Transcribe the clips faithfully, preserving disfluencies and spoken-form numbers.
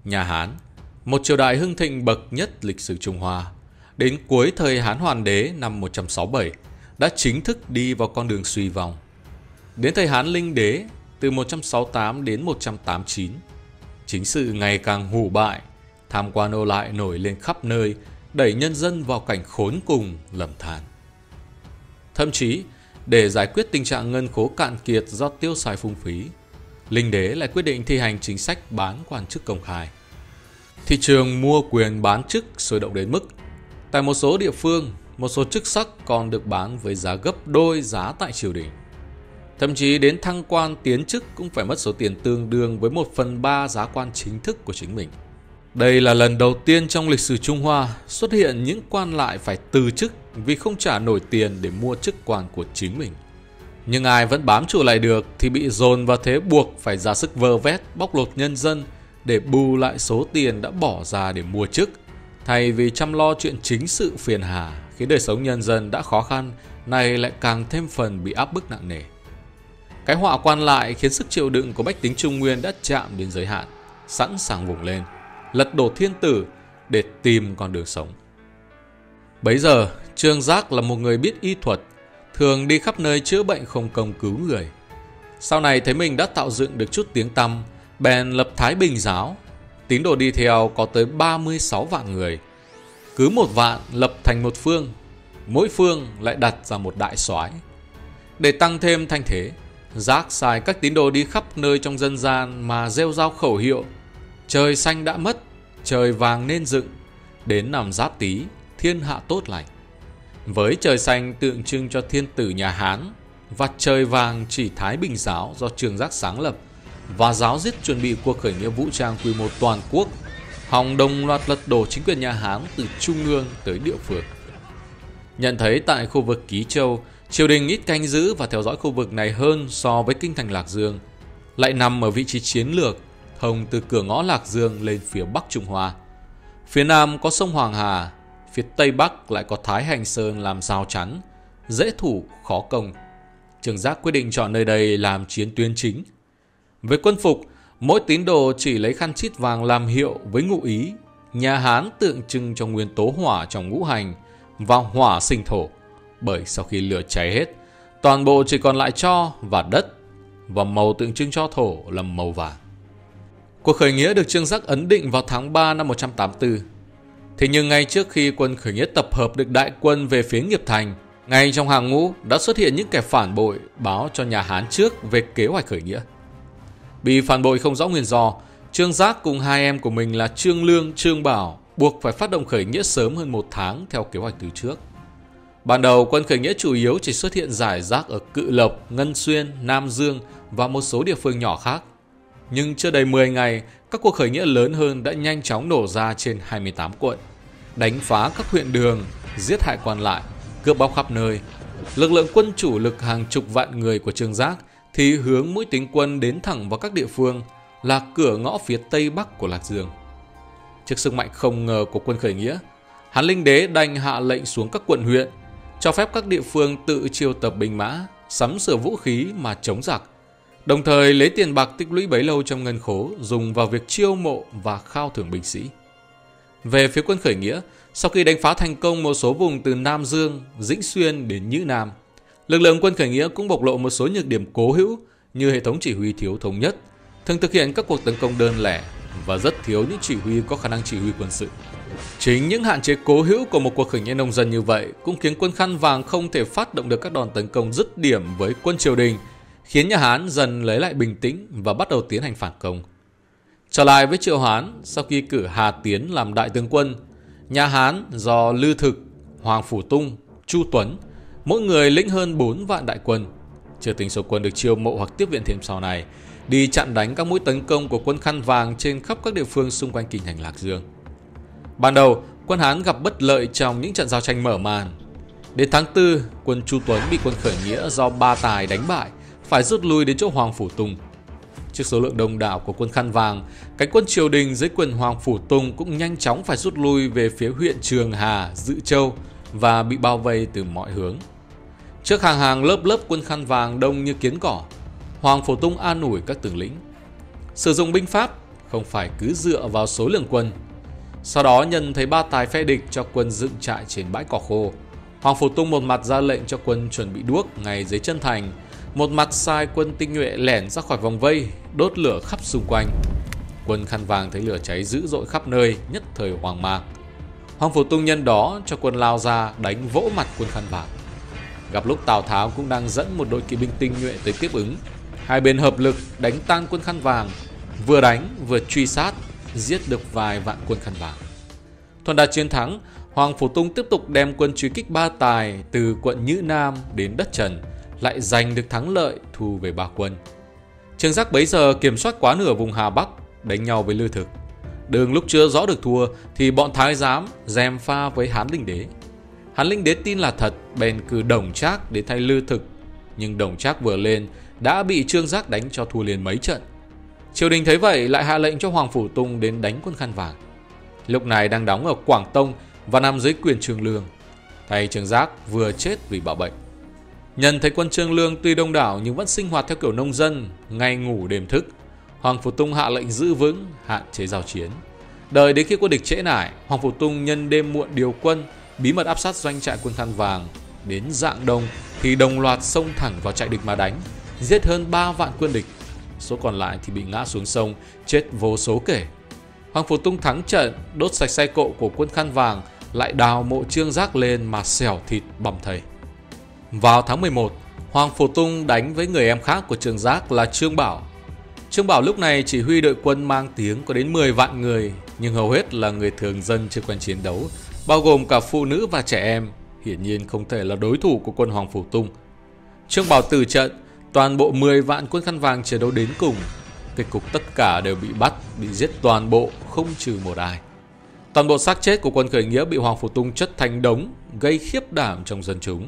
Nhà Hán, một triều đại hưng thịnh bậc nhất lịch sử Trung Hoa, đến cuối thời Hán Hoàn Đế năm một trăm sáu mươi bảy đã chính thức đi vào con đường suy vong. Đến thời Hán Linh Đế từ một trăm sáu mươi tám đến một trăm tám mươi chín, chính sự ngày càng hủ bại, tham quan ô lại nổi lên khắp nơi, đẩy nhân dân vào cảnh khốn cùng lầm than. Thậm chí, để giải quyết tình trạng ngân khố cạn kiệt do tiêu xài phung phí, Linh Đế lại quyết định thi hành chính sách bán quan chức công khai. Thị trường mua quyền bán chức sôi động đến mức tại một số địa phương, một số chức sắc còn được bán với giá gấp đôi giá tại triều đình. Thậm chí đến thăng quan tiến chức cũng phải mất số tiền tương đương với một phần ba giá quan chính thức của chính mình. Đây là lần đầu tiên trong lịch sử Trung Hoa xuất hiện những quan lại phải từ chức vì không trả nổi tiền để mua chức quan của chính mình. Nhưng ai vẫn bám trụ lại được thì bị dồn vào thế buộc phải ra sức vơ vét, bóc lột nhân dân để bù lại số tiền đã bỏ ra để mua chức, thay vì chăm lo chuyện chính sự phiền hà khiến đời sống nhân dân đã khó khăn, này lại càng thêm phần bị áp bức nặng nề. Cái họa quan lại khiến sức chịu đựng của bách tính Trung Nguyên đã chạm đến giới hạn, sẵn sàng vùng lên, lật đổ thiên tử để tìm con đường sống. Bấy giờ, Trương Giác là một người biết y thuật, thường đi khắp nơi chữa bệnh không công cứu người. Sau này thấy mình đã tạo dựng được chút tiếng tăm, bèn lập Thái Bình giáo, tín đồ đi theo có tới ba mươi sáu vạn người. Cứ một vạn lập thành một phương, mỗi phương lại đặt ra một đại soái. Để tăng thêm thanh thế, Giác sai các tín đồ đi khắp nơi trong dân gian mà rêu rao khẩu hiệu: trời xanh đã mất, trời vàng nên dựng, đến năm Giáp Tý, thiên hạ tốt lành. Với trời xanh tượng trưng cho thiên tử nhà Hán, và trời vàng chỉ Thái Bình giáo do Trương Giác sáng lập, và giáo diết chuẩn bị cuộc khởi nghĩa vũ trang quy mô toàn quốc, hòng đồng loạt lật đổ chính quyền nhà Hán từ trung ương tới địa phương. Nhận thấy tại khu vực Ký Châu, triều đình ít canh giữ và theo dõi khu vực này hơn so với kinh thành Lạc Dương, lại nằm ở vị trí chiến lược thông từ cửa ngõ Lạc Dương lên phía Bắc Trung Hoa. Phía Nam có sông Hoàng Hà, phía Tây Bắc lại có Thái Hành Sơn làm rào chắn, dễ thủ khó công. Trương Giác quyết định chọn nơi đây làm chiến tuyến chính. Với quân phục, mỗi tín đồ chỉ lấy khăn chít vàng làm hiệu với ngụ ý nhà Hán tượng trưng cho nguyên tố hỏa trong ngũ hành và hỏa sinh thổ, bởi sau khi lửa cháy hết, toàn bộ chỉ còn lại tro và đất, và màu tượng trưng cho thổ là màu vàng. Cuộc khởi nghĩa được Trương Giác ấn định vào tháng ba năm một trăm tám mươi tư. Thế nhưng ngay trước khi quân khởi nghĩa tập hợp được đại quân về phía Nghiệp Thành, ngay trong hàng ngũ đã xuất hiện những kẻ phản bội báo cho nhà Hán trước về kế hoạch khởi nghĩa. Bị phản bội không rõ nguyên do, Trương Giác cùng hai em của mình là Trương Lương, Trương Bảo buộc phải phát động khởi nghĩa sớm hơn một tháng theo kế hoạch từ trước. Ban đầu quân khởi nghĩa chủ yếu chỉ xuất hiện rải rác ở Cự Lộc, Ngân Xuyên, Nam Dương và một số địa phương nhỏ khác. Nhưng chưa đầy mười ngày, các cuộc khởi nghĩa lớn hơn đã nhanh chóng nổ ra trên hai mươi tám quận, đánh phá các huyện đường, giết hại quan lại, cướp bóc khắp nơi. Lực lượng quân chủ lực hàng chục vạn người của Trương Giác thì hướng mũi tiến quân đến thẳng vào các địa phương là cửa ngõ phía Tây Bắc của Lạc Dương. Trước sức mạnh không ngờ của quân khởi nghĩa, Hán Linh Đế đành hạ lệnh xuống các quận huyện, cho phép các địa phương tự chiêu tập binh mã, sắm sửa vũ khí mà chống giặc, đồng thời lấy tiền bạc tích lũy bấy lâu trong ngân khố dùng vào việc chiêu mộ và khao thưởng binh sĩ. Về phía quân khởi nghĩa, sau khi đánh phá thành công một số vùng từ Nam Dương, Dĩnh Xuyên đến Nhữ Nam, lực lượng quân khởi nghĩa cũng bộc lộ một số nhược điểm cố hữu như hệ thống chỉ huy thiếu thống nhất, thường thực hiện các cuộc tấn công đơn lẻ và rất thiếu những chỉ huy có khả năng chỉ huy quân sự. Chính những hạn chế cố hữu của một cuộc khởi nghĩa nông dân như vậy cũng khiến quân Khăn Vàng không thể phát động được các đòn tấn công dứt điểm với quân triều đình, khiến nhà Hán dần lấy lại bình tĩnh và bắt đầu tiến hành phản công. Trở lại với Triệu Hán, sau khi cử Hà Tiến làm đại tướng quân, nhà Hán do Lư Thực, Hoàng Phủ Tung, Chu Tuấn, mỗi người lĩnh hơn bốn vạn đại quân, chưa tính số quân được chiêu mộ hoặc tiếp viện thêm sau này, đi chặn đánh các mũi tấn công của quân Khăn Vàng trên khắp các địa phương xung quanh kinh thành Lạc Dương. Ban đầu, quân Hán gặp bất lợi trong những trận giao tranh mở màn. Đến tháng tư, quân Chu Tuấn bị quân khởi nghĩa do Ba Tài đánh bại, phải rút lui đến chỗ Hoàng Phủ Tung. Trước số lượng đông đảo của quân Khăn Vàng, cánh quân triều đình dưới quyền Hoàng Phủ Tung cũng nhanh chóng phải rút lui về phía huyện Trường Hà, Dự Châu và bị bao vây từ mọi hướng. Trước hàng hàng lớp lớp quân Khăn Vàng đông như kiến cỏ, Hoàng Phủ Tung an ủi các tướng lĩnh: sử dụng binh pháp, không phải cứ dựa vào số lượng quân. Sau đó nhân thấy ba tài phe địch cho quân dựng trại trên bãi cỏ khô, Hoàng Phủ Tung một mặt ra lệnh cho quân chuẩn bị đuốc ngay dưới chân thành, một mặt sai quân tinh nhuệ lẻn ra khỏi vòng vây, đốt lửa khắp xung quanh. Quân khăn vàng thấy lửa cháy dữ dội khắp nơi, nhất thời hoang mang. Hoàng Phủ Tung nhân đó cho quân lao ra đánh vỗ mặt quân khăn vàng. Gặp lúc Tào Tháo cũng đang dẫn một đội kỵ binh tinh nhuệ tới tiếp ứng, hai bên hợp lực đánh tan quân khăn vàng, vừa đánh vừa truy sát, giết được vài vạn quân khăn vàng. Thuận đạt chiến thắng, Hoàng Phủ Tung tiếp tục đem quân truy kích Ba Tài từ quận Nhữ Nam đến đất Trần, lại giành được thắng lợi thu về ba quân. Trương Giác bấy giờ kiểm soát quá nửa vùng Hà Bắc, đánh nhau với Lư Thực. Đường lúc chưa rõ được thua thì bọn thái giám gièm pha với Hán Linh Đế. Hán Linh Đế tin là thật, bèn cử Đồng Trác đến thay Lư Thực, nhưng Đồng Trác vừa lên đã bị Trương Giác đánh cho thua liền mấy trận. Triều đình thấy vậy lại hạ lệnh cho Hoàng Phủ Tung đến đánh quân khăn vàng. Lúc này đang đóng ở Quảng Tông và nằm dưới quyền Trương Lương. Thầy Trương Giác vừa chết vì bạo bệnh. Nhân thấy quân Trương Lương tuy đông đảo nhưng vẫn sinh hoạt theo kiểu nông dân, ngày ngủ đêm thức, Hoàng Phủ Tung hạ lệnh giữ vững, hạn chế giao chiến. Đợi đến khi quân địch trễ nải, Hoàng Phủ Tung nhân đêm muộn điều quân, bí mật áp sát doanh trại quân khăn vàng. Đến rạng đông thì đồng loạt xông thẳng vào trại địch mà đánh, giết hơn ba vạn quân địch. Số còn lại thì bị ngã xuống sông, chết vô số kể. Hoàng Phủ Tung thắng trận, đốt sạch xe cộ của quân khăn vàng, lại đào mộ Trương Giác lên mà xẻo thịt bầm thây. Vào tháng mười một, Hoàng Phủ Tung đánh với người em khác của Trương Giác là Trương Bảo. Trương Bảo lúc này chỉ huy đội quân mang tiếng có đến mười vạn người, nhưng hầu hết là người thường dân chưa quen chiến đấu, bao gồm cả phụ nữ và trẻ em, hiển nhiên không thể là đối thủ của quân Hoàng Phủ Tung. Trương Bảo tử trận, toàn bộ mười vạn quân khăn vàng chiến đấu đến cùng. Kết cục tất cả đều bị bắt, bị giết toàn bộ, không trừ một ai. Toàn bộ xác chết của quân khởi nghĩa bị Hoàng Phủ Tung chất thành đống, gây khiếp đảm trong dân chúng.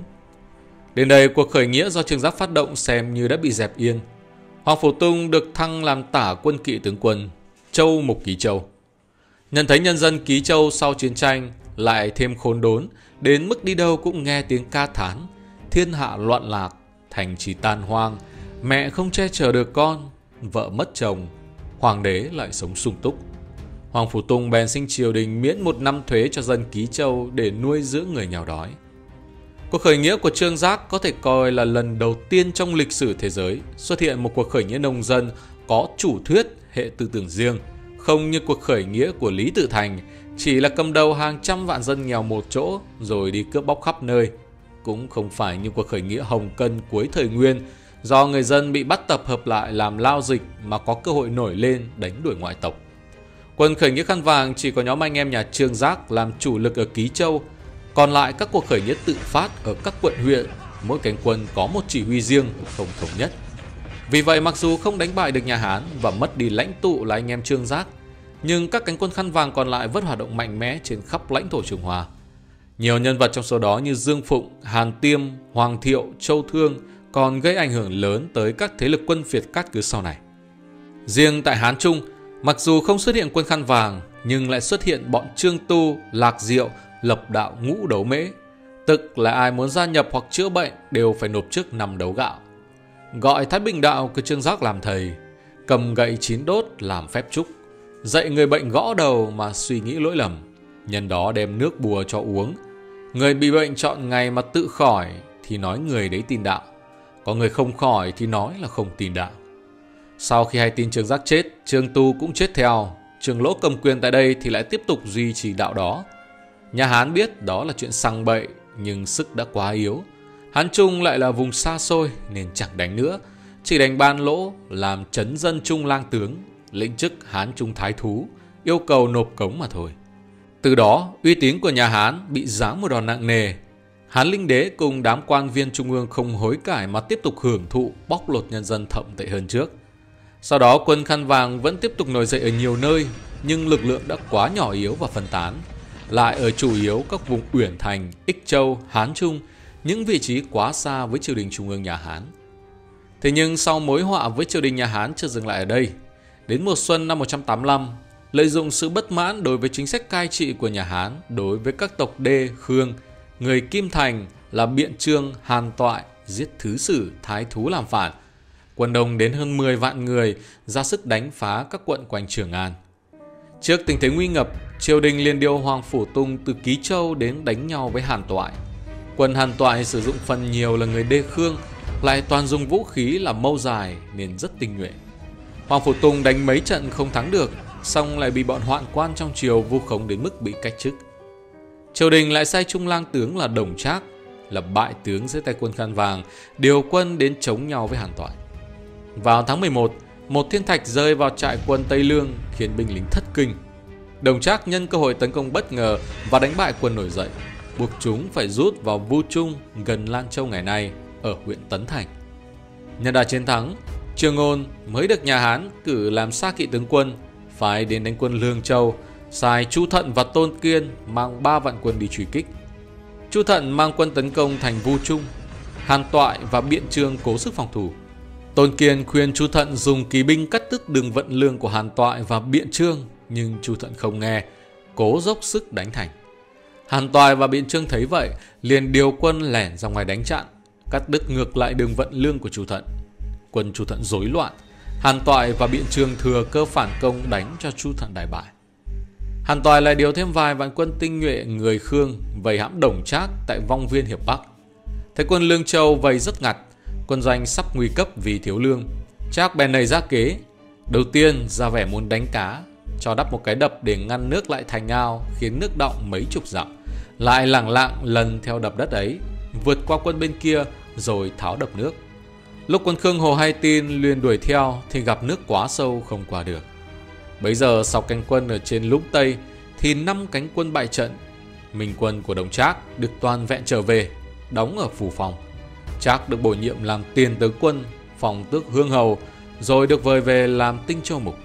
Đến đây, cuộc khởi nghĩa do Trương Giác phát động xem như đã bị dẹp yên. Hoàng Phủ Tung được thăng làm tả quân kỵ tướng quân, Châu Mục Ký Châu. Nhận thấy nhân dân Ký Châu sau chiến tranh lại thêm khốn đốn, đến mức đi đâu cũng nghe tiếng ca thán, thiên hạ loạn lạc, thành trì tan hoang, mẹ không che chở được con, vợ mất chồng, hoàng đế lại sống sung túc. Hoàng Phủ Tung bèn xin triều đình miễn một năm thuế cho dân Ký Châu để nuôi dưỡng người nghèo đói. Cuộc khởi nghĩa của Trương Giác có thể coi là lần đầu tiên trong lịch sử thế giới xuất hiện một cuộc khởi nghĩa nông dân có chủ thuyết hệ tư tưởng riêng, không như cuộc khởi nghĩa của Lý Tự Thành chỉ là cầm đầu hàng trăm vạn dân nghèo một chỗ rồi đi cướp bóc khắp nơi, cũng không phải như cuộc khởi nghĩa Hồng Cân cuối thời Nguyên do người dân bị bắt tập hợp lại làm lao dịch mà có cơ hội nổi lên đánh đuổi ngoại tộc. Quân khởi nghĩa khăn vàng chỉ có nhóm anh em nhà Trương Giác làm chủ lực ở Ký Châu, còn lại các cuộc khởi nghĩa tự phát ở các quận huyện, mỗi cánh quân có một chỉ huy riêng, không thống nhất. Vì vậy mặc dù không đánh bại được nhà Hán và mất đi lãnh tụ là anh em Trương Giác, nhưng các cánh quân khăn vàng còn lại vẫn hoạt động mạnh mẽ trên khắp lãnh thổ Trung Hoa. Nhiều nhân vật trong số đó như Dương Phụng, Hàn Tiêm, Hoàng Thiệu, Châu Thương còn gây ảnh hưởng lớn tới các thế lực quân Việt cát cứ sau này. Riêng tại Hán Trung, mặc dù không xuất hiện quân khăn vàng nhưng lại xuất hiện bọn Trương Tu, Lạc Diệu, lập đạo ngũ đấu mễ, tức là ai muốn gia nhập hoặc chữa bệnh đều phải nộp trước năm đấu gạo. Gọi Thái Bình đạo của Trương Giác làm thầy, cầm gậy chín đốt làm phép trúc, dạy người bệnh gõ đầu mà suy nghĩ lỗi lầm, nhân đó đem nước bùa cho uống. Người bị bệnh chọn ngày mà tự khỏi thì nói người đấy tin đạo, có người không khỏi thì nói là không tin đạo. Sau khi hay tin Trương Giác chết, Trương Tu cũng chết theo. Trương Lỗ cầm quyền tại đây thì lại tiếp tục duy trì đạo đó. Nhà Hán biết đó là chuyện sằng bậy, nhưng sức đã quá yếu. Hán Trung lại là vùng xa xôi nên chẳng đánh nữa, chỉ đánh Ban Lỗ làm trấn dân Trung lang tướng, lĩnh chức Hán Trung thái thú, yêu cầu nộp cống mà thôi. Từ đó uy tín của nhà Hán bị giáng một đòn nặng nề. Hán Linh Đế cùng đám quan viên trung ương không hối cải mà tiếp tục hưởng thụ bóc lột nhân dân thậm tệ hơn trước. Sau đó quân khăn vàng vẫn tiếp tục nổi dậy ở nhiều nơi, nhưng lực lượng đã quá nhỏ yếu và phân tán, lại ở chủ yếu các vùng Uyển Thành, Ích Châu, Hán Trung, những vị trí quá xa với triều đình trung ương nhà Hán. Thế nhưng sau mối họa với triều đình nhà Hán chưa dừng lại ở đây. Đến mùa xuân năm một trăm tám mươi lăm, lợi dụng sự bất mãn đối với chính sách cai trị của nhà Hán đối với các tộc Đê, Khương, người Kim Thành là Biện Trương, Hàn Toại giết thứ sử, thái thú làm phản. Quân Đông đến hơn mười vạn người ra sức đánh phá các quận quanh Trường An. Trước tình thế nguy ngập, triều đình liền điều Hoàng Phủ Tung từ Ký Châu đến đánh nhau với Hàn Toại. Quân Hàn Toại sử dụng phần nhiều là người Đê Khương, lại toàn dùng vũ khí là mâu dài nên rất tinh nhuệ. Hoàng Phủ Tung đánh mấy trận không thắng được, xong lại bị bọn hoạn quan trong triều vu khống đến mức bị cách chức. Triều đình lại sai trung lang tướng là Đồng Trác, là bại tướng dưới tay quân Khăn Vàng, điều quân đến chống nhau với Hàn Toại. Vào tháng mười một, một thiên thạch rơi vào trại quân Tây Lương khiến binh lính thất kinh. Đồng Trác nhân cơ hội tấn công bất ngờ và đánh bại quân nổi dậy, buộc chúng phải rút vào Vu Trung gần Lan Châu ngày nay ở huyện Tấn Thành. Nhân đà chiến thắng, Trương Ngôn mới được nhà Hán cử làm xa kỵ tướng quân, phái đến đánh quân Lương Châu, sai Chu Thận và Tôn Kiên mang ba vạn quân đi truy kích. Chu Thận mang quân tấn công thành Vu Trung, Hàn Toại và Biện Trương cố sức phòng thủ. Tôn Kiên khuyên Chu Thận dùng kỳ binh cắt đứt đường vận lương của Hàn Toại và Biện Trương, nhưng Chu Thận không nghe, cố dốc sức đánh thành. Hàn Toại và Biện Trương thấy vậy, liền điều quân lẻn ra ngoài đánh chặn, cắt đứt ngược lại đường vận lương của Chu Thận. Quân Chu Thận rối loạn, Hàn Toại và Biện Trương thừa cơ phản công đánh cho Chu Thận đại bại. Hàn Toại lại điều thêm vài vạn quân tinh nhuệ người Khương vây hãm Đồng Trác tại Vong Viên hiệp Bắc. Thấy quân Lương Châu vây rất ngặt, quân doanh sắp nguy cấp vì thiếu lương, Trác bèn nảy ra kế. Đầu tiên ra vẻ muốn đánh cá, cho đắp một cái đập để ngăn nước lại thành ao, khiến nước đọng mấy chục dặm, lại lẳng lặng lần theo đập đất ấy, vượt qua quân bên kia rồi tháo đập nước. Lúc quân Khương Hồ hay tin liền đuổi theo thì gặp nước quá sâu không qua được. Bấy giờ sau cánh quân ở trên Lũng Tây thì năm cánh quân bại trận. Mình quân của Đồng Trác được toàn vẹn trở về, đóng ở Phủ Phòng. Trác được bổ nhiệm làm tiền tướng quân, phòng tước Hương Hầu, rồi được vời về làm Tinh Châu Mục.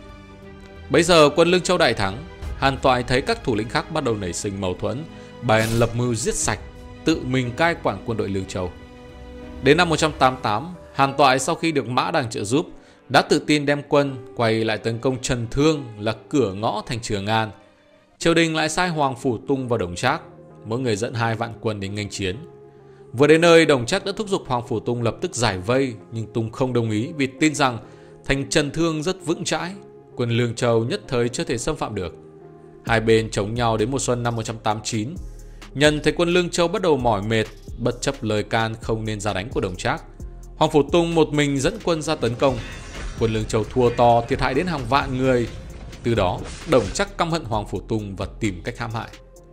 Bấy giờ quân Lương Châu đại thắng, Hàn Toại thấy các thủ lĩnh khác bắt đầu nảy sinh mâu thuẫn, bèn lập mưu giết sạch, tự mình cai quản quân đội Lương Châu. Đến năm một trăm tám mươi tám, Hàn Toại sau khi được Mã Đằng trợ giúp đã tự tin đem quân quay lại tấn công Trần Thương là cửa ngõ thành Trường An. Triều đình lại sai Hoàng Phủ Tung và Đồng Trác, mỗi người dẫn hai vạn quân đến nghênh chiến. Vừa đến nơi, Đồng Trác đã thúc giục Hoàng Phủ Tung lập tức giải vây, nhưng Tung không đồng ý vì tin rằng thành Trần Thương rất vững chãi, quân Lương Châu nhất thời chưa thể xâm phạm được. Hai bên chống nhau đến mùa xuân năm một trăm tám mươi chín. Nhân thấy quân Lương Châu bắt đầu mỏi mệt, bất chấp lời can không nên ra đánh của Đồng Trác, Hoàng Phủ Tung một mình dẫn quân ra tấn công. Quân Lương Châu thua to, thiệt hại đến hàng vạn người. Từ đó, Đồng Trác căm hận Hoàng Phủ Tung và tìm cách hãm hại.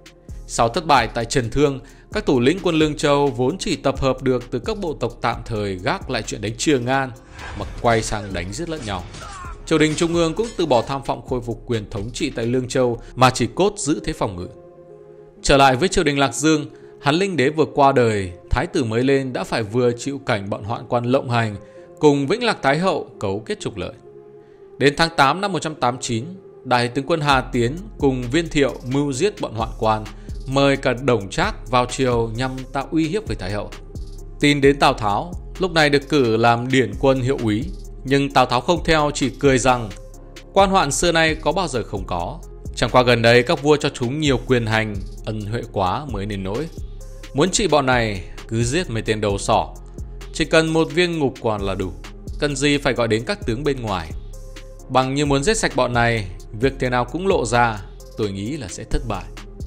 Sau thất bại tại Trần Thương, các thủ lĩnh quân Lương Châu vốn chỉ tập hợp được từ các bộ tộc tạm thời gác lại chuyện đánh Trường An mà quay sang đánh giết lẫn nhau. Triều đình trung ương cũng từ bỏ tham vọng khôi phục quyền thống trị tại Lương Châu mà chỉ cốt giữ thế phòng ngự. Trở lại với triều đình Lạc Dương, Hán Linh Đế vừa qua đời, thái tử mới lên đã phải vừa chịu cảnh bọn hoạn quan lộng hành cùng Vĩnh Lạc Thái Hậu cấu kết trục lợi. Đến tháng tám năm một trăm tám mươi chín, đại tướng quân Hà Tiến cùng Viên Thiệu mưu giết bọn hoạn quan, mời cả Đồng Trác vào triều nhằm tạo uy hiếp với Thái Hậu. Tin đến Tào Tháo, lúc này được cử làm điển quân hiệu úy, nhưng Tào Tháo không theo, chỉ cười rằng quan hoạn xưa nay có bao giờ không có, chẳng qua gần đây các vua cho chúng nhiều quyền hành, ân huệ quá mới nên nỗi. Muốn trị bọn này cứ giết mấy tên đầu sỏ, chỉ cần một viên ngục quan là đủ, cần gì phải gọi đến các tướng bên ngoài. Bằng như muốn giết sạch bọn này, việc thế nào cũng lộ ra, tôi nghĩ là sẽ thất bại.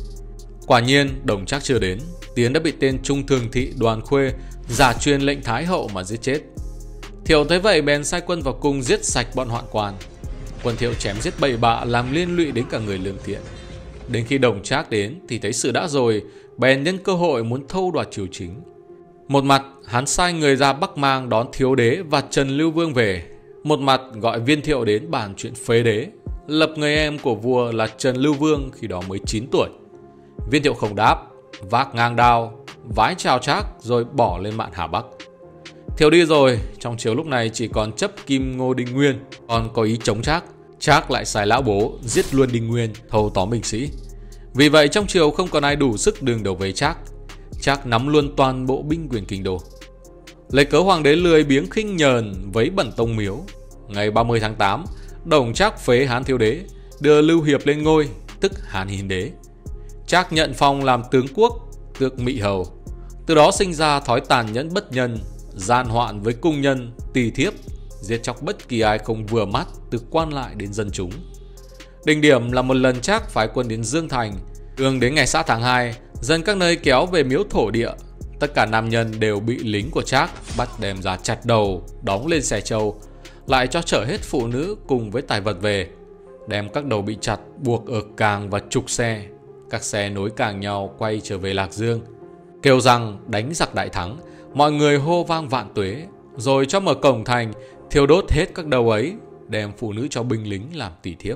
Quả nhiên Đồng Trác chưa đến, Tiến đã bị tên Trung Thường Thị Đoàn Khuê giả truyền lệnh Thái Hậu mà giết chết. Thiệu thấy vậy bèn sai quân vào cung giết sạch bọn hoạn quan. Quân Thiệu chém giết bậy bạ làm liên lụy đến cả người lương thiện. Đến khi Đồng Trác đến thì thấy sự đã rồi, bèn nhân cơ hội muốn thâu đoạt triều chính. Một mặt hắn sai người ra Bắc Mang đón Thiếu Đế và Trần Lưu Vương về, một mặt gọi Viên Thiệu đến bàn chuyện phế đế, lập người em của vua là Trần Lưu Vương khi đó mới chín tuổi. Viên Thiệu không đáp, vác ngang đao, vái chào Trác rồi bỏ lên mạn Hà Bắc. Thiệu đi rồi, trong triều lúc này chỉ còn chấp Kim Ngô Đinh Nguyên, còn có ý chống Trác. Trác lại sai lão bố giết luôn Đinh Nguyên, thâu tóm binh sĩ. Vì vậy trong triều không còn ai đủ sức đương đầu với Trác. Trác nắm luôn toàn bộ binh quyền kinh đô. Lấy cớ hoàng đế lười biếng khinh nhờn vấy bẩn tông miếu, ngày ba mươi tháng tám, Đồng Trác phế Hán Thiếu Đế, đưa Lưu Hiệp lên ngôi, tức Hán Hiến Đế. Trác nhận phong làm tướng quốc, tước Mị Hầu. Từ đó sinh ra thói tàn nhẫn bất nhân, gian hoạn với cung nhân, tỳ thiếp, giết chóc bất kỳ ai không vừa mắt, từ quan lại đến dân chúng. Đỉnh điểm là một lần Trác phái quân đến Dương Thành. Ương đến ngày xã tháng hai, dân các nơi kéo về miếu thổ địa. Tất cả nam nhân đều bị lính của Trác bắt đem ra chặt đầu, đóng lên xe trâu, lại cho chở hết phụ nữ cùng với tài vật về. Đem các đầu bị chặt buộc ở càng và trục xe. Các xe nối càng nhau quay trở về Lạc Dương, kêu rằng đánh giặc đại thắng. Mọi người hô vang vạn tuế, rồi cho mở cổng thành, thiêu đốt hết các đầu ấy, đem phụ nữ cho binh lính làm tỳ thiếp.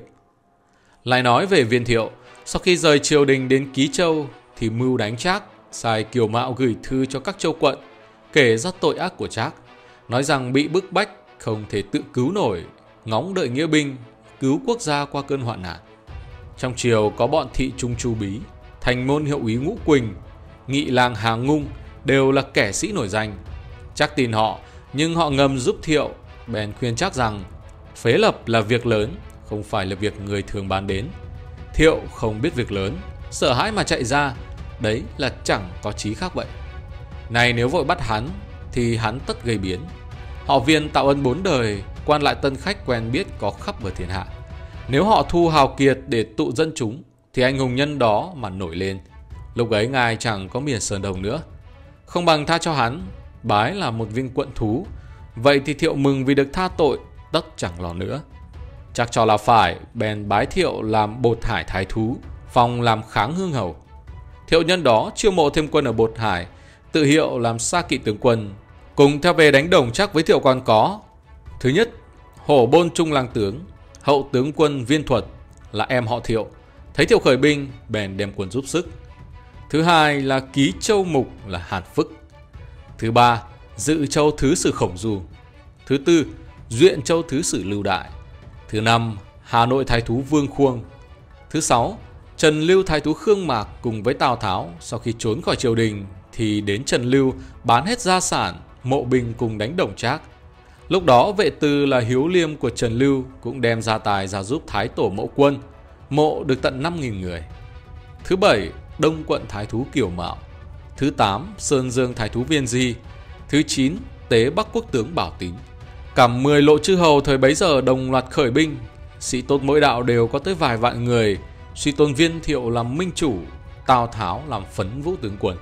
Lại nói về Viên Thiệu, sau khi rời triều đình đến Ký Châu thì mưu đánh Trác, sai Kiều Mạo gửi thư cho các châu quận, kể ra tội ác của Trác, nói rằng bị bức bách không thể tự cứu nổi, ngóng đợi nghĩa binh cứu quốc gia qua cơn hoạn nạn. Trong triều có bọn Thị Trung Chu Bí, Thành Môn Hiệu úy Ngũ Quỳnh, Nghị Lang Hà Ngung đều là kẻ sĩ nổi danh. Trác tin họ, nhưng họ ngầm giúp Thiệu, bèn khuyên Trác rằng phế lập là việc lớn, không phải là việc người thường bàn đến. Thiệu không biết việc lớn, sợ hãi mà chạy ra, đấy là chẳng có chí khác vậy. Này nếu vội bắt hắn thì hắn tất gây biến. Họ Viên tạo ân bốn đời, quan lại tân khách quen biết có khắp ở thiên hạ. Nếu họ thu hào kiệt để tụ dân chúng thì anh hùng nhân đó mà nổi lên, lúc ấy ngài chẳng có miền Sơn Đồng nữa. Không bằng tha cho hắn, bái là một viên quận thú. Vậy thì Thiệu mừng vì được tha tội, tất chẳng lo nữa. Chắc cho là phải, bèn bái Thiệu làm Bột Hải thái thú, phong làm Kháng Hương hầu. Thiệu nhân đó chiêu mộ thêm quân ở Bột Hải, tự hiệu làm Sa Kỵ tướng quân, cùng theo về đánh đồng Trác với Thiệu còn có: thứ nhất, Hổ Bôn Trung lang tướng, hậu tướng quân Viên Thuật là em họ Thiệu, thấy Thiệu khởi binh bèn đem quân giúp sức. Thứ hai là Ký Châu Mục là Hàn Phức. Thứ ba, Dự Châu Thứ Sử Khổng Du. Thứ tư, Duyện Châu Thứ Sử Lưu Đại. Thứ năm, Hà Nội thái thú Vương Khuông. Thứ sáu, Trần Lưu thái thú Khương Mạc cùng với Tào Tháo sau khi trốn khỏi triều đình thì đến Trần Lưu bán hết gia sản, mộ binh cùng đánh đồng Trác. Lúc đó vệ tư là Hiếu Liêm của Trần Lưu cũng đem gia tài ra giúp Thái Tổ mộ quân, mộ được tận năm nghìn người. Thứ bảy, Đông Quận thái thú Kiều Mạo. Thứ tám, Sơn Dương thái thú Viên Di. Thứ chín, Tế Bắc quốc tướng Bảo Tín. Cả mười lộ chư hầu thời bấy giờ đồng loạt khởi binh, sĩ tốt mỗi đạo đều có tới vài vạn người, suy tôn Viên Thiệu làm minh chủ, Tào Tháo làm phấn vũ tướng quân.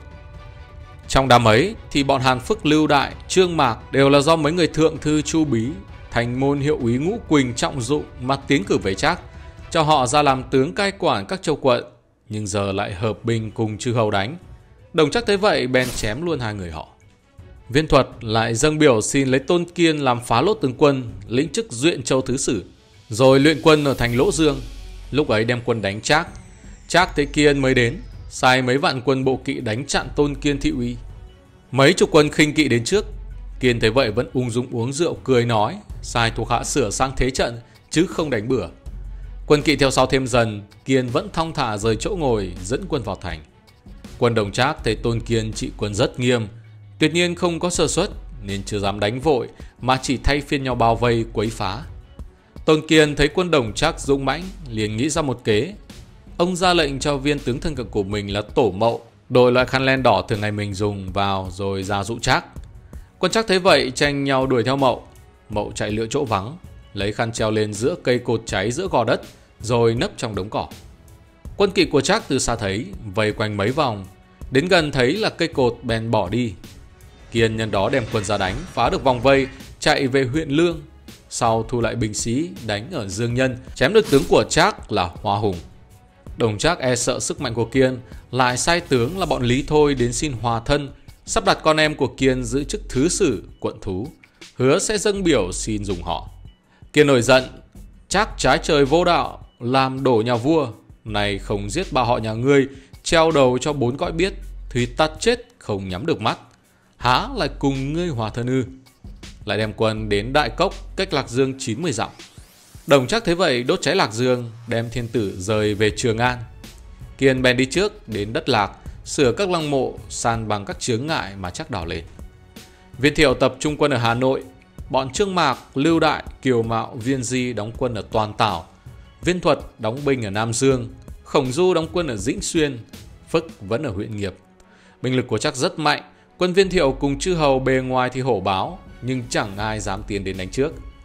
Trong đám ấy thì bọn Hàn Phức, Lưu Đại, Trương Mạc đều là do mấy người thượng thư Chu Bí, Thành Môn Hiệu úy Ngũ Quỳnh trọng dụng mà tiến cử về Trác, cho họ ra làm tướng cai quản các châu quận, nhưng giờ lại hợp binh cùng chư hầu đánh. Đồng Trác thấy vậy bèn chém luôn hai người họ. Viên Thuật lại dâng biểu xin lấy Tôn Kiên làm Phá Lốt tướng quân, lĩnh chức Duyện Châu Thứ Sử, rồi luyện quân ở thành Lỗ Dương. Lúc ấy đem quân đánh Trác. Trác thấy Kiên mới đến, sai mấy vạn quân bộ kỵ đánh chặn Tôn Kiên thị uy. Mấy chục quân khinh kỵ đến trước, Kiên thấy vậy vẫn ung dung uống rượu cười nói, sai thuộc hạ sửa sang thế trận chứ không đánh bừa. Quân kỵ theo sau thêm dần, Kiên vẫn thong thả rời chỗ ngồi dẫn quân vào thành. Quân đồng Trác thấy Tôn Kiên trị quân rất nghiêm, tuyệt nhiên không có sơ suất nên chưa dám đánh vội mà chỉ thay phiên nhau bao vây quấy phá. Tôn Kiên thấy quân đồng Trác dũng mãnh liền nghĩ ra một kế. Ông ra lệnh cho viên tướng thân cận của mình là Tổ Mậu đội loại khăn len đỏ thường ngày mình dùng vào rồi ra dụ Trác. Quân Trác thấy vậy tranh nhau đuổi theo Mậu. Mậu chạy lựa chỗ vắng, lấy khăn treo lên giữa cây cột cháy giữa gò đất rồi nấp trong đống cỏ. Quân kỵ của Trác từ xa thấy vây quanh mấy vòng, đến gần thấy là cây cột bèn bỏ đi. Kiên nhân đó đem quân ra đánh, phá được vòng vây, chạy về huyện Lương, sau thu lại binh sĩ đánh ở Dương Nhân, chém được tướng của Trác là Hoa Hùng. Đồng Trác e sợ sức mạnh của Kiên, lại sai tướng là bọn Lý Thôi đến xin hòa thân, sắp đặt con em của Kiên giữ chức thứ sử quận thú, hứa sẽ dâng biểu xin dùng họ. Kiên nổi giận, Trác trái trời vô đạo, làm đổ nhà vua, này không giết ba họ nhà ngươi, treo đầu cho bốn cõi biết, thì tắt chết không nhắm được mắt, há lại cùng ngươi hòa thân ư? Lại đem quân đến Đại Cốc, cách Lạc Dương chín mươi dặm. Đồng Trác thấy vậy đốt cháy Lạc Dương, đem thiên tử rời về Trường An. Kiên bèn đi trước đến đất Lạc, sửa các lăng mộ, san bằng các chướng ngại mà Trác đào lên. Viên Thiệu tập trung quân ở Hà Nội, bọn Trương Mạc, Lưu Đại, Kiều Mạo, Viên Di đóng quân ở Toàn Tảo, Viên Thuật đóng binh ở Nam Dương, Khổng Du đóng quân ở Dĩnh Xuyên, Phức vẫn ở huyện Nghiệp. Binh lực của Trác rất mạnh, quân Viên Thiệu cùng chư hầu bề ngoài thì hổ báo, nhưng chẳng ai dám tiến đến đánh trước.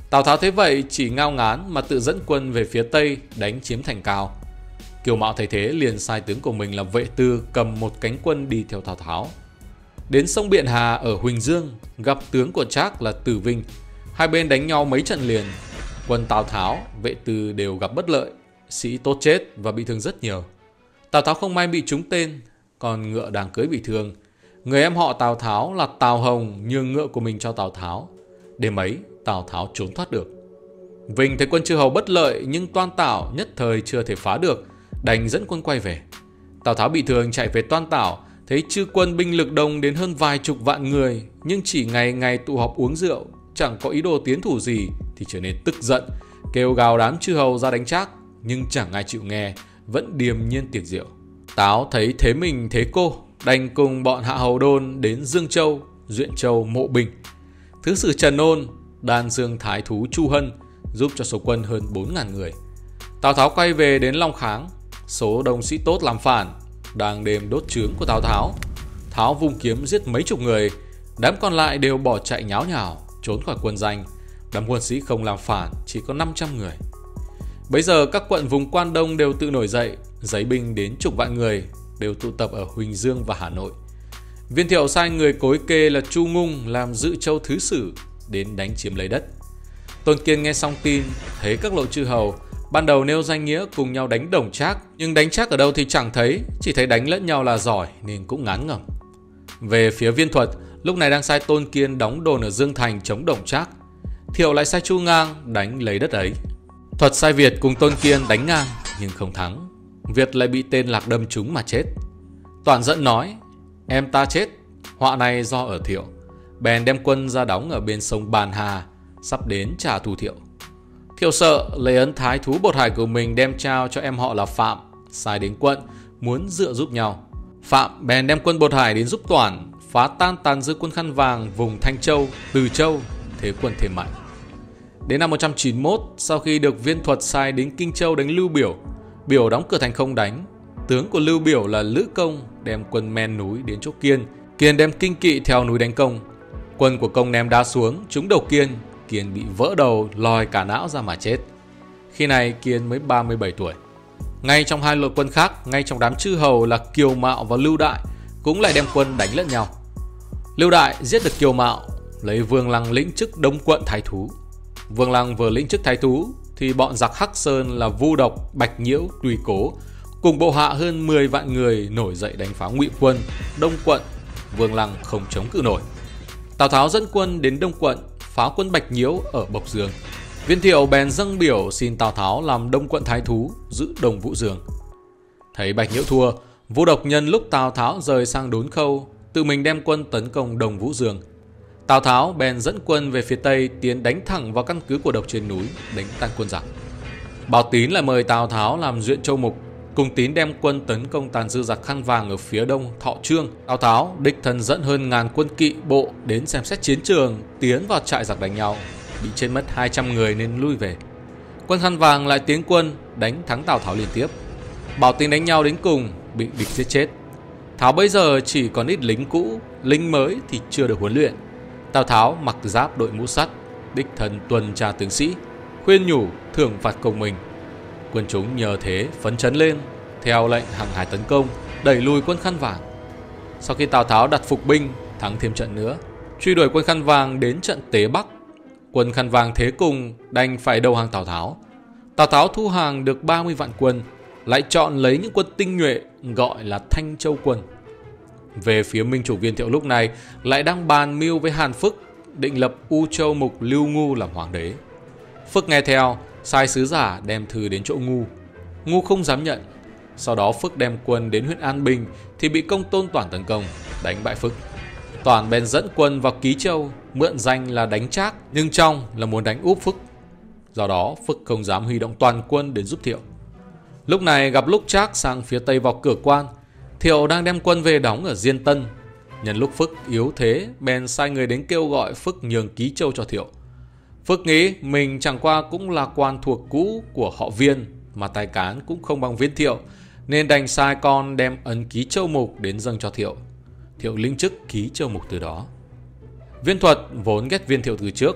Tào Tháo thấy vậy chỉ ngao ngán mà tự dẫn quân về phía tây đánh chiếm thành Cao. Kiều Mạo thấy thế liền sai tướng của mình là Vệ Tư cầm một cánh quân đi theo Tào Tháo. Đến sông Biện Hà ở Huỳnh Dương gặp tướng của Trác là Tử Vinh. Hai bên đánh nhau mấy trận liền. Quân Tào Tháo, Vệ Tư đều gặp bất lợi, sĩ tốt chết và bị thương rất nhiều. Tào Tháo không may bị trúng tên, còn ngựa đang cưỡi bị thương. Người em họ Tào Tháo là Tào Hồng nhường ngựa của mình cho Tào Tháo. Đêm ấy Tào Tháo trốn thoát được. Vinh thấy quân chư hầu bất lợi nhưng Toan Tảo nhất thời chưa thể phá được, đành dẫn quân quay về. Tào Tháo bị thương chạy về Toan Tảo, thấy chư quân binh lực đông đến hơn vài chục vạn người, nhưng chỉ ngày ngày tụ họp uống rượu, chẳng có ý đồ tiến thủ gì, thì trở nên tức giận, kêu gào đám chư hầu ra đánh Trác, nhưng chẳng ai chịu nghe, vẫn điềm nhiên tiệc rượu. Táo thấy thế mình thế cô, đành cùng bọn Hạ Hầu Đôn đến Dương Châu, Duyện Châu Mộ Bình. Thứ sử Trần Ôn, đan dương thái thú Chu Hân giúp cho số quân hơn bốn nghìn người. Tào Tháo quay về đến Long Kháng, số đông sĩ tốt làm phản, đang đêm đốt trướng của Tào Tháo. Tháo vung kiếm giết mấy chục người, đám còn lại đều bỏ chạy nháo nhào, trốn khỏi quân danh. Đám quân sĩ không làm phản chỉ có năm trăm người. Bấy giờ các quận vùng Quan Đông đều tự nổi dậy, giấy binh đến chục vạn người, đều tụ tập ở Huỳnh Dương và Hà Nội. Viên Thiệu sai người cối kê là Chu Ngung làm Dự Châu thứ sử đến đánh chiếm lấy đất. Tôn Kiên nghe xong tin, thấy các lộ chư hầu ban đầu nêu danh nghĩa cùng nhau đánh Đồng Trác, nhưng đánh Trác ở đâu thì chẳng thấy, chỉ thấy đánh lẫn nhau là giỏi nên cũng ngán ngẩm. Về phía Viên Thuật, lúc này đang sai Tôn Kiên đóng đồn ở Dương Thành chống Đồng Trác. Thiệu lại sai Chu Ngang đánh lấy đất ấy. Thuật sai Việt cùng Tôn Kiên đánh ngang nhưng không thắng. Việt lại bị tên Lạc đâm trúng mà chết. Toản giận nói: em ta chết, họa này do ở Thiệu. Bèn đem quân ra đóng ở bên sông Bàn Hà, sắp đến trả thù Thiệu. Thiệu sợ lấy ấn thái thú Bột Hải của mình đem trao cho em họ là Phạm, sai đến quận muốn dựa giúp nhau. Phạm bèn đem quân Bột Hải đến giúp Toản phá tan tàn dư quân Khăn Vàng vùng Thanh Châu, Từ Châu, thế quân thêm mạnh. Đến năm một trăm chín mươi mốt, sau khi được Viên Thuật sai đến Kinh Châu đánh Lưu Biểu, Biểu đóng cửa thành không đánh. Tướng của Lưu Biểu là Lữ Công đem quân men núi đến chỗ Kiên, Kiên đem kinh kỵ theo núi đánh Công. Quân của Công ném đá xuống trúng đầu Kiên, Kiên bị vỡ đầu, lòi cả não ra mà chết. Khi này Kiên mới ba mươi bảy tuổi. Ngay trong hai đội quân khác, ngay trong đám chư hầu là Kiều Mạo và Lưu Đại cũng lại đem quân đánh lẫn nhau. Lưu Đại giết được Kiều Mạo, lấy Vương Lăng lĩnh chức Đông quận thái thú. Vương Lăng vừa lĩnh chức thái thú thì bọn giặc Hắc Sơn là Vu Độc, Bạch Nhiễu, Tùy Cố cùng bộ hạ hơn mười vạn người nổi dậy đánh phá Ngụy quân Đông quận. Vương Lăng không chống cự nổi. Tào Tháo dẫn quân đến Đông quận phá quân Bạch Nhiễu ở Bộc Dương. Viên Thiệu bèn dâng biểu xin Tào Tháo làm Đông quận thái thú, giữ Đồng Vũ Dương. Thấy Bạch Nhiễu thua, Vu Độc nhân lúc Tào Tháo rời sang Đốn Khâu, tự mình đem quân tấn công Đồng Vũ Dương. Tào Tháo bèn dẫn quân về phía tây tiến đánh thẳng vào căn cứ của Độc trên núi, đánh tan quân giặc. Bảo Tín lại mời Tào Tháo làm Duyện Châu Mục, cùng Tín đem quân tấn công tàn dư giặc Khăn Vàng ở phía đông Thọ Trương. Tào Tháo đích thân dẫn hơn ngàn quân kỵ bộ đến xem xét chiến trường, tiến vào trại giặc đánh nhau, bị chết mất hai trăm người nên lui về. Quân Khăn Vàng lại tiến quân đánh thắng Tào Tháo liên tiếp. Bảo Tín đánh nhau đến cùng bị địch giết chết. Tháo bây giờ chỉ còn ít lính cũ, lính mới thì chưa được huấn luyện. Tào Tháo mặc giáp đội mũ sắt, đích thân tuần tra tướng sĩ, khuyên nhủ thưởng phạt công mình. Quân chúng nhờ thế phấn chấn lên, theo lệnh hăng hái tấn công, đẩy lùi quân Khăn Vàng. Sau khi Tào Tháo đặt phục binh, thắng thêm trận nữa, truy đuổi quân Khăn Vàng đến trận Tế Bắc. Quân Khăn Vàng thế cùng đành phải đầu hàng Tào Tháo. Tào Tháo thu hàng được ba mươi vạn quân, lại chọn lấy những quân tinh nhuệ gọi là Thanh Châu quân. Về phía Minh chủ Viên Thiệu lúc này lại đang bàn mưu với Hàn Phức, định lập U Châu Mục Lưu Ngu làm hoàng đế. Phức nghe theo, sai sứ giả đem thư đến chỗ Ngu. Ngu không dám nhận. Sau đó Phức đem quân đến huyện An Bình thì bị Công Tôn Toản tấn công, đánh bại Phức. Toản bèn dẫn quân vào Ký Châu, mượn danh là đánh Trác, nhưng trong là muốn đánh úp Phức. Do đó Phức không dám huy động toàn quân đến giúp Thiệu. Lúc này gặp lúc Trác sang phía tây vào Cửa Quan, Thiệu đang đem quân về đóng ở Diên Tân. Nhân lúc Phức yếu thế, bèn sai người đến kêu gọi Phức nhường Ký Châu cho Thiệu. Phức nghĩ mình chẳng qua cũng là quan thuộc cũ của họ Viên, mà tài cán cũng không bằng Viên Thiệu, nên đành sai con đem ấn Ký Châu Mục đến dâng cho Thiệu. Thiệu lĩnh chức Ký Châu Mục từ đó. Viên Thuật vốn ghét Viên Thiệu từ trước,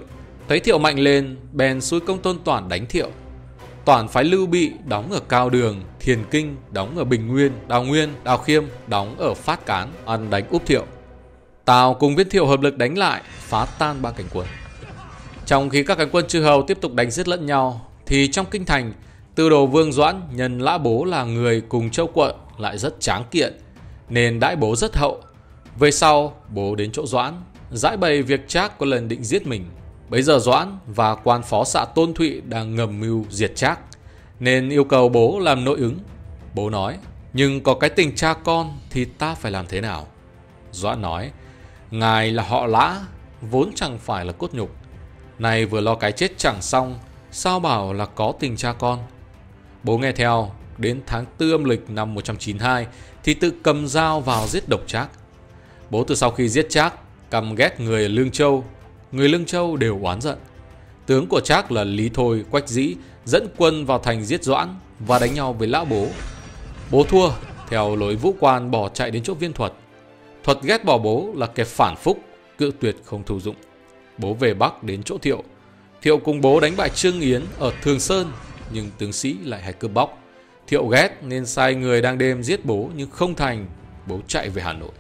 Thấy Thiệu mạnh lên, bèn xúi công Tôn Toản đánh Thiệu. Toản phái Lưu Bị đóng ở Cao Đường, Thiền Kinh đóng ở Bình Nguyên, Đào Nguyên, Đào Khiêm đóng ở Phát Cán ăn đánh úp Thiệu. Tào cùng viên Thiệu hợp lực đánh lại, phá tan ba cánh quân. Trong khi các cánh quân chư hầu tiếp tục đánh giết lẫn nhau, thì trong kinh thành, Tư đồ Vương Doãn nhân Lã Bố là người cùng châu quận lại rất tráng kiện, nên đãi Bố rất hậu. Về sau, Bố đến chỗ Doãn, giải bày việc Trác có lần định giết mình. Bấy giờ Doãn và quan phó xạ Tôn Thụy đang ngầm mưu diệt Trác, nên yêu cầu Bố làm nội ứng. Bố nói, nhưng có cái tình cha con thì ta phải làm thế nào? Doãn nói, ngài là họ Lã, vốn chẳng phải là cốt nhục. Này vừa lo cái chết chẳng xong, sao bảo là có tình cha con? Bố nghe theo. Đến tháng tư âm lịch năm một trăm chín mươi hai thì tự cầm dao vào giết độc Trác. Bố từ sau khi giết Trác căm ghét người ở Lương Châu, người Lương Châu đều oán giận. Tướng của Trác là Lý Thôi, Quách Dĩ dẫn quân vào thành giết Doãn và đánh nhau với Lã Bố. Bố thua, theo lối Vũ Quan bỏ chạy đến chỗ Viên Thuật. Thuật ghét bỏ bố là kẻ phản phúc, cự tuyệt không thụ dụng. Bố về Bắc đến chỗ Thiệu. Thiệu cùng bố đánh bại Trương Yến ở Thường Sơn, nhưng tướng sĩ lại hay cướp bóc. Thiệu ghét nên sai người đang đêm giết bố nhưng không thành. Bố chạy về Hà Nội.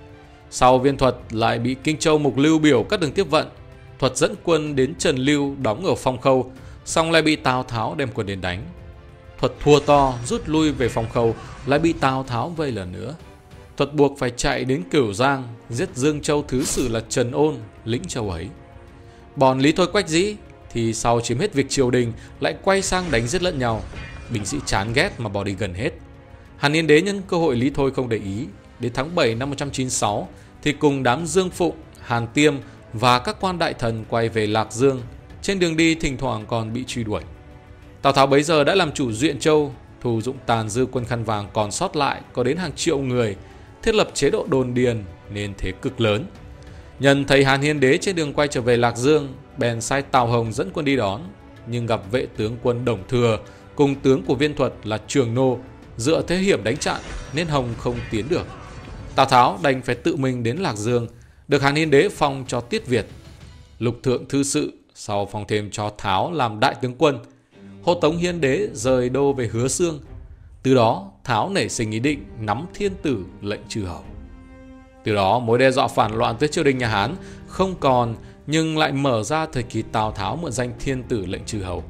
Sau Viên Thuật lại bị Kinh Châu Mục Lưu Biểu cắt đường tiếp vận. Thuật dẫn quân đến Trần Lưu đóng ở Phong Khâu, xong lại bị Tào Tháo đem quân đến đánh. Thuật thua to, rút lui về Phong Khâu, lại bị Tào Tháo vây lần nữa. Thuật buộc phải chạy đến Cửu Giang, giết Dương Châu thứ sử là Trần Ôn, lĩnh châu ấy. Bọn Lý Thôi, Quách Dĩ thì sau chiếm hết việc triều đình lại quay sang đánh giết lẫn nhau. Binh sĩ chán ghét mà bỏ đi gần hết. Hàn Yên Đế nhân cơ hội Lý Thôi không để ý, đến tháng bảy năm một trăm chín mươi sáu thì cùng đám Dương Phụng, Hàn Tiêm và các quan đại thần quay về Lạc Dương. Trên đường đi thỉnh thoảng còn bị truy đuổi. Tào Tháo bấy giờ đã làm chủ Duyện Châu, thu dụng tàn dư quân khăn vàng còn sót lại có đến hàng triệu người, thiết lập chế độ đồn điền nên thế cực lớn. Nhân thấy Hàn Hiến Đế trên đường quay trở về Lạc Dương, bèn sai Tào Hồng dẫn quân đi đón, nhưng gặp vệ tướng quân Đồng Thừa cùng tướng của Viên Thuật là Trường Nô dựa thế hiểm đánh chặn nên Hồng không tiến được. Tào Tháo đành phải tự mình đến Lạc Dương, được Hàn Hiến Đế phong cho Tiết Việt. Lục Thượng Thư Sự sau phong thêm cho Tháo làm đại tướng quân. Hộ tống Hiến Đế rời đô về Hứa Xương. Từ đó Tháo nảy sinh ý định nắm thiên tử lệnh chư hầu. Từ đó mối đe dọa phản loạn tới triều đình nhà Hán không còn, nhưng lại mở ra thời kỳ Tào Tháo mượn danh thiên tử lệnh chư hầu.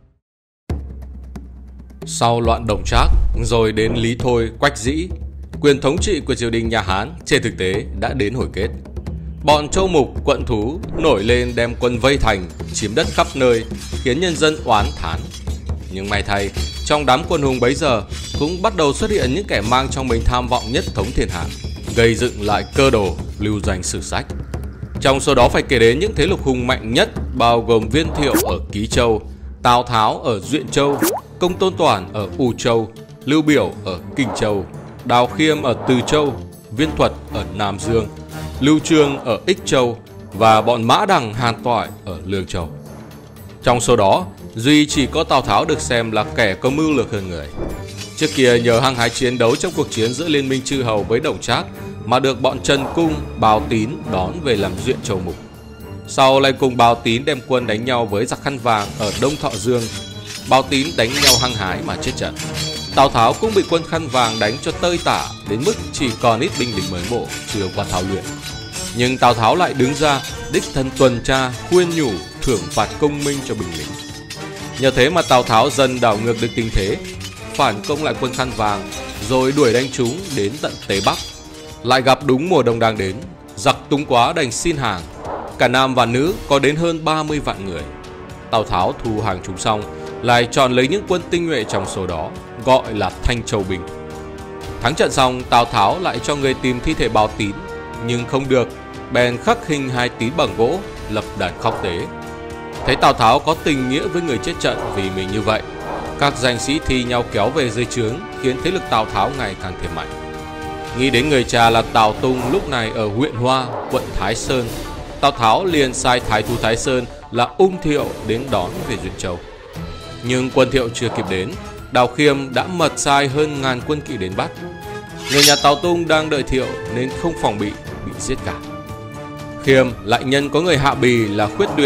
Sau loạn Đồng Trác rồi đến Lý Thôi, Quách Dĩ, quyền thống trị của triều đình nhà Hán trên thực tế đã đến hồi kết. Bọn Châu Mục, quận thú nổi lên đem quân vây thành, chiếm đất khắp nơi, khiến nhân dân oán thán. Nhưng may thay, trong đám quân hùng bấy giờ cũng bắt đầu xuất hiện những kẻ mang trong mình tham vọng nhất thống thiên hạ, gây dựng lại cơ đồ, lưu danh sử sách. Trong số đó phải kể đến những thế lực hùng mạnh nhất, bao gồm Viên Thiệu ở Ký Châu, Tào Tháo ở Duyện Châu, Công Tôn Toản ở U Châu, Lưu Biểu ở Kinh Châu, Đào Khiêm ở Từ Châu, Viên Thuật ở Nam Dương, Lưu Trương ở Ích Châu và bọn Mã Đằng, Hàn Toại ở Lương Châu. Trong số đó, duy chỉ có Tào Tháo được xem là kẻ có mưu lược hơn người. Trước kia nhờ hăng hái chiến đấu trong cuộc chiến giữa Liên minh chư hầu với Đồng Trác mà được bọn Trần Cung, Bào Tín đón về làm Duyện Châu Mục. Sau lại cùng Bào Tín đem quân đánh nhau với giặc khăn vàng ở Đông Thọ Dương. Bào Tín đánh nhau hăng hái mà chết trận. Tào Tháo cũng bị quân khăn vàng đánh cho tơi tả đến mức chỉ còn ít binh lính mới mộ chưa qua thao luyện. Nhưng Tào Tháo lại đứng ra đích thân tuần tra, khuyên nhủ, thưởng phạt công minh cho binh lính. Nhờ thế mà Tào Tháo dần đảo ngược được tình thế, phản công lại quân khăn vàng, rồi đuổi đánh chúng đến tận Tế Bắc. Lại gặp đúng mùa đông đang đến, giặc túng quá đành xin hàng. Cả nam và nữ có đến hơn ba mươi vạn người. Tào Tháo thu hàng chúng xong, lại chọn lấy những quân tinh nhuệ trong số đó, gọi là Thanh Châu binh. Thắng trận xong, Tào Tháo lại cho người tìm thi thể Bào Tín, nhưng không được, bèn khắc hình hai tín bằng gỗ, lập đàn khóc tế. Thấy Tào Tháo có tình nghĩa với người chết trận vì mình như vậy, các danh sĩ thi nhau kéo về dưới trướng, khiến thế lực Tào Tháo ngày càng thêm mạnh. Nghĩ đến người cha là Tào Tung lúc này ở huyện Hoa, quận Thái Sơn, Tào Tháo liền sai thái thú Thái Sơn là Ung Thiệu đến đón về Duyện Châu. Nhưng quân Thiệu chưa kịp đến, Đào Khiêm đã mật sai hơn ngàn quân kỵ đến bắt. Người nhà Tào Tung đang đợi Thiệu nên không phòng bị, bị giết cả. Khiêm lại nhân có người Hạ Bì là Khuyết Tuyên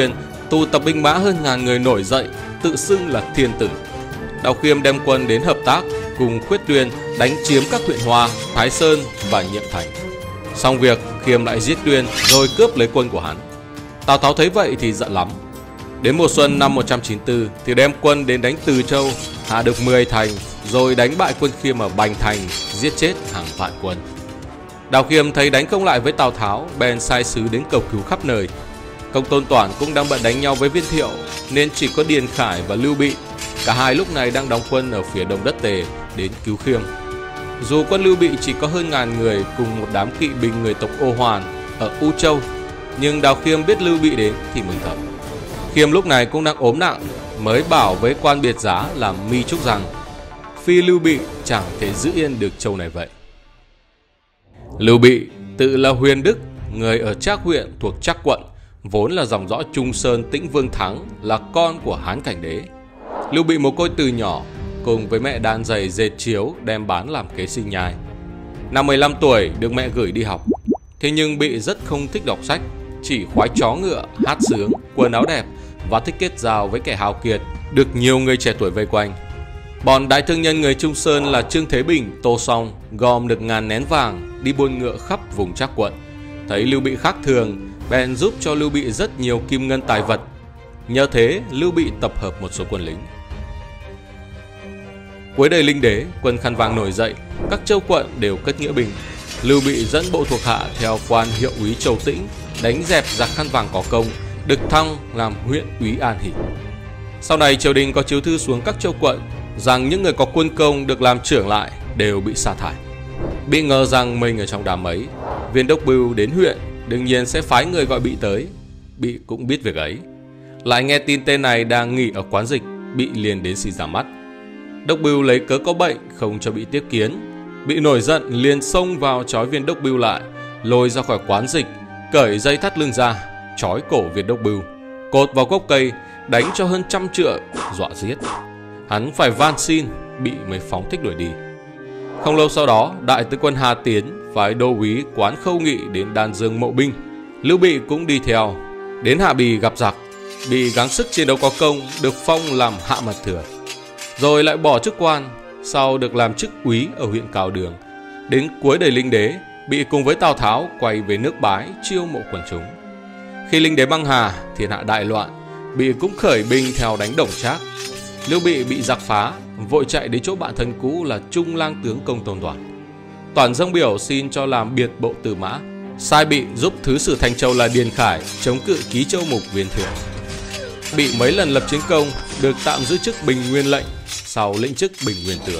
tụ tập binh mã hơn ngàn người nổi dậy, tự xưng là thiên tử. Đào Khiêm đem quân đến hợp tác cùng Khuyết Tuyên đánh chiếm các huyện Hoa, Thái Sơn và Nhiệm Thành. Xong việc, Khiêm lại giết Tuyên rồi cướp lấy quân của hắn. Tào Tháo thấy vậy thì giận lắm. Đến mùa xuân năm một trăm chín mươi tư thì đem quân đến đánh Từ Châu, hạ được mười thành, rồi đánh bại quân Khiêm ở Bành Thành, giết chết hàng vạn quân. Đào Khiêm thấy đánh không lại với Tào Tháo, bèn sai sứ đến cầu cứu khắp nơi. Công Tôn Toản cũng đang bận đánh nhau với Viên Thiệu, nên chỉ có Điền Khải và Lưu Bị, cả hai lúc này đang đóng quân ở phía đông đất Tề, đến cứu Khiêm. Dù quân Lưu Bị chỉ có hơn ngàn người cùng một đám kỵ binh người tộc Ô Hoàn ở U Châu, nhưng Đào Khiêm biết Lưu Bị đến thì mừng thầm. Khiêm lúc này cũng đang ốm nặng, mới bảo với quan biệt giá là Mi Trúc rằng phi Lưu Bị chẳng thể giữ yên được châu này vậy. Lưu Bị tự là Huyền Đức, người ở Trác huyện thuộc Trác quận, vốn là dòng dõi Trung Sơn Tĩnh Vương Thắng, là con của Hán Cảnh Đế. Lưu Bị mồ côi từ nhỏ, cùng với mẹ đan giày dệt chiếu đem bán làm kế sinh nhai. Năm mười lăm tuổi được mẹ gửi đi học. Thế nhưng Bị rất không thích đọc sách, chỉ khoái chó ngựa, hát sướng, quần áo đẹp và thích kết giao với kẻ hào kiệt, được nhiều người trẻ tuổi vây quanh. Bọn đại thương nhân người Trung Sơn là Trương Thế Bình, Tô Song gom được ngàn nén vàng đi buôn ngựa khắp vùng Trác quận. Thấy Lưu Bị khác thường, bèn giúp cho Lưu Bị rất nhiều kim ngân tài vật. Nhờ thế, Lưu Bị tập hợp một số quân lính. Cuối đời Linh Đế, quân khăn vàng nổi dậy, các châu quận đều cất nghĩa binh. Lưu Bị dẫn bộ thuộc hạ theo quan hiệu úy Châu Tĩnh đánh dẹp giặc khăn vàng có công, được thăng làm huyện úy An Hỷ. Sau này triều đình có chiếu thư xuống các châu quận rằng những người có quân công được làm trưởng lại đều bị sa thải. Bị ngờ rằng mình ở trong đám ấy, Viên Đốc Bưu đến huyện đương nhiên sẽ phái người gọi Bị tới. Bị cũng biết việc ấy, lại nghe tin tên này đang nghỉ ở quán dịch, Bị liền đến xin ra mắt. Đốc Bưu lấy cớ có bệnh không cho Bị tiếp kiến. Bị nổi giận liền xông vào trói Viên Đốc Bưu lại, lôi ra khỏi quán dịch, cởi dây thắt lưng ra, trói cổ Viên Đốc Bưu, cột vào gốc cây, đánh cho hơn trăm trượng, dọa giết. Hắn phải van xin, Bị mới phóng thích đuổi đi. Không lâu sau đó, đại tướng quân Hà Tiến phái đô úy Quán Khâu Nghị đến Đan Dương mộ binh. Lưu Bị cũng đi theo. Đến Hạ Bì gặp giặc, Bị gắng sức chiến đấu có công, được phong làm hạ mật thừa, rồi lại bỏ chức quan, sau được làm chức úy ở huyện Cào Đường. Đến cuối đời Linh Đế, Bị cùng với Tào Tháo quay về nước Bái chiêu mộ quần chúng. Khi Linh Đế băng hà, thiên hạ đại loạn, Bị cũng khởi binh theo đánh Đồng Trác. Lưu Bị bị giặc phá, vội chạy đến chỗ bạn thân cũ là Trung lang tướng Công Tôn Toản. Toản dâng biểu xin cho làm biệt bộ Tư Mã, sai Bị giúp thứ sử Thanh Châu là Điền Khải chống cự Ký Châu mục Viên Thiệu. Bị mấy lần lập chiến công, được tạm giữ chức Bình Nguyên lệnh, sau lĩnh chức Bình Nguyên tướng.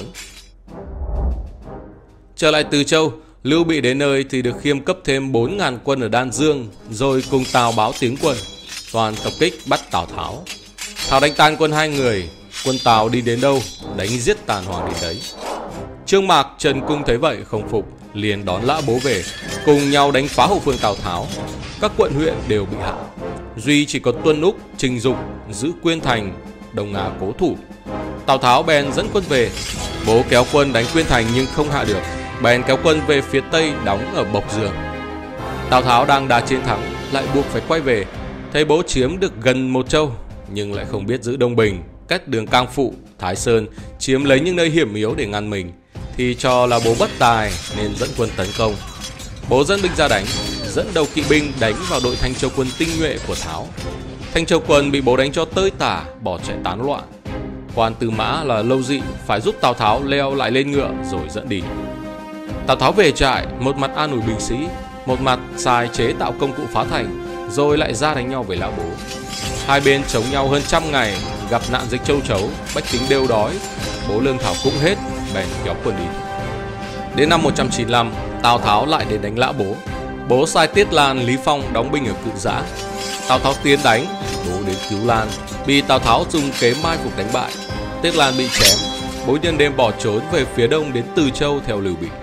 Trở lại Từ Châu, Lưu Bị đến nơi thì được Khiêm cấp thêm bốn ngàn quân ở Đan Dương, rồi cùng Tào báo tiến quân, toàn tập kích bắt Tào Tháo. Tháo đánh tan quân hai người, quân Tào đi đến đâu, đánh giết tàn hoàng đến đấy. Trương Mạc, Trần Cung thấy vậy không phục, liền đón Lã Bố về, cùng nhau đánh phá hậu phương Tào Tháo. Các quận huyện đều bị hạ, duy chỉ có Tuân Úc, Trình Dục giữ Quyên Thành, Đông Nga cố thủ. Tào Tháo bèn dẫn quân về. Bố kéo quân đánh Quyên Thành nhưng không hạ được, bèn kéo quân về phía tây đóng ở Bộc Dương. Tào Tháo đang đà chiến thắng, lại buộc phải quay về. Thấy bố chiếm được gần một châu, nhưng lại không biết giữ Đông Bình, cách đường Cang Phụ, Thái Sơn, chiếm lấy những nơi hiểm yếu để ngăn mình, thì cho là bố bất tài nên dẫn quân tấn công. Bố dẫn binh ra đánh, dẫn đầu kỵ binh đánh vào đội Thanh Châu quân tinh nhuệ của Tháo. Thanh Châu quân bị bố đánh cho tơi tả, bỏ chạy tán loạn. Quan Tư Mã là Lâu Dị phải giúp Tào Tháo leo lại lên ngựa rồi dẫn đi. Tào Tháo về trại, một mặt an ủi binh sĩ, một mặt xài chế tạo công cụ phá thành, rồi lại ra đánh nhau với Lã Bố. Hai bên chống nhau hơn trăm ngày, gặp nạn dịch châu chấu, bách tính đều đói, bố lương thảo cũng hết, bèn kéo quân đi. Đến năm một trăm chín mươi lăm, Tào Tháo lại đến đánh Lã Bố. Bố sai Tiết Lan, Lý Phong đóng binh ở Cự Giã. Tào Tháo tiến đánh, bố đến cứu Lan, bị Tào Tháo dùng kế mai phục đánh bại. Tiết Lan bị chém, bố nhân đêm bỏ trốn về phía đông đến Từ Châu theo Lưu Bị.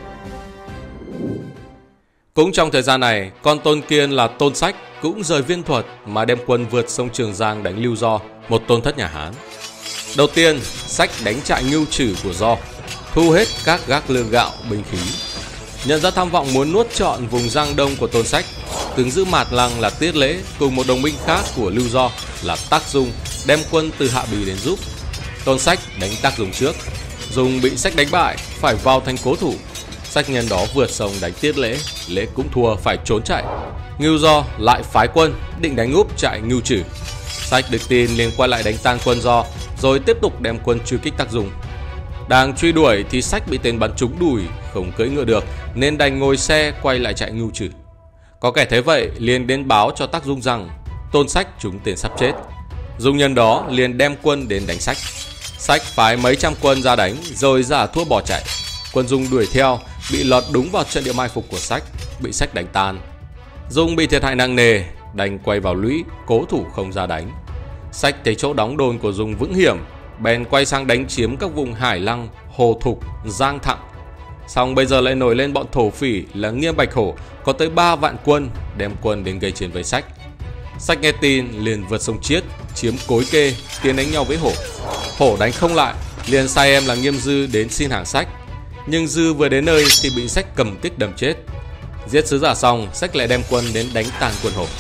Cũng trong thời gian này, con Tôn Kiên là Tôn Sách cũng rời Viên Thuật mà đem quân vượt sông Trường Giang đánh Lưu Do, một tôn thất nhà Hán. Đầu tiên, Sách đánh trại Ngưu Trử của Do, thu hết các gác lương gạo, binh khí. Nhận ra tham vọng muốn nuốt trọn vùng Giang Đông của Tôn Sách, tướng giữ Mạt Lăng là Tiết Lễ cùng một đồng minh khác của Lưu Do là Tác Dung đem quân từ Hạ Bì đến giúp. Tôn Sách đánh Tác Dung trước, Dung bị Sách đánh bại, phải vào thành cố thủ. Sách nhân đó vượt sông đánh Tiết Lễ, Lễ cũng thua phải trốn chạy. Ngưu Do lại phái quân định đánh úp trại Ngưu Trử. Sách được tin liền quay lại đánh tan quân Do, rồi tiếp tục đem quân truy kích Tác Dung. Đang truy đuổi thì Sách bị tên bắn trúng đùi, không cưỡi ngựa được nên đành ngồi xe quay lại trại Ngưu Trử. Có kẻ thấy vậy liền đến báo cho Tác Dung rằng Tôn Sách trúng tên sắp chết. Dung nhân đó liền đem quân đến đánh Sách. Sách phái mấy trăm quân ra đánh rồi giả thua bỏ chạy. Quân Dung đuổi theo, bị lọt đúng vào trận địa mai phục của Sách, bị Sách đánh tan. Dung bị thiệt hại nặng nề, đành quay vào lũy, cố thủ không ra đánh. Sách thấy chỗ đóng đồn của Dung vững hiểm, bèn quay sang đánh chiếm các vùng Hải Lăng, Hồ Thục, Giang Thặng. Xong bây giờ lại nổi lên bọn thổ phỉ là Nghiêm Bạch Hổ có tới ba vạn quân, đem quân đến gây chiến với Sách. Sách nghe tin liền vượt sông Chiết, chiếm Cối Kê, tiến đánh nhau với Hổ. Hổ đánh không lại, liền sai em là Nghiêm Dư đến xin hàng Sách. Nhưng Dư vừa đến nơi thì bị Sách cầm kích đâm chết. Giết sứ giả xong, Sách lại đem quân đến đánh tàn quân Hổ.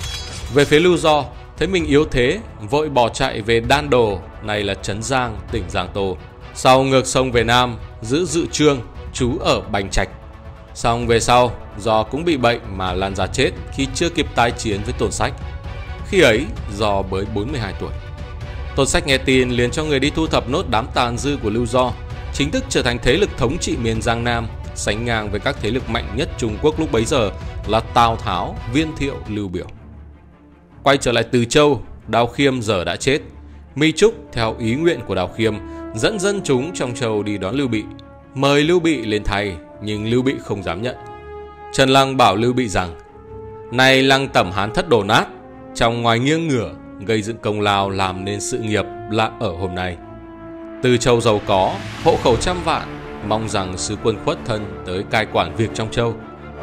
Về phía Lưu Do, thấy mình yếu thế, vội bỏ chạy về Đan Đồ, này là Trấn Giang, tỉnh Giang Tô. Sau ngược sông về Nam, giữ Dự Trương, trú ở Bành Trạch. Xong về sau, Do cũng bị bệnh mà lan ra chết khi chưa kịp tái chiến với Tôn Sách. Khi ấy, Do mới bốn mươi hai tuổi. Tôn Sách nghe tin liền cho người đi thu thập nốt đám tàn dư của Lưu Do, chính thức trở thành thế lực thống trị miền Giang Nam, sánh ngang với các thế lực mạnh nhất Trung Quốc lúc bấy giờ là Tào Tháo, Viên Thiệu, Lưu Biểu. Quay trở lại Từ Châu, Đao Khiêm giờ đã chết. Mi Trúc theo ý nguyện của Đao Khiêm dẫn dân chúng trong châu đi đón Lưu Bị, mời Lưu Bị lên thay, nhưng Lưu Bị không dám nhận. Trần Lăng bảo Lưu Bị rằng: "Này Lăng Tẩm Hán thất đổ nát, trong ngoài nghiêng ngửa, gây dựng công lao làm nên sự nghiệp là ở hôm nay. Từ Châu giàu có, hộ khẩu trăm vạn, mong rằng sứ quân khuất thân tới cai quản việc trong châu."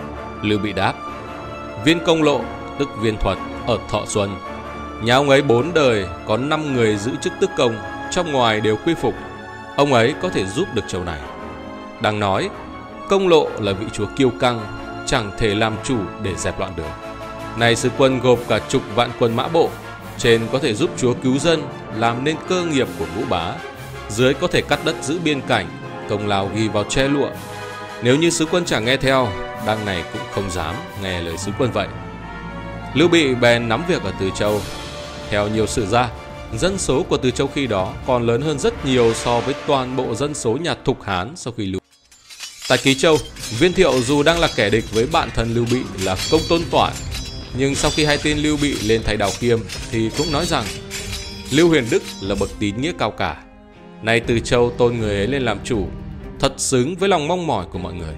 Lưu Bị đáp: "Viên Công Lộ, tức Viên Thuật, ở Thọ Xuân, nhà ông ấy bốn đời có năm người giữ chức tước công, trong ngoài đều quy phục. Ông ấy có thể giúp được châu này." Đang nói, Công Lộ là vị chúa kiêu căng, chẳng thể làm chủ để dẹp loạn được. Này sứ quân gộp cả chục vạn quân mã bộ, trên có thể giúp chúa cứu dân, làm nên cơ nghiệp của Vũ Bá, dưới có thể cắt đất giữ biên cảnh, công lao ghi vào tre lụa. Nếu như sứ quân chẳng nghe theo, đằng này cũng không dám nghe lời sứ quân vậy. Lưu Bị bèn nắm việc ở Từ Châu. Theo nhiều sử gia, dân số của Từ Châu khi đó còn lớn hơn rất nhiều so với toàn bộ dân số nhà Thục Hán sau khi Lưu. Tại Ký Châu, Viên Thiệu dù đang là kẻ địch với bạn thân Lưu Bị là Công Tôn Toản, nhưng sau khi hay tin Lưu Bị lên thay Đào Khiêm thì cũng nói rằng Lưu Huyền Đức là bậc tín nghĩa cao cả. Nay Từ Châu tôn người ấy lên làm chủ, thật xứng với lòng mong mỏi của mọi người.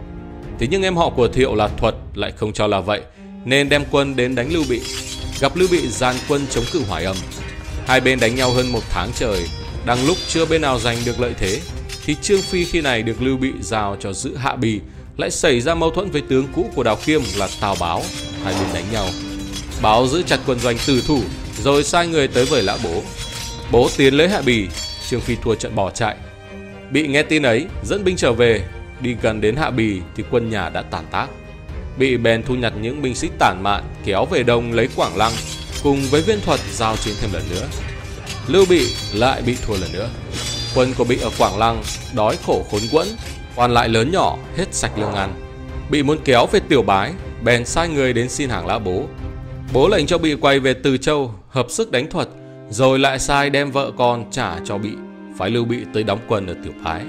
Thế nhưng em họ của Thiệu là Thuật lại không cho là vậy, nên đem quân đến đánh Lưu Bị. Gặp Lưu Bị dàn quân chống cự Hoài Âm. Hai bên đánh nhau hơn một tháng trời, đang lúc chưa bên nào giành được lợi thế, thì Trương Phi khi này được Lưu Bị giao cho giữ Hạ Bì, lại xảy ra mâu thuẫn với tướng cũ của Đào Khiêm là Tào Báo. Hai bên đánh nhau, Báo giữ chặt quân doanh tử thủ, rồi sai người tới vời Lã Bố. Bố tiến lấy Hạ Bì, Trương Phi thua trận bỏ chạy. Bị nghe tin ấy, dẫn binh trở về. Đi gần đến Hạ Bì thì quân nhà đã tàn tác. Bị bèn thu nhặt những binh sĩ tản mạn, kéo về đông lấy Quảng Lăng, cùng với Viên Thuật giao chiến thêm lần nữa. Lưu Bị lại bị thua lần nữa. Quân của Bị ở Quảng Lăng đói khổ khốn quẫn, còn lại lớn nhỏ hết sạch lương ăn. Bị muốn kéo về Tiểu Bái, bèn sai người đến xin hàng Lã Bố. Bố lệnh cho Bị quay về Từ Châu hợp sức đánh Thuật, rồi lại sai đem vợ con trả cho Bị, phái Lưu Bị tới đóng quân ở Tiểu Bái.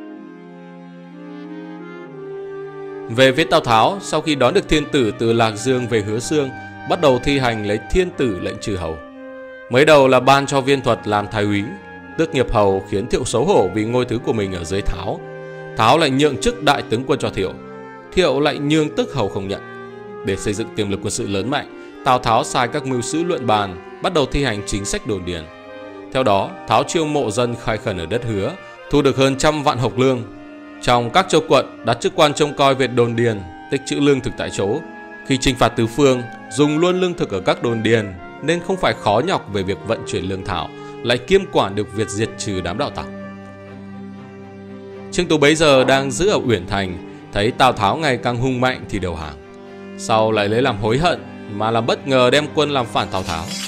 Về phía Tào Tháo, sau khi đón được thiên tử từ Lạc Dương về Hứa Xương, bắt đầu thi hành lấy thiên tử lệnh trừ hầu. Mới đầu là ban cho Viên Thuật làm thái úy, tước nghiệp hầu, khiến Thiệu xấu hổ vì ngôi thứ của mình ở dưới Tháo. Tháo lại nhượng chức đại tướng quân cho Thiệu, Thiệu lại nhường tước hầu không nhận. Để xây dựng tiềm lực quân sự lớn mạnh, Tào Tháo sai các mưu sĩ luận bàn, bắt đầu thi hành chính sách đồn điền. Theo đó, Tháo chiêu mộ dân khai khẩn ở đất Hứa, thu được hơn trăm vạn hộc lương. Trong các châu quận đặt chức quan trông coi việc đồn điền, tích trữ lương thực tại chỗ. Khi chinh phạt tứ phương, dùng luôn lương thực ở các đồn điền, nên không phải khó nhọc về việc vận chuyển lương thảo, lại kiêm quản được việc diệt trừ đám đạo tặc. Trương Tú bấy giờ đang giữ ở Uyển Thành, thấy Tào Tháo ngày càng hung mạnh thì đầu hàng. Sau lại lấy làm hối hận mà làm bất ngờ đem quân làm phản Tào Tháo.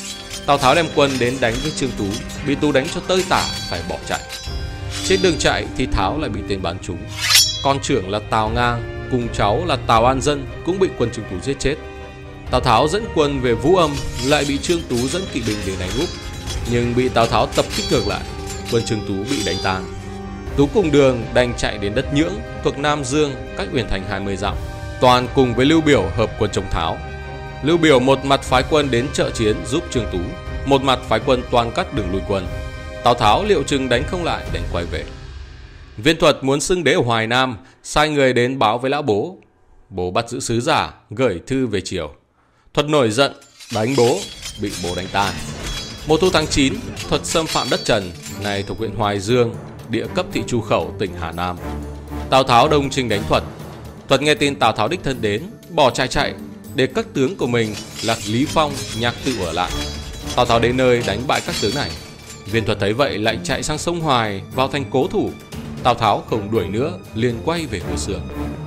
Tào Tháo đem quân đến đánh với Trương Tú, bị Tú đánh cho tơi tả phải bỏ chạy. Trên đường chạy thì Tháo lại bị tên bắn trúng. Con trưởng là Tào Ngang cùng cháu là Tào An Dân cũng bị quân Trương Tú giết chết. Tào Tháo dẫn quân về Vũ Âm, lại bị Trương Tú dẫn kỵ binh đến đánh úp, nhưng bị Tào Tháo tập kích ngược lại, quân Trương Tú bị đánh tan. Tú cùng Đường đành chạy đến đất Nhưỡng thuộc Nam Dương, cách Uyển Thành hai mươi dặm. Toàn cùng với Lưu Biểu hợp quân chống Tháo. Lưu Biểu một mặt phái quân đến trợ chiến giúp Trương Tú, một mặt phái quân toàn cắt đường lui quân. Tào Tháo liệu chừng đánh không lại, đành quay về. Viên Thuật muốn xưng đế ở Hoài Nam, sai người đến báo với lão bố. Bố bắt giữ sứ giả, gửi thư về triều. Thuật nổi giận, đánh bố, bị bố đánh tan. Mùa thu tháng chín, Thuật xâm phạm đất Trần, nay thuộc huyện Hoài Dương, địa cấp thị Chu Khẩu, tỉnh Hà Nam. Tào Tháo đông chinh đánh Thuật. Thuật nghe tin Tào Tháo đích thân đến, bỏ chạy chạy, để các tướng của mình là Lý Phong, Nhạc Tự ở lại. Tào Tháo đến nơi đánh bại các tướng này. Viên Thuật thấy vậy lại chạy sang sông Hoài, vào thành cố thủ. Tào Tháo không đuổi nữa, liền quay về Hứa Xương.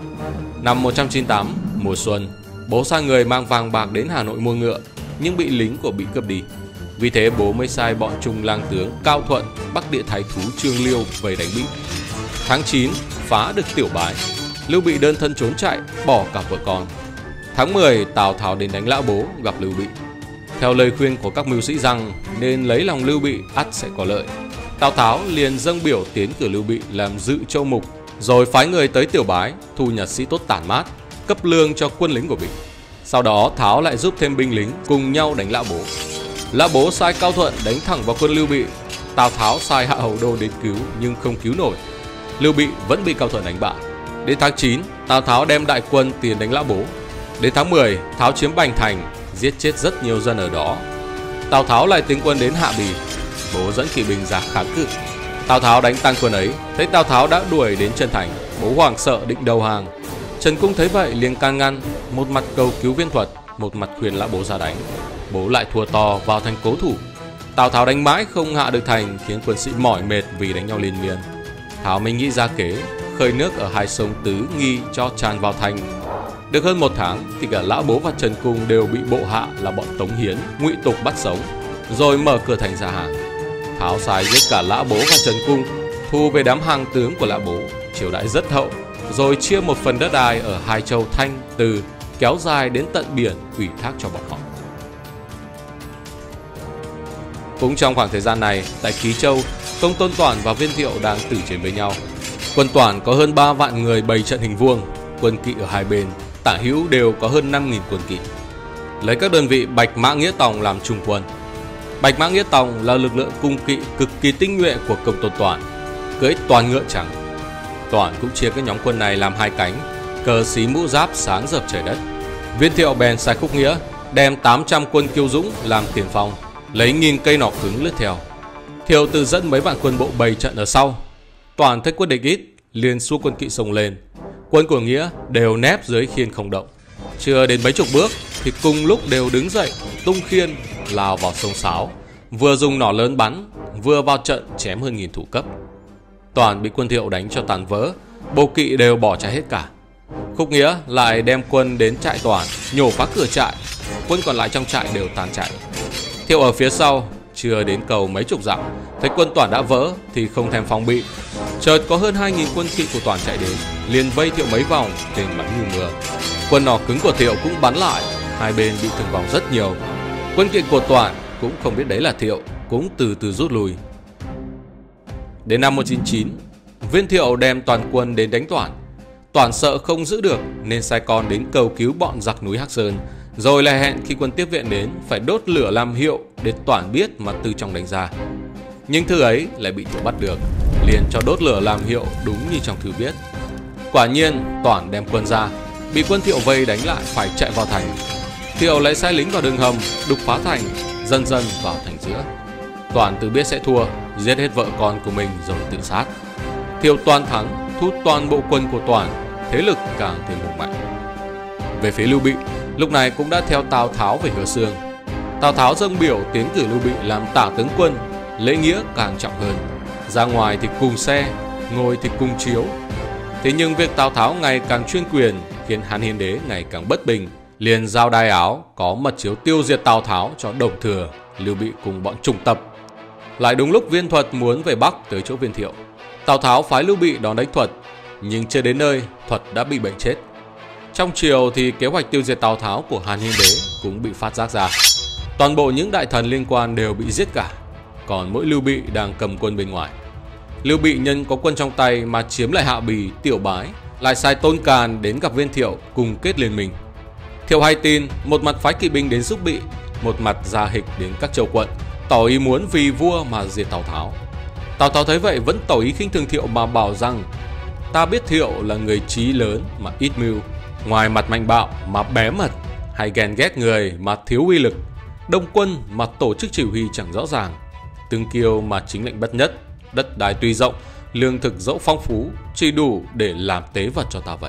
Năm một trăm chín mươi tám, mùa xuân, bố sai người mang vàng bạc đến Hà Nội mua ngựa, nhưng bị lính của bị cướp đi. Vì thế bố mới sai bọn trung lang tướng Cao Thuận, Bắc Địa Thái thú Trương Liêu về đánh Bị. Tháng chín, phá được Tiểu Bái. Lưu Bị đơn thân trốn chạy, bỏ cả vợ con. Tháng mười, Tào Tháo đến đánh lão bố, gặp Lưu Bị. Theo lời khuyên của các mưu sĩ rằng nên lấy lòng Lưu Bị, ắt sẽ có lợi. Tào Tháo liền dâng biểu tiến cử Lưu Bị làm dự châu mục, rồi phái người tới Tiểu Bái thu nhặt sĩ tốt tản mát, cấp lương cho quân lính của Bị. Sau đó Tháo lại giúp thêm binh lính cùng nhau đánh lão bố. Lão bố sai Cao Thuận đánh thẳng vào quân Lưu Bị. Tào Tháo sai Hạ Hầu Đô đến cứu nhưng không cứu nổi. Lưu Bị vẫn bị Cao Thuận đánh bại. Đến tháng chín, Tào Tháo đem đại quân tiến đánh lão bố. Đến tháng mười, Tháo chiếm Bành Thành, giết chết rất nhiều dân ở đó. Tào Tháo lại tiến quân đến Hạ Bì. Bố dẫn kỵ binh ra kháng cự. Tào Tháo đánh tan quân ấy, thấy Tào Tháo đã đuổi đến chân thành, bố hoảng sợ định đầu hàng. Trần Cung thấy vậy liền can ngăn, một mặt cầu cứu Viên Thuật, một mặt khuyên lão bố ra đánh. Bố lại thua to vào thành cố thủ. Tào Tháo đánh mãi không hạ được thành, khiến quân sĩ mỏi mệt vì đánh nhau liên miên. Tháo mới nghĩ ra kế khơi nước ở hai sông Tứ Nghi cho tràn vào thành. Được hơn một tháng thì cả lão bố và Trần Cung đều bị bộ hạ là bọn Tống Hiến, Ngụy Tục bắt sống, rồi mở cửa thành ra hàng. Tháo sai giết cả lão bố và Trần Cung, thu về đám hàng tướng của lão bố, triều đãi rất hậu, rồi chia một phần đất đai ở hai châu Thanh, Từ kéo dài đến tận biển, ủy thác cho bọn họ. Cũng trong khoảng thời gian này, tại Ký Châu, Công Tôn Toản và Viên Thiệu đang tử chiến với nhau. Quân Toản có hơn ba vạn người bày trận hình vuông, quân kỵ ở hai bên tả hữu đều có hơn năm nghìn quân kỵ. Lấy các đơn vị Bạch Mã Nghĩa Tòng làm trung quân. Bạch Mã Nghĩa Tòng là lực lượng cung kỵ cực kỳ tinh nhuệ của Công Tôn Toản, cưỡi toàn ngựa trắng. Toản cũng chia các nhóm quân này làm hai cánh, cờ xí mũ giáp sáng rợp trời đất. Viên Thiệu bèn sai Khúc Nghĩa đem tám trăm quân Kiêu Dũng làm tiền phong, lấy nghìn cây nỏ cứng lướt theo. Thiệu tự dẫn mấy vạn quân bộ bày trận ở sau. Toản thấy quân địch ít, liền xua quân kỵ xông lên. Quân của Nghĩa đều nép dưới khiên không động. Chưa đến mấy chục bước thì cùng lúc đều đứng dậy, tung khiên lao vào sông Sáo, vừa dùng nỏ lớn bắn, vừa vào trận chém hơn nghìn thủ cấp. Toản bị quân Thiệu đánh cho tàn vỡ, bộ kỵ đều bỏ chạy hết cả. Khúc Nghĩa lại đem quân đến trại Toản, nhổ phá cửa trại, quân còn lại trong trại đều tàn chạy. Thiệu ở phía sau, chưa đến cầu mấy chục dặm, thấy quân Toản đã vỡ thì không thèm phòng bị. Chợt có hơn hai nghìn quân kỵ của Toản chạy đến, liền vây Thiệu mấy vòng, tên bắn như mưa. Quân nỏ cứng của Thiệu cũng bắn lại, hai bên bị thương vong rất nhiều. Quân kỵ của Toản cũng không biết đấy là Thiệu, cũng từ từ rút lui. Đến năm một trăm chín mươi chín, Viên Thiệu đem toàn quân đến đánh Toản. Toản sợ không giữ được nên sai con đến cầu cứu bọn giặc núi Hắc Sơn, rồi lại hẹn khi quân tiếp viện đến phải đốt lửa làm hiệu để Toản biết mà từ trong đánh ra. Nhưng thư ấy lại bị Thiệu bắt được, liền cho đốt lửa làm hiệu đúng như trong thư viết. Quả nhiên Toản đem quân ra, bị quân Thiệu vây đánh lại phải chạy vào thành. Thiệu lại sai lính vào đường hầm đục phá thành, dần dần vào thành giữa. Toản tự biết sẽ thua, giết hết vợ con của mình rồi tự sát. Thiệu toàn thắng, thu toàn bộ quân của Toản, thế lực càng thêm hùng mạnh. Về phía Lưu Bị, lúc này cũng đã theo Tào Tháo về Hứa Xương. Tào Tháo dâng biểu tiến cử Lưu Bị làm tả tướng quân, lễ nghĩa càng trọng hơn. Ra ngoài thì cùng xe, ngồi thì cùng chiếu. Thế nhưng việc Tào Tháo ngày càng chuyên quyền khiến Hán Hiến Đế ngày càng bất bình. liền giao đai áo có mật chiếu tiêu diệt Tào Tháo cho Đồng Thừa, Lưu Bị cùng bọn Trùng Tập. Lại đúng lúc Viên Thuật muốn về Bắc tới chỗ Viên Thiệu, Tào Tháo phái Lưu Bị đón đánh Thuật, nhưng chưa đến nơi Thuật đã bị bệnh chết. Trong chiều thì kế hoạch tiêu diệt Tào Tháo của Hàn Hiến Đế cũng bị phát giác ra. Toàn bộ những đại thần liên quan đều bị giết cả, còn mỗi Lưu Bị đang cầm quân bên ngoài. Lưu Bị nhân có quân trong tay mà chiếm lại Hạ Bì, Tiểu Bái, lại sai Tôn Càn đến gặp Viên Thiệu cùng kết liên minh. Thiệu hay tin, một mặt phái kỵ binh đến giúp Bị, một mặt ra hịch đến các châu quận, tỏ ý muốn vì vua mà diệt Tào Tháo. Tào Tháo thấy vậy vẫn tỏ ý khinh thường Thiệu mà bảo rằng: ta biết Thiệu là người trí lớn mà ít mưu, ngoài mặt mạnh bạo mà bé mật, hay ghen ghét người mà thiếu uy lực, đông quân mà tổ chức chỉ huy chẳng rõ ràng, tương kiêu mà chính lệnh bất nhất, đất đai tuy rộng, lương thực dẫu phong phú, chỉ đủ để làm tế vật cho ta vậy.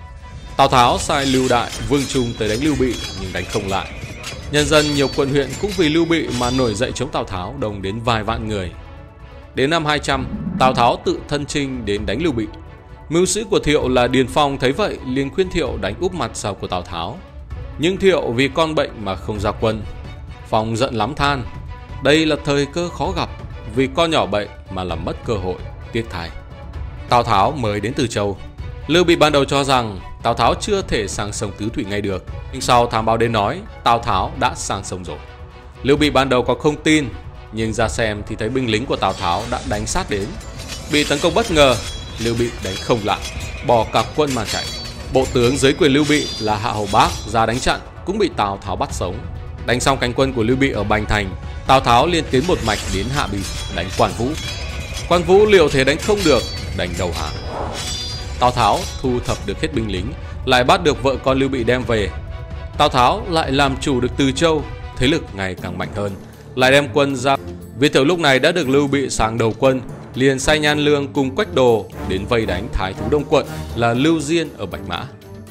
Tào Tháo sai Lưu Đại, Vương Trung tới đánh Lưu Bị nhưng đánh không lại. Nhân dân nhiều quận huyện cũng vì Lưu Bị mà nổi dậy chống Tào Tháo, đồng đến vài vạn người. Đến năm hai trăm, Tào Tháo tự thân chinh đến đánh Lưu Bị. Mưu sĩ của Thiệu là Điền Phong thấy vậy liền khuyên Thiệu đánh úp mặt sau của Tào Tháo. Nhưng Thiệu vì con bệnh mà không ra quân. Phong giận lắm than: đây là thời cơ khó gặp, vì con nhỏ bệnh mà làm mất cơ hội, tiếc thay. Tào Tháo mới đến Từ Châu. Lưu Bị ban đầu cho rằng Tào Tháo chưa thể sang sông Tứ Thủy ngay được, nhưng sau thám báo đến nói Tào Tháo đã sang sông rồi. Lưu Bị ban đầu có không tin, nhưng ra xem thì thấy binh lính của Tào Tháo đã đánh sát đến. Bị tấn công bất ngờ, Lưu Bị đánh không lại, bỏ cả quân mà chạy. Bộ tướng dưới quyền Lưu Bị là Hạ Hầu Bác ra đánh chặn cũng bị Tào Tháo bắt sống. Đánh xong cánh quân của Lưu Bị ở Bành Thành, Tào Tháo liền tiến một mạch đến Hạ Bì đánh Quan Vũ. Quan Vũ liệu thế đánh không được, đành đầu hàng. Tào Tháo thu thập được hết binh lính, lại bắt được vợ con Lưu Bị đem về. Tào Tháo lại làm chủ được Từ Châu, thế lực ngày càng mạnh hơn, lại đem quân ra. Viên Thiệu lúc này đã được Lưu Bị sang đầu quân, liền sai Nhan Lương cùng Quách Đồ đến vây đánh thái thú Đông Quận là Lưu Diên ở Bạch Mã.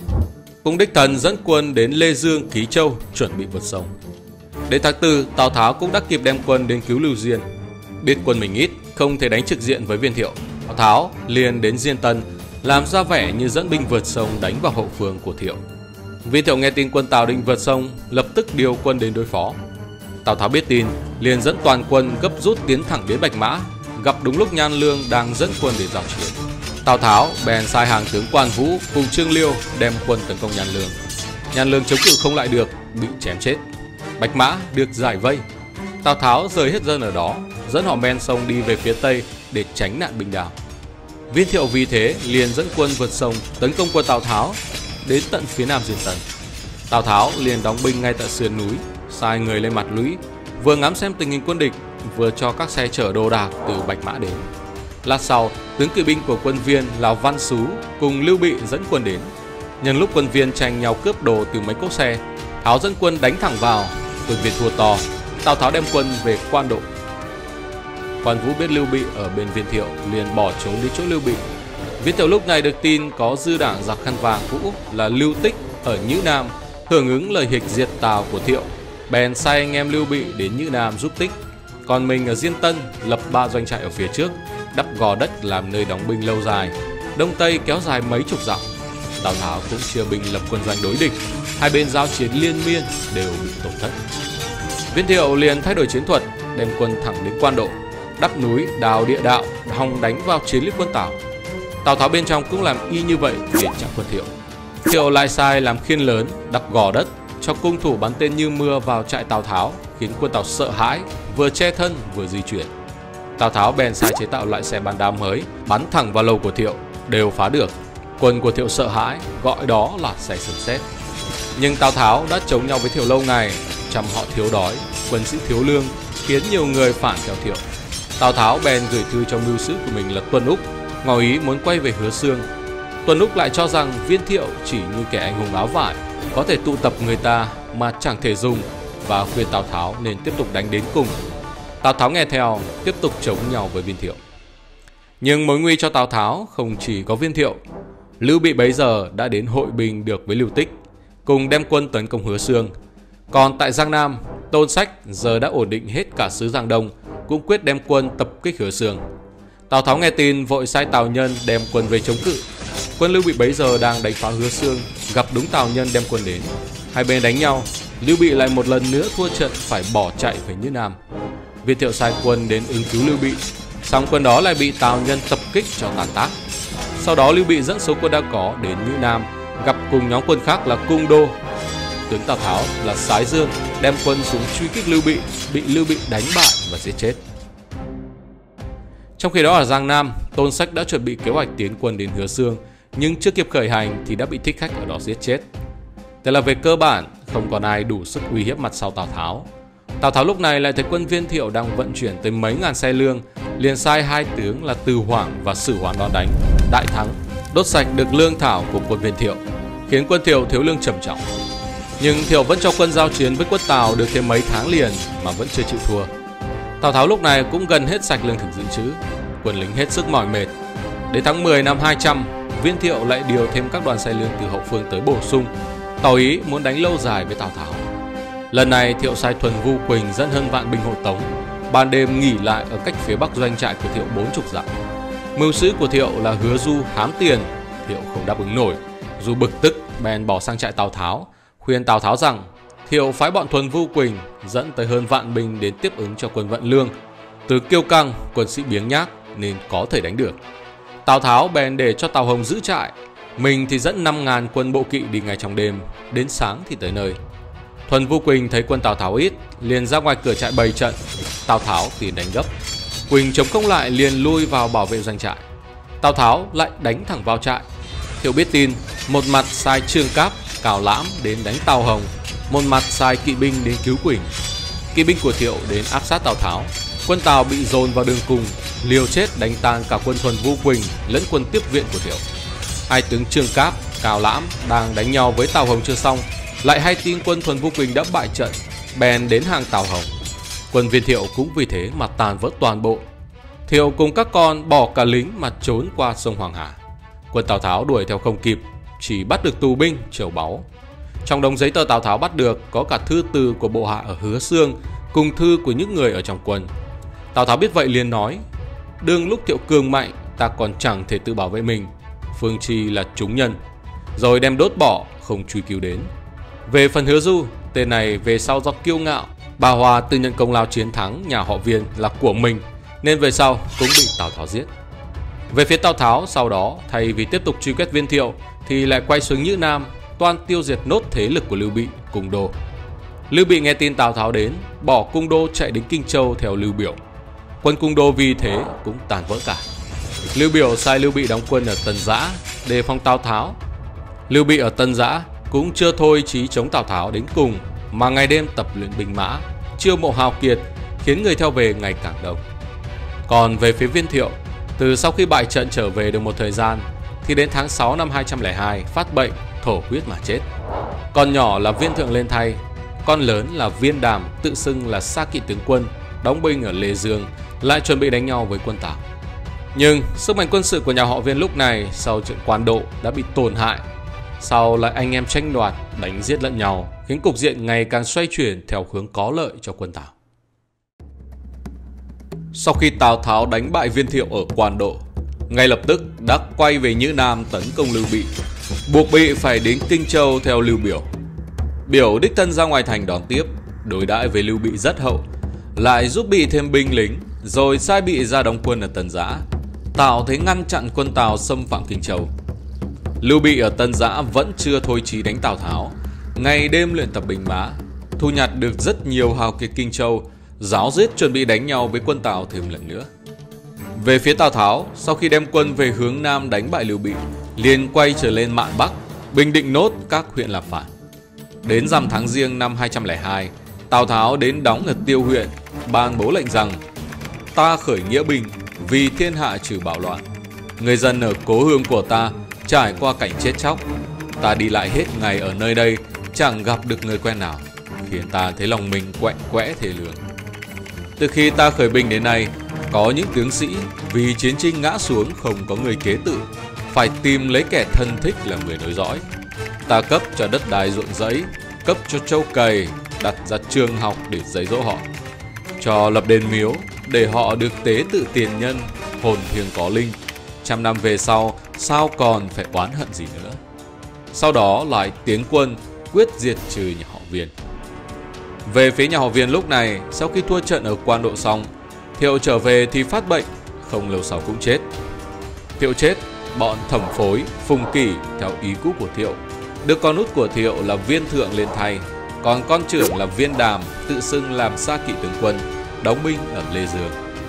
Cùng đích thần dẫn quân đến Lê Dương, Ký Châu chuẩn bị vượt sông. Đến tháng tư, Tào Tháo cũng đã kịp đem quân đến cứu Lưu Diên. Biết quân mình ít, không thể đánh trực diện với Viên Thiệu, Tào Tháo liền đến Diên Tân, làm ra vẻ như dẫn binh vượt sông đánh vào hậu phương của Thiệu. Viên Thiệu nghe tin quân Tào định vượt sông, lập tức điều quân đến đối phó. Tào Tháo biết tin, liền dẫn toàn quân gấp rút tiến thẳng đến Bạch Mã, gặp đúng lúc Nhan Lương đang dẫn quân để giao chiến. Tào Tháo bèn sai hàng tướng Quan Vũ cùng Trương Liêu đem quân tấn công Nhan Lương. Nhan Lương chống cự không lại được, bị chém chết. Bạch Mã được giải vây. Tào Tháo rời hết dân ở đó, dẫn họ men sông đi về phía tây để tránh nạn binh đao. Viên Thiệu vì thế liền dẫn quân vượt sông tấn công quân Tào Tháo đến tận phía nam Diên Tân. Tào Tháo liền đóng binh ngay tại sườn núi, sai người lên mặt lũy, vừa ngắm xem tình hình quân địch, vừa cho các xe chở đồ đạc từ Bạch Mã đến. Lát sau, tướng kỵ binh của quân Viên là Văn Sú cùng Lưu Bị dẫn quân đến. Nhân lúc quân Viên tranh nhau cướp đồ từ mấy cỗ xe, Tháo dẫn quân đánh thẳng vào, quân Viên thua to. Tào Tháo đem quân về Quan Độ. Quan Vũ biết Lưu Bị ở bên Viên Thiệu liền bỏ trốn đến chỗ Lưu Bị. Viên Thiệu lúc này được tin có dư đảng giặc khăn vàng cũ là Lưu Tích ở Nhữ Nam hưởng ứng lời hịch diệt Tào của Thiệu, bèn sai anh em Lưu Bị đến Nhữ Nam giúp Tích. Còn mình ở Diên Tân lập ba doanh trại ở phía trước, đắp gò đất làm nơi đóng binh lâu dài, đông tây kéo dài mấy chục dặm. Tào Tháo cũng chia binh lập quân doanh đối địch, hai bên giao chiến liên miên đều bị tổn thất. Viên Thiệu liền thay đổi chiến thuật, đem quân thẳng đến Quan Độ, đắp núi đào địa đạo, hòng đánh vào chiến lũy quân Tào. Tào Tháo bên trong cũng làm y như vậy để chặn quân Thiệu. Thiệu lại sai làm khiên lớn, đắp gò đất, cho cung thủ bắn tên như mưa vào trại Tào Tháo, khiến quân Tào sợ hãi, vừa che thân vừa di chuyển. Tào Tháo bèn sai chế tạo loại xe bắn đá mới, bắn thẳng vào lầu của Thiệu, đều phá được. Quân của Thiệu sợ hãi, gọi đó là xe sấm sét. Nhưng Tào Tháo đã chống nhau với Thiệu lâu ngày, chăm họ thiếu đói, quân sĩ thiếu lương, khiến nhiều người phản theo Thiệu. Tào Tháo bèn gửi thư cho mưu sĩ của mình là Tuân Úc, ngỏ ý muốn quay về Hứa Xương. Tuân Úc lại cho rằng Viên Thiệu chỉ như kẻ anh hùng áo vải, có thể tụ tập người ta mà chẳng thể dùng, và khuyên Tào Tháo nên tiếp tục đánh đến cùng. Tào Tháo nghe theo, tiếp tục chống nhau với Viên Thiệu. Nhưng mối nguy cho Tào Tháo không chỉ có Viên Thiệu. Lưu Bị bấy giờ đã đến hội bình được với Lưu Tích, cùng đem quân tấn công Hứa Xương. Còn tại Giang Nam, Tôn Sách giờ đã ổn định hết cả xứ Giang Đông, cũng quyết đem quân tập kích Hứa Xương. Tào Tháo nghe tin vội sai Tào Nhân đem quân về chống cự. Quân Lưu Bị bấy giờ đang đánh phá Hứa Xương, gặp đúng Tào Nhân đem quân đến. Hai bên đánh nhau, Lưu Bị lại một lần nữa thua trận, phải bỏ chạy về Nhữ Nam. Viên Thiệu sai quân đến ứng cứu Lưu Bị, song quân đó lại bị Tào Nhân tập kích cho tàn tác. Sau đó Lưu Bị dẫn số quân đã có đến Nhữ Nam, gặp cùng nhóm quân khác là Cung Đô. Tướng Tào Tháo là Sái Dương đem quân xuống truy kích Lưu Bị, bị Lưu Bị đánh bại và giết chết. Trong khi đó ở Giang Nam, Tôn Sách đã chuẩn bị kế hoạch tiến quân đến Hứa Xương, nhưng chưa kịp khởi hành thì đã bị thích khách ở đó giết chết. Thế là về cơ bản không còn ai đủ sức uy hiếp mặt sau Tào Tháo. Tào Tháo lúc này lại thấy quân Viên Thiệu đang vận chuyển tới mấy ngàn xe lương, liền sai hai tướng là Từ Hoảng và Sử Hoán đón đánh, đại thắng, đốt sạch được lương thảo của quân Viên Thiệu, khiến quân Thiệu thiếu lương trầm trọng. Nhưng Thiệu vẫn cho quân giao chiến với quân Tào được thêm mấy tháng liền mà vẫn chưa chịu thua. Tào Tháo lúc này cũng gần hết sạch lương thực dự trữ, quân lính hết sức mỏi mệt. Đến tháng mười năm hai trăm, Viên Thiệu lại điều thêm các đoàn xe lương từ hậu phương tới bổ sung, tỏ ý muốn đánh lâu dài với Tào Tháo. Lần này Thiệu sai Thuần Vu Quỳnh dẫn hơn vạn binh hộ tống, ban đêm nghỉ lại ở cách phía bắc doanh trại của Thiệu bốn chục dặm. Mưu sĩ của Thiệu là Hứa Du hám tiền, Thiệu không đáp ứng nổi, Du bực tức bèn bỏ sang trại Tào Tháo, khuyên Tào Tháo rằng Thiệu phái bọn Thuần Vu Quỳnh dẫn tới hơn vạn binh đến tiếp ứng cho quân vận lương. Từ kiêu căng, quân sĩ biếng nhác nên có thể đánh được. Tào Tháo bèn để cho Tào Hồng giữ trại, mình thì dẫn năm ngàn quân bộ kỵ đi ngay trong đêm, đến sáng thì tới nơi. Thuần Vu Quỳnh thấy quân Tào Tháo ít, liền ra ngoài cửa trại bày trận. Tào Tháo thì đánh gấp, Quỳnh chống không lại liền lui vào bảo vệ doanh trại. Tào Tháo lại đánh thẳng vào trại. Thiệu biết tin, một mặt sai Trương Cáp, Cào Lãm đến đánh Tào Hồng, một mặt sai kỵ binh đến cứu Quỳnh. Kỵ binh của Thiệu đến áp sát Tào Tháo, quân Tào bị dồn vào đường cùng, liều chết đánh tan cả quân Thuần Vu Quỳnh lẫn quân tiếp viện của Thiệu. Hai tướng Trương Cáp, Cào Lãm đang đánh nhau với Tào Hồng chưa xong, lại hay tin quân Thuần Vu Quỳnh đã bại trận, bèn đến hàng Tào Hồng. Quân Viên Thiệu cũng vì thế mà tàn vỡ toàn bộ. Thiệu cùng các con bỏ cả lính mà trốn qua sông Hoàng Hà. Quân Tào Tháo đuổi theo không kịp, chỉ bắt được tù binh, trầu báu. Trong đống giấy tờ Tào Tháo bắt được có cả thư từ của bộ hạ ở Hứa Xương cùng thư của những người ở trong quân. Tào Tháo biết vậy liền nói: đương lúc Thiệu cường mạnh, ta còn chẳng thể tự bảo vệ mình, phương chi là chúng nhân, rồi đem đốt bỏ, không truy cứu đến. Về phần Hứa Du, tên này về sau do kiêu ngạo, bà Hòa tự nhận công lao chiến thắng nhà họ Viên là của mình, nên về sau cũng bị Tào Tháo giết. Về phía Tào Tháo sau đó, thay vì tiếp tục truy quét Viên Thiệu thì lại quay xuống Nhữ Nam, toan tiêu diệt nốt thế lực của Lưu Bị, Cung Đô. Lưu Bị nghe tin Tào Tháo đến, bỏ Cung Đô chạy đến Kinh Châu theo Lưu Biểu. Quân Cung Đô vì thế cũng tàn vỡ cả. Lưu Biểu sai Lưu Bị đóng quân ở Tân Giã đề phòng Tào Tháo. Lưu Bị ở Tân Giã cũng chưa thôi chí chống Tào Tháo đến cùng, mà ngày đêm tập luyện binh mã, chiêu mộ hào kiệt, khiến người theo về ngày càng đông. Còn về phía Viên Thiệu, từ sau khi bại trận trở về được một thời gian, thì đến tháng sáu năm hai trăm lẻ hai phát bệnh, thổ huyết mà chết. Con nhỏ là Viên Thượng lên thay, con lớn là Viên Đàm tự xưng là Sa Kỵ tướng quân, đóng binh ở Lê Dương, lại chuẩn bị đánh nhau với quân Tào. Nhưng sức mạnh quân sự của nhà họ Viên lúc này sau trận Quan Độ đã bị tổn hại. Sau lại anh em tranh đoạt, đánh giết lẫn nhau, khiến cục diện ngày càng xoay chuyển theo hướng có lợi cho quân Tào. Sau khi Tào Tháo đánh bại Viên Thiệu ở Quan Độ, ngay lập tức đã quay về Nhữ Nam tấn công Lưu Bị, buộc Bị phải đến Kinh Châu theo Lưu Biểu. Biểu đích thân ra ngoài thành đón tiếp, đối đãi với Lưu Bị rất hậu, lại giúp Bị thêm binh lính, rồi sai Bị ra đóng quân ở Tân Giã, tạo thế ngăn chặn quân Tào xâm phạm Kinh Châu. Lưu Bị ở Tân Giã vẫn chưa thôi chí đánh Tào Tháo, ngày đêm luyện tập binh mã, thu nhặt được rất nhiều hào kiệt Kinh Châu, ráo riết chuẩn bị đánh nhau với quân Tào thêm lần nữa. Về phía Tào Tháo, sau khi đem quân về hướng Nam đánh bại Lưu Bị, liền quay trở lên Mạn Bắc, bình định nốt các huyện làm phản. Đến rằm tháng Giêng năm hai trăm lẻ hai, Tào Tháo đến đóng ở Tiêu huyện, ban bố lệnh rằng: ta khởi nghĩa binh, vì thiên hạ trừ bạo loạn. Người dân ở cố hương của ta trải qua cảnh chết chóc, ta đi lại hết ngày ở nơi đây, chẳng gặp được người quen nào, khiến ta thấy lòng mình quạnh quẽ thê lương. Từ khi ta khởi binh đến nay, có những tướng sĩ vì chiến tranh ngã xuống không có người kế tự, phải tìm lấy kẻ thân thích làm người nối dõi. Ta cấp cho đất đai ruộng rẫy, cấp cho trâu cày, đặt ra trường học để dạy dỗ họ, cho lập đền miếu để họ được tế tự tiền nhân, hồn thiêng có linh. Trăm năm về sau, sao còn phải oán hận gì nữa. Sau đó lại tiến quân, quyết diệt trừ nhà họ Viên. Về phía nhà họ Viên lúc này, sau khi thua trận ở Quan Độ xong, Thiệu trở về thì phát bệnh, không lâu sau cũng chết. Thiệu chết, bọn Thẩm Phối, Phùng Kỷ theo ý cũ của Thiệu, đưa con út của Thiệu là Viên Thượng lên thay, còn con trưởng là Viên Đàm tự xưng làm xa kỵ tướng quân, đóng binh ở Lê Dương.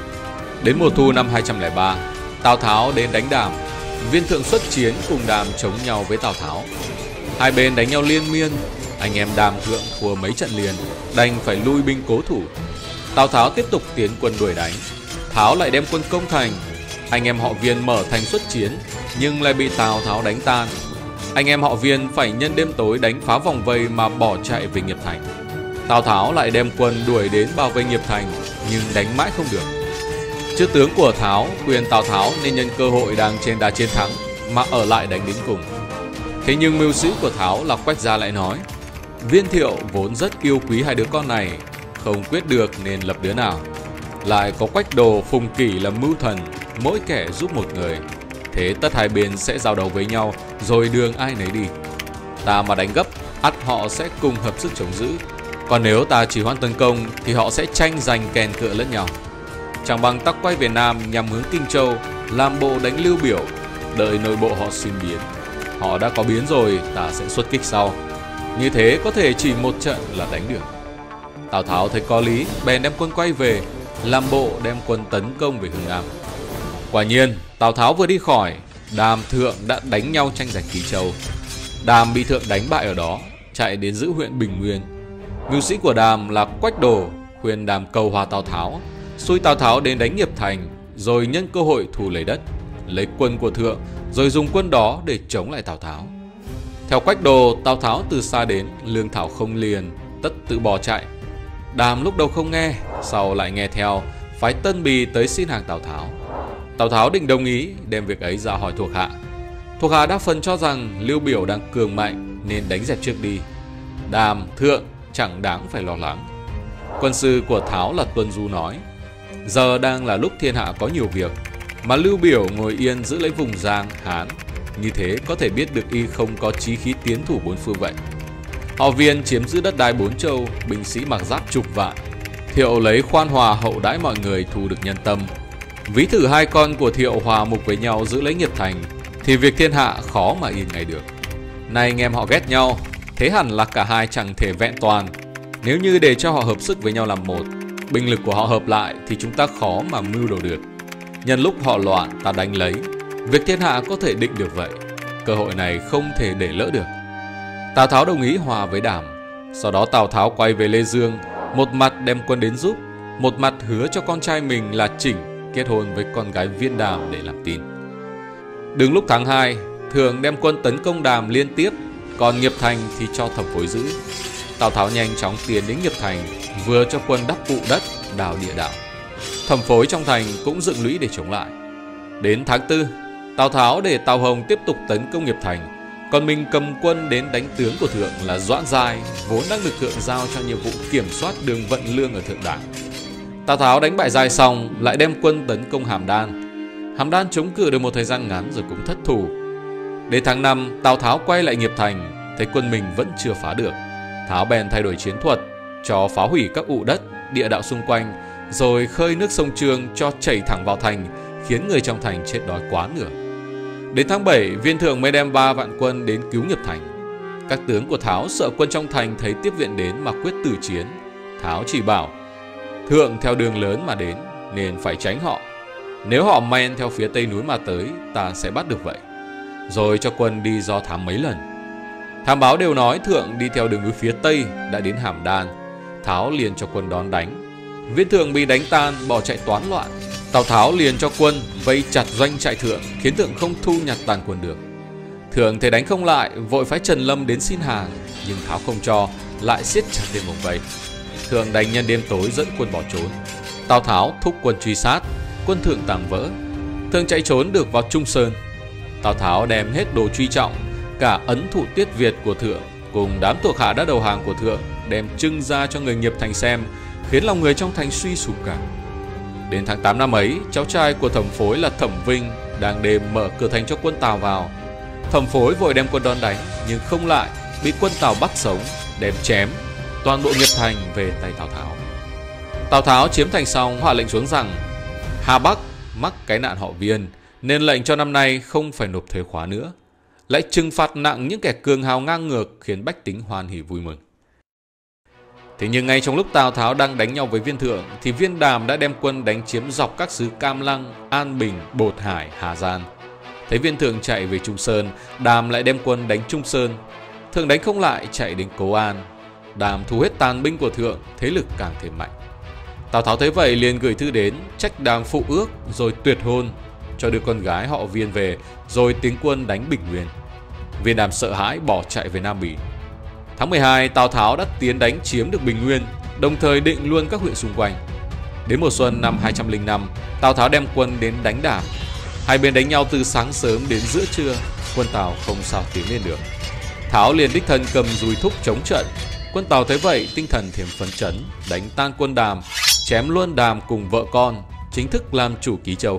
Đến mùa thu năm hai trăm lẻ ba, Tào Tháo đến đánh Đàm. Viên Thượng xuất chiến cùng Đàm chống nhau với Tào Tháo. Hai bên đánh nhau liên miên, anh em Đàm Thượng thua mấy trận liền, đành phải lui binh cố thủ. Tào Tháo tiếp tục tiến quân đuổi đánh. Tháo lại đem quân công thành. Anh em họ Viên mở thành xuất chiến, nhưng lại bị Tào Tháo đánh tan. Anh em họ Viên phải nhân đêm tối đánh phá vòng vây mà bỏ chạy về Nghiệp Thành. Tào Tháo lại đem quân đuổi đến bao vây Nghiệp Thành, nhưng đánh mãi không được. Chư tướng của Tháo khuyên Tào Tháo nên nhân cơ hội đang trên đà chiến thắng mà ở lại đánh đến cùng. Thế nhưng mưu sĩ của Tháo là Quách Gia lại nói, Viên Thiệu vốn rất yêu quý hai đứa con này, không quyết được nên lập đứa nào. Lại có Quách Đồ, Phùng Kỷ là mưu thần, mỗi kẻ giúp một người. Thế tất hai bên sẽ giao đấu với nhau, rồi đường ai nấy đi. Ta mà đánh gấp, ắt họ sẽ cùng hợp sức chống giữ. Còn nếu ta chỉ hoãn tấn công thì họ sẽ tranh giành kèn cựa lẫn nhau. Chẳng bằng ta quay về Nam nhằm hướng Kinh Châu, làm bộ đánh Lưu Biểu, đợi nội bộ họ sinh biến. Họ đã có biến rồi, ta sẽ xuất kích sau. Như thế có thể chỉ một trận là đánh được. Tào Tháo thấy có lý, bèn đem quân quay về, làm bộ đem quân tấn công về hướng Nam. Quả nhiên, Tào Tháo vừa đi khỏi, Đàm Thượng đã đánh nhau tranh giành Ký Châu. Đàm bị Thượng đánh bại ở đó, chạy đến giữ huyện Bình Nguyên. Mưu sĩ của Đàm là Quách Đồ khuyên Đàm cầu hòa Tào Tháo, xui Tào Tháo đến đánh Nghiệp Thành, rồi nhân cơ hội thu lấy đất, lấy quân của Thượng, rồi dùng quân đó để chống lại Tào Tháo. Theo Quách Đồ, Tào Tháo từ xa đến, lương thảo không liền, tất tự bỏ chạy. Đàm lúc đầu không nghe, sau lại nghe theo, phái Tân Bì tới xin hàng Tào Tháo. Tào Tháo định đồng ý, đem việc ấy ra hỏi thuộc hạ. Thuộc hạ đa phần cho rằng Lưu Biểu đang cường mạnh nên đánh dẹp trước đi. Đàm, Thượng chẳng đáng phải lo lắng. Quân sư của Tháo là Tuân Du nói, giờ đang là lúc thiên hạ có nhiều việc, mà Lưu Biểu ngồi yên giữ lấy vùng Giang, Hán, như thế có thể biết được y không có chí khí tiến thủ bốn phương vậy. Họ Viên chiếm giữ đất đai bốn châu, binh sĩ mặc giáp chục vạn. Thiệu lấy khoan hòa hậu đãi mọi người, thu được nhân tâm. Ví thử hai con của Thiệu hòa mục với nhau giữ lấy Nghiệp Thành, thì việc thiên hạ khó mà yên ngày được. Nay anh em họ ghét nhau, thế hẳn là cả hai chẳng thể vẹn toàn. Nếu như để cho họ hợp sức với nhau làm một, binh lực của họ hợp lại thì chúng ta khó mà mưu đồ được. Nhân lúc họ loạn ta đánh lấy, việc thiên hạ có thể định được vậy. Cơ hội này không thể để lỡ được. Tào Tháo đồng ý hòa với Đàm. Sau đó Tào Tháo quay về Lê Dương, một mặt đem quân đến giúp, một mặt hứa cho con trai mình là Chỉnh kết hôn với con gái Viên Đàm để làm tin. Đứng lúc tháng hai, Thường đem quân tấn công Đàm liên tiếp, còn Nghiệp Thành thì cho Thẩm Phối giữ. Tào Tháo nhanh chóng tiến đến Nghiệp Thành, vừa cho quân đắp vụ đất, đào địa đạo. Thẩm Phối trong thành cũng dựng lũy để chống lại. Đến tháng tư, Tào Tháo để Tào Hồng tiếp tục tấn công Nghiệp Thành, còn mình cầm quân đến đánh tướng của Thượng là Doãn Giai, vốn đang được Thượng giao cho nhiệm vụ kiểm soát đường vận lương ở Thượng Đảng. Tào Tháo đánh bại Giai xong, lại đem quân tấn công Hàm Đan. Hàm Đan chống cự được một thời gian ngắn rồi cũng thất thủ. Đến tháng năm, Tào Tháo quay lại Nghiệp Thành, thấy quân mình vẫn chưa phá được. Tháo bèn thay đổi chiến thuật, cho phá hủy các ụ đất, địa đạo xung quanh, rồi khơi nước sông Trương cho chảy thẳng vào thành, khiến người trong thành chết đói quá nửa. Đến tháng bảy, Viên Thượng mới đem ba vạn quân đến cứu Nghiệp Thành. Các tướng của Tháo sợ quân trong thành thấy tiếp viện đến mà quyết tử chiến. Tháo chỉ bảo, Thượng theo đường lớn mà đến nên phải tránh họ. Nếu họ men theo phía tây núi mà tới, ta sẽ bắt được vậy. Rồi cho quân đi do thám mấy lần. Thám báo đều nói Thượng đi theo đường núi phía tây đã đến Hàm Đan. Tháo liền cho quân đón đánh. Viên Thượng bị đánh tan, bỏ chạy toán loạn. Tào Tháo liền cho quân vây chặt doanh trại Thượng, khiến Thượng không thu nhặt tàn quân được. Thượng thấy đánh không lại, vội phái Trần Lâm đến xin hàng, nhưng Tháo không cho, lại siết chặt thêm vòng vây. Thượng đánh nhân đêm tối dẫn quân bỏ trốn. Tào Tháo thúc quân truy sát, quân Thượng tàng vỡ. Thượng chạy trốn được vào Trung Sơn. Tào Tháo đem hết đồ truy trọng, cả ấn thụ Tiết Việt của Thượng cùng đám thuộc hạ đã đầu hàng của Thượng đem trưng ra cho người Nghiệp Thành xem, khiến lòng người trong thành suy sụp cả. Đến tháng tám năm ấy, cháu trai của Thẩm Phối là Thẩm Vinh đang đêm mở cửa thành cho quân Tào vào. Thẩm Phối vội đem quân đón đánh, nhưng không lại, bị quân Tào bắt sống, đem chém, toàn bộ Nghiệp Thành về tay Tào Tháo. Tào Tháo chiếm thành xong hạ lệnh xuống rằng Hà Bắc mắc cái nạn họ Viên, nên lệnh cho năm nay không phải nộp thuế khóa nữa, lại trừng phạt nặng những kẻ cường hào ngang ngược, khiến bách tính hoan hỉ vui mừng. Thế nhưng ngay trong lúc Tào Tháo đang đánh nhau với Viên Thượng thì Viên Đàm đã đem quân đánh chiếm dọc các xứ Cam Lăng, An Bình, Bột Hải, Hà Giang. Thấy Viên Thượng chạy về Trung Sơn, Đàm lại đem quân đánh Trung Sơn. Thượng đánh không lại, chạy đến Cố An. Đàm thu hết tàn binh của Thượng, thế lực càng thêm mạnh. Tào Tháo thấy vậy liền gửi thư đến, trách Đàm phụ ước rồi tuyệt hôn, cho đưa con gái họ Viên về, rồi tiến quân đánh Bình Nguyên. Viên Đàm sợ hãi bỏ chạy về Nam Bỉ. Tháng mười hai, Tào Tháo đã tiến đánh chiếm được Bình Nguyên, đồng thời định luôn các huyện xung quanh. Đến mùa xuân năm hai trăm lẻ năm, Tào Tháo đem quân đến đánh Đàm. Hai bên đánh nhau từ sáng sớm đến giữa trưa, quân Tào không sao tiến lên được. Tháo liền đích thân cầm dùi thúc chống trận. Quân Tào thấy vậy tinh thần thêm phấn chấn, đánh tan quân Đàm, chém luôn Đàm cùng vợ con, chính thức làm chủ Ký Châu.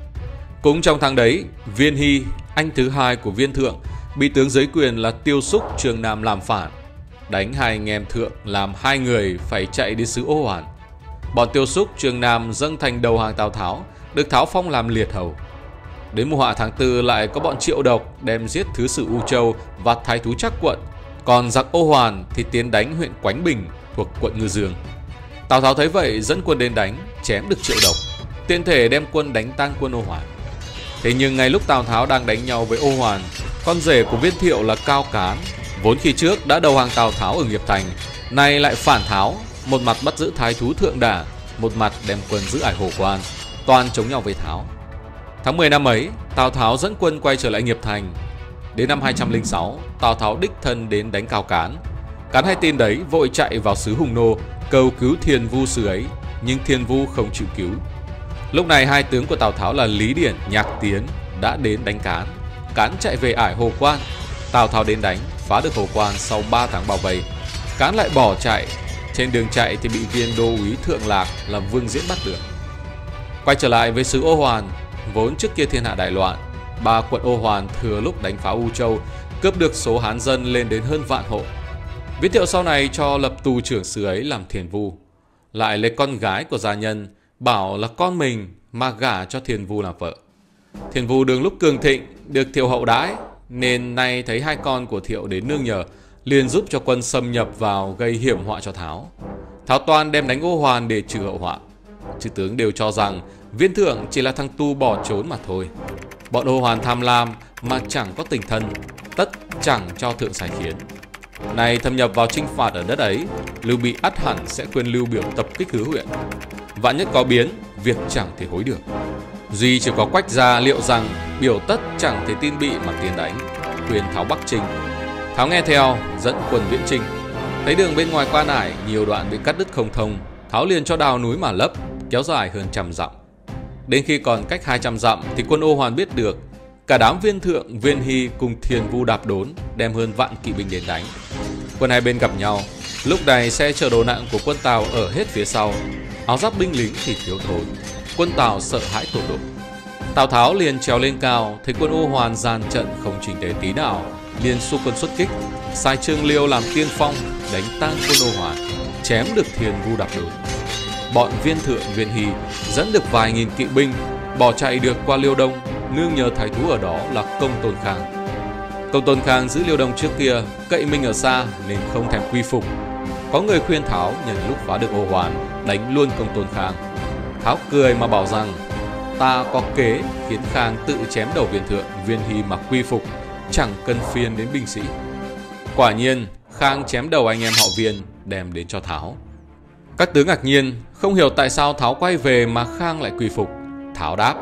Cũng trong tháng đấy, Viên Hy, anh thứ hai của Viên Thượng, bị tướng dưới quyền là Tiêu Xúc, Trường Nam làm phản, đánh hai anh em Thượng, làm hai người phải chạy đi xứ Ô Hoàn. Bọn Tiêu Xúc, Trường Nam dâng thành đầu hàng Tào Tháo, được Tháo phong làm liệt hầu. Đến mùa hạ tháng tư lại có bọn Triệu Độc đem giết thứ sử U Châu và thái thú Trác Quận, còn giặc Ô Hoàn thì tiến đánh huyện Quánh Bình thuộc quận Ngư Dương. Tào Tháo thấy vậy dẫn quân đến đánh, chém được Triệu Độc, tiện thể đem quân đánh tan quân Ô Hoàn. Thế nhưng ngay lúc Tào Tháo đang đánh nhau với Ô Hoàn, con rể của Viên Thiệu là Cao Cán, vốn khi trước đã đầu hàng Tào Tháo ở Nghiệp Thành, nay lại phản Tháo, một mặt bắt giữ thái thú Thượng Đả, một mặt đem quân giữ ải Hồ Quan, toàn chống nhau với Tháo. Tháng mười năm ấy, Tào Tháo dẫn quân quay trở lại Nghiệp Thành. Đến năm hai trăm lẻ sáu, Tào Tháo đích thân đến đánh Cao Cán. Cán hay tin đấy vội chạy vào xứ Hùng Nô cầu cứu Thiền Vu xứ ấy, nhưng Thiền Vu không chịu cứu. Lúc này hai tướng của Tào Tháo là Lý Điển, Nhạc Tiến đã đến đánh Cán. Cán chạy về ải Hồ Quan, Tào Tháo đến đánh, phá được Hồ Quan sau ba tháng bao vây. Cán lại bỏ chạy, trên đường chạy thì bị viên đô úy Thượng Lạc là Vương Diễn bắt được. Quay trở lại với xứ Ô Hoàn, vốn trước kia thiên hạ đại loạn, ba quận Ô Hoàn thừa lúc đánh phá U Châu, cướp được số Hán dân lên đến hơn vạn hộ. Viên Thiệu sau này cho lập tù trưởng xứ ấy làm Thiền Vu, lại lấy con gái của gia nhân, bảo là con mình mà gả cho Thiền Vu làm vợ. Thiền Vu đường lúc cường thịnh được Thiệu hậu đãi, nên nay thấy hai con của Thiệu đến nương nhờ, liền giúp cho quân xâm nhập vào gây hiểm họa cho Tháo. Tháo toan đem đánh Ô Hoàn để trừ hậu họa. Chư tướng đều cho rằng Viên Thượng chỉ là thằng tu bỏ trốn mà thôi. Bọn Ô Hoàn tham lam mà chẳng có tình thân, tất chẳng cho Thượng sai khiến. Này thâm nhập vào chinh phạt ở đất ấy, Lưu Bị ắt hẳn sẽ khuyên Lưu Biểu tập kích Hứa huyện. Vạn nhất có biến, việc chẳng thể hối được. Duy chỉ có Quách gia liệu rằng Biểu tất chẳng thể tin Bị mà tiến đánh, khuyên Tháo bắc chinh. Tháo nghe theo, dẫn quân viễn chinh. Thấy đường bên ngoài Quan Ải nhiều đoạn bị cắt đứt không thông, Tháo liền cho đào núi mà lấp, kéo dài hơn trăm dặm. Đến khi còn cách hai trăm dặm thì quân Ô Hoàn biết được, cả đám Viên Thượng, Viên Hy cùng Thiền Vu đạp đốn đem hơn vạn kỵ binh đến đánh. Quân hai bên gặp nhau, lúc này xe chở đồ nặng của quân Tào ở hết phía sau, áo giáp binh lính thì thiếu thốn, quân Tào sợ hãi tột độ. Tào Tháo liền trèo lên cao, thấy quân Ô Hoàn dàn trận không chỉnh tề tí nào, liền xua quân xuất kích, sai Trương Liêu làm tiên phong đánh tan quân Ô Hoàn, chém được Thiền Vu đạp đốn. Bọn Viên Thượng, Viên Hy dẫn được vài nghìn kỵ binh bỏ chạy được qua Liêu Đông, nương nhờ thái thú ở đó là Công Tôn Khang. Công Tôn Khang giữ Liêu Đông trước kia cậy mình ở xa nên không thèm quy phục. Có người khuyên Tháo nhân lúc phá được Ô Hoàn đánh luôn Công Tôn Khang. Tháo cười mà bảo rằng ta có kế khiến Khang tự chém đầu Viên Thượng, Viên Hy mà quy phục, chẳng cần phiền đến binh sĩ. Quả nhiên Khang chém đầu anh em họ Viên đem đến cho Tháo. Các tướng ngạc nhiên, không hiểu tại sao Tháo quay về mà Khang lại quy phục. Tháo đáp: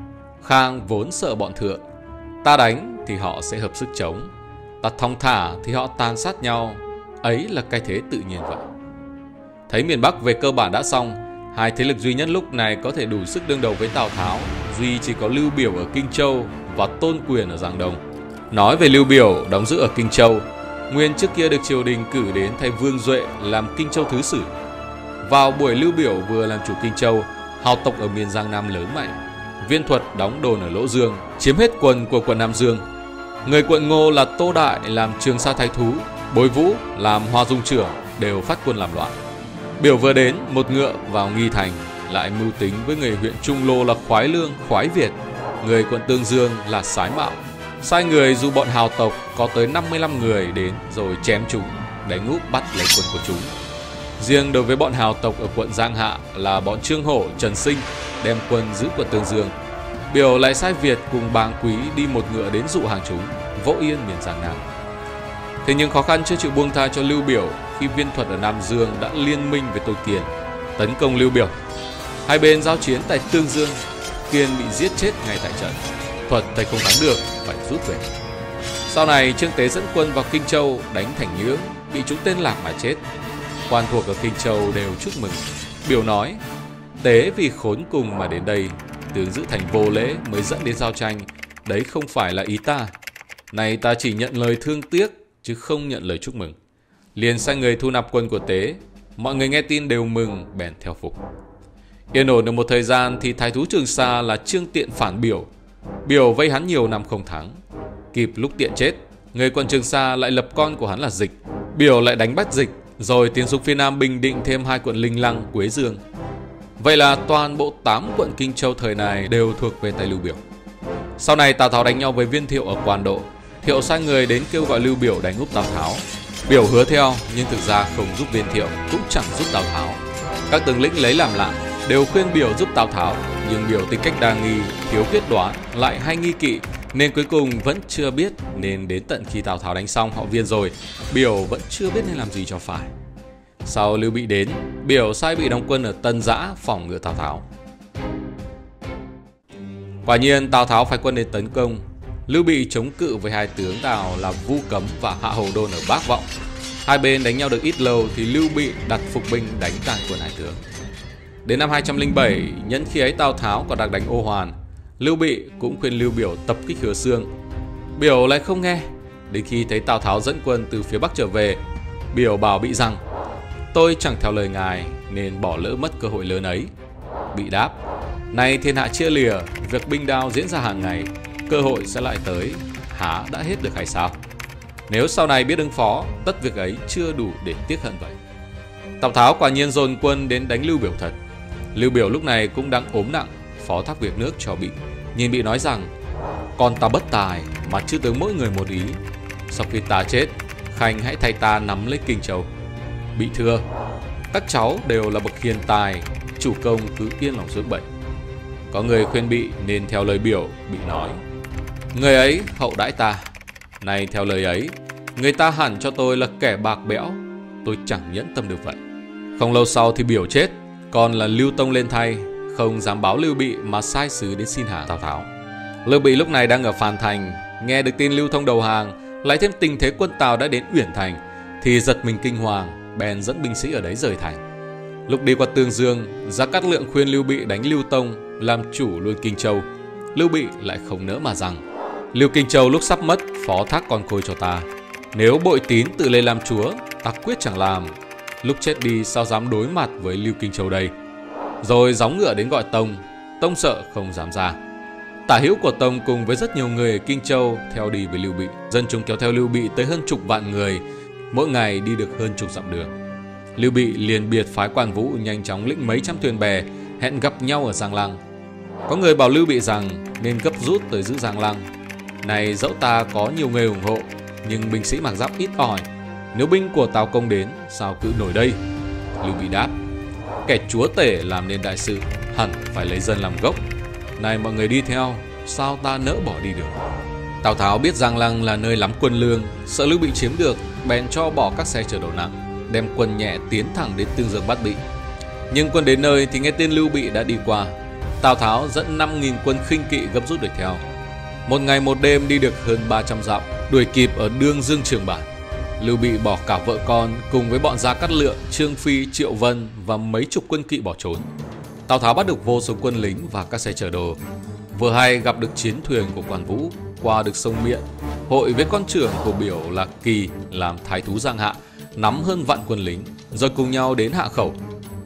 Khang vốn sợ bọn Thượng, ta đánh thì họ sẽ hợp sức chống, ta thong thả thì họ tàn sát nhau, ấy là cái thế tự nhiên vậy. Thấy miền Bắc về cơ bản đã xong, hai thế lực duy nhất lúc này có thể đủ sức đương đầu với Tào Tháo duy chỉ có Lưu Biểu ở Kinh Châu và Tôn Quyền ở Giang Đông. Nói về Lưu Biểu đóng giữ ở Kinh Châu, nguyên trước kia được triều đình cử đến thay Vương Duệ làm Kinh Châu thứ sử. Vào buổi Lưu Biểu vừa làm chủ Kinh Châu, hào tộc ở miền Giang Nam lớn mạnh. Viên Thuật đóng đồn ở Lỗ Dương, chiếm hết quần của quận Nam Dương. Người quận Ngô là Tô Đại làm Trường Sa thái thú, Bối Vũ làm Hoa Dung trưởng đều phát quân làm loạn. Biểu vừa đến một ngựa vào Nghi Thành, lại mưu tính với người huyện Trung Lô là Khoái Lương, Khoái Việt, người quận Tương Dương là Sái Mạo, sai người dụ bọn hào tộc có tới năm mươi lăm người đến rồi chém chúng, đánh úp bắt lấy quân của chúng. Riêng đối với bọn hào tộc ở quận Giang Hạ là bọn Trương Hổ, Trần Sinh đem quân giữ quận Tương Dương. Biểu lại sai Việt cùng Bàng Quý đi một ngựa đến dụ hàng chúng, vỗ yên miền Giang Nam. Thế nhưng khó khăn chưa chịu buông tha cho Lưu Biểu khi Viên Thuật ở Nam Dương đã liên minh với Tô Kiên tấn công Lưu Biểu. Hai bên giao chiến tại Tương Dương, Kiên bị giết chết ngay tại trận. Thuật thấy không thắng được phải rút về. Sau này Trương Tế dẫn quân vào Kinh Châu đánh Thành Nhưỡng, bị chúng tên Lạc mà chết. Quan thuộc ở Kinh Châu đều chúc mừng. Biểu nói: Tế vì khốn cùng mà đến đây, tướng giữ thành vô lễ mới dẫn đến giao tranh, đấy không phải là ý ta. Này ta chỉ nhận lời thương tiếc chứ không nhận lời chúc mừng. Liền sai người thu nạp quân của Tế. Mọi người nghe tin đều mừng, bèn theo phục. Yên ổn được một thời gian thì thái thú Trường Sa là Trương Tiện phản Biểu. Biểu vây hắn nhiều năm không thắng. Kịp lúc Tiện chết, người quận Trường Sa lại lập con của hắn là Dịch. Biểu lại đánh bắt Dịch, rồi tiến xuống phía Nam bình định thêm hai quận Linh Lăng, Quế Dương. Vậy là toàn bộ tám quận Kinh Châu thời này đều thuộc về tay Lưu Biểu. Sau này Tào Tháo đánh nhau với Viên Thiệu ở Quan Độ. Thiệu sai người đến kêu gọi Lưu Biểu đánh úp Tào Tháo. Biểu hứa theo nhưng thực ra không giúp Viên Thiệu, cũng chẳng giúp Tào Tháo. Các tướng lĩnh lấy làm lạ, đều khuyên Biểu giúp Tào Tháo, nhưng Biểu tính cách đa nghi, thiếu quyết đoán, lại hay nghi kỵ, nên cuối cùng vẫn chưa biết. Nên đến tận khi Tào Tháo đánh xong họ Viên rồi, Biểu vẫn chưa biết nên làm gì cho phải. Sau Lưu Bị đến, Biểu sai Bị đóng quân ở Tân Giã phòng ngừa Tào Tháo. Quả nhiên Tào Tháo phái quân đến tấn công. Lưu Bị chống cự với hai tướng Tào là Vu Cấm và Hạ Hầu Đôn ở Bác Vọng. Hai bên đánh nhau được ít lâu thì Lưu Bị đặt phục binh đánh tan quân hai tướng. Đến năm hai trăm lẻ bảy, nhân khi ấy Tào Tháo còn đang đánh Ô Hoàn, Lưu Bị cũng khuyên Lưu Biểu tập kích Hứa Xương. Biểu lại không nghe. Đến khi thấy Tào Tháo dẫn quân từ phía Bắc trở về, Biểu bảo Bị rằng: Tôi chẳng theo lời ngài nên bỏ lỡ mất cơ hội lớn ấy. Bị đáp: Nay thiên hạ chia lìa, việc binh đao diễn ra hàng ngày, cơ hội sẽ lại tới, há đã hết được hay sao? Nếu sau này biết ứng phó, tất việc ấy chưa đủ để tiếc hận vậy. Tào Tháo quả nhiên dồn quân đến đánh Lưu Biểu thật. Lưu Biểu lúc này cũng đang ốm nặng, phó thác việc nước cho Bị. Nhìn Bị nói rằng: Con ta bất tài mà chư tướng mỗi người một ý. Sau khi ta chết, Khanh hãy thay ta nắm lấy Kinh Châu. Bị thưa: Các cháu đều là bậc hiền tài, chủ công cứ yên lòng dưỡng bệnh. Có người khuyên Bị nên theo lời Biểu. Bị nói: Người ấy hậu đãi ta, nay theo lời ấy, người ta hẳn cho tôi là kẻ bạc bẽo, tôi chẳng nhẫn tâm được vậy. Không lâu sau thì Biểu chết, còn là Lưu Tông lên thay, không dám báo Lưu Bị mà sai sứ đến xin hàng Tào Tháo. Lưu Bị lúc này đang ở Phàn Thành, nghe được tin Lưu Thông đầu hàng, lại thêm tình thế quân Tào đã đến Uyển Thành, thì giật mình kinh hoàng, bèn dẫn binh sĩ ở đấy rời thành. Lúc đi qua Tương Dương, Gia Cát Lượng khuyên Lưu Bị đánh Lưu Tông làm chủ luôn Kinh Châu. Lưu Bị lại không nỡ mà rằng: Lưu Kinh Châu lúc sắp mất, phó thác con côi cho ta. Nếu bội tín tự lên làm chúa, ta quyết chẳng làm. Lúc chết đi sao dám đối mặt với Lưu Kinh Châu đây? Rồi gióng ngựa đến gọi Tông. Tông sợ không dám ra. Tả hữu của Tông cùng với rất nhiều người ở Kinh Châu theo đi với Lưu Bị. Dân chúng kéo theo Lưu Bị tới hơn chục vạn người, mỗi ngày đi được hơn chục dặm đường. Lưu Bị liền biệt phái Quan Vũ nhanh chóng lĩnh mấy trăm thuyền bè, hẹn gặp nhau ở Giang Lăng. Có người bảo Lưu Bị rằng nên gấp rút tới giữ Giang Lăng. Này dẫu ta có nhiều người ủng hộ, nhưng binh sĩ mặc giáp ít ỏi, nếu binh của Tào Công đến, sao cự nổi đây? Lưu Bị đáp: Kẻ chúa tể làm nên đại sự, hẳn phải lấy dân làm gốc. Này mọi người đi theo, sao ta nỡ bỏ đi được? Tào Tháo biết Giang Lăng là nơi lắm quân lương, sợ Lưu Bị chiếm được, bèn cho bỏ các xe chở đồ nặng, đem quân nhẹ tiến thẳng đến Tương Dương bắt Bị. Nhưng quân đến nơi thì nghe tin Lưu Bị đã đi qua. Tào Tháo dẫn năm nghìn quân khinh kỵ gấp rút đuổi theo. Một ngày một đêm đi được hơn ba trăm dặm, đuổi kịp ở Đương Dương Trường Bản. Lưu Bị bỏ cả vợ con cùng với bọn Gia Cát Lượng, Trương Phi, Triệu Vân và mấy chục quân kỵ bỏ trốn. Tào Tháo bắt được vô số quân lính và các xe chở đồ. Vừa hay gặp được chiến thuyền của Quan Vũ, qua được sông Miện, hội với con trưởng của Biểu là Kỳ làm thái thú Giang Hạ, nắm hơn vạn quân lính, rồi cùng nhau đến Hạ Khẩu.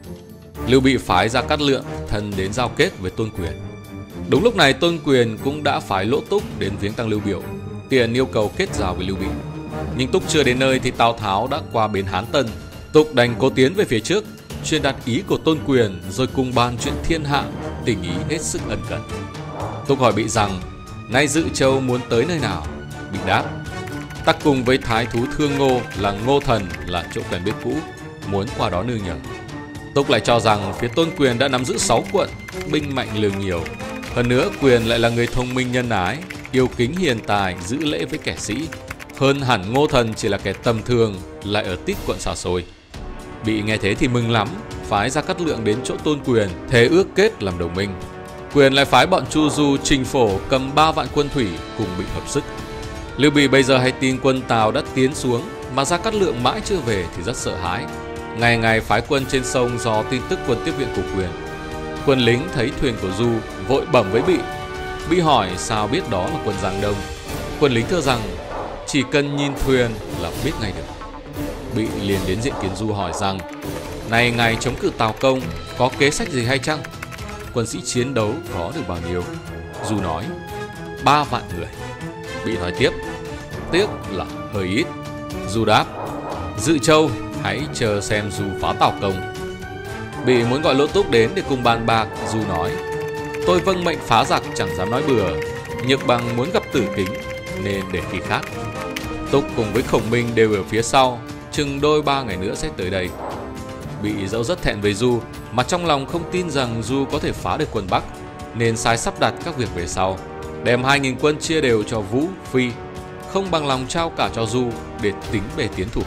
Lưu Bị phái Gia Cát Lượng thân đến giao kết với Tôn Quyền. Đúng lúc này Tôn Quyền cũng đã phái Lỗ Túc đến viếng Tăng Lưu Biểu, tiền yêu cầu kết giao với Lưu Bị. Nhưng Túc chưa đến nơi thì Tào Tháo đã qua bến Hán Tân. Túc đành cố tiến về phía trước, truyền đạt ý của Tôn Quyền, rồi cùng bàn chuyện thiên hạ, tình ý hết sức ân cần. Túc hỏi Bị rằng nay Dự Châu muốn tới nơi nào. Bị đáp: ta cùng với thái thú Thương Ngô là Ngô Thần là chỗ quen biết cũ, muốn qua đó nương nhờ. Túc lại cho rằng phía Tôn Quyền đã nắm giữ sáu quận, binh mạnh lương nhiều. Hơn nữa Quyền lại là người thông minh nhân ái, yêu kính hiền tài, giữ lễ với kẻ sĩ, hơn hẳn Ngô Thần chỉ là kẻ tầm thường, lại ở tít quận xa xôi. Bị nghe thế thì mừng lắm, phái Gia Cát Lượng đến chỗ Tôn Quyền, thề ước kết làm đồng minh. Quyền lại phái bọn Chu Du, Trình Phổ cầm ba vạn quân thủy cùng Bị hợp sức. Lưu Bị bây giờ hay tin quân Tào đã tiến xuống, mà Gia Cát Lượng mãi chưa về thì rất sợ hãi. Ngày ngày phái quân trên sông dò tin tức quân tiếp viện của Quyền. Quân lính thấy thuyền của Du vội bẩm với Bị. Bị hỏi sao biết đó là quân Giang Đông. Quân lính thưa rằng chỉ cần nhìn thuyền là biết ngay được. Bị liền đến diện kiến Du hỏi rằng: này ngài chống cự Tào công có kế sách gì hay chăng? Quân sĩ chiến đấu có được bao nhiêu? Du nói: ba vạn người. Bị nói tiếp: tiếc là hơi ít. Du đáp: Dự Châu hãy chờ xem Du phá Tào công. Bị muốn gọi Lỗ Túc đến để cùng bàn bạc. Du nói: tôi vâng mệnh phá giặc chẳng dám nói bừa, Nhược Bằng muốn gặp Tử Kính nên để khi khác. Túc cùng với Khổng Minh đều ở phía sau, chừng đôi ba ngày nữa sẽ tới đây. Bị dẫu rất thẹn với Du, mà trong lòng không tin rằng Du có thể phá được quân Bắc, nên sai sắp đặt các việc về sau, đem hai nghìn quân chia đều cho Vũ, Phi, không bằng lòng trao cả cho Du để tính bề tiến thủ.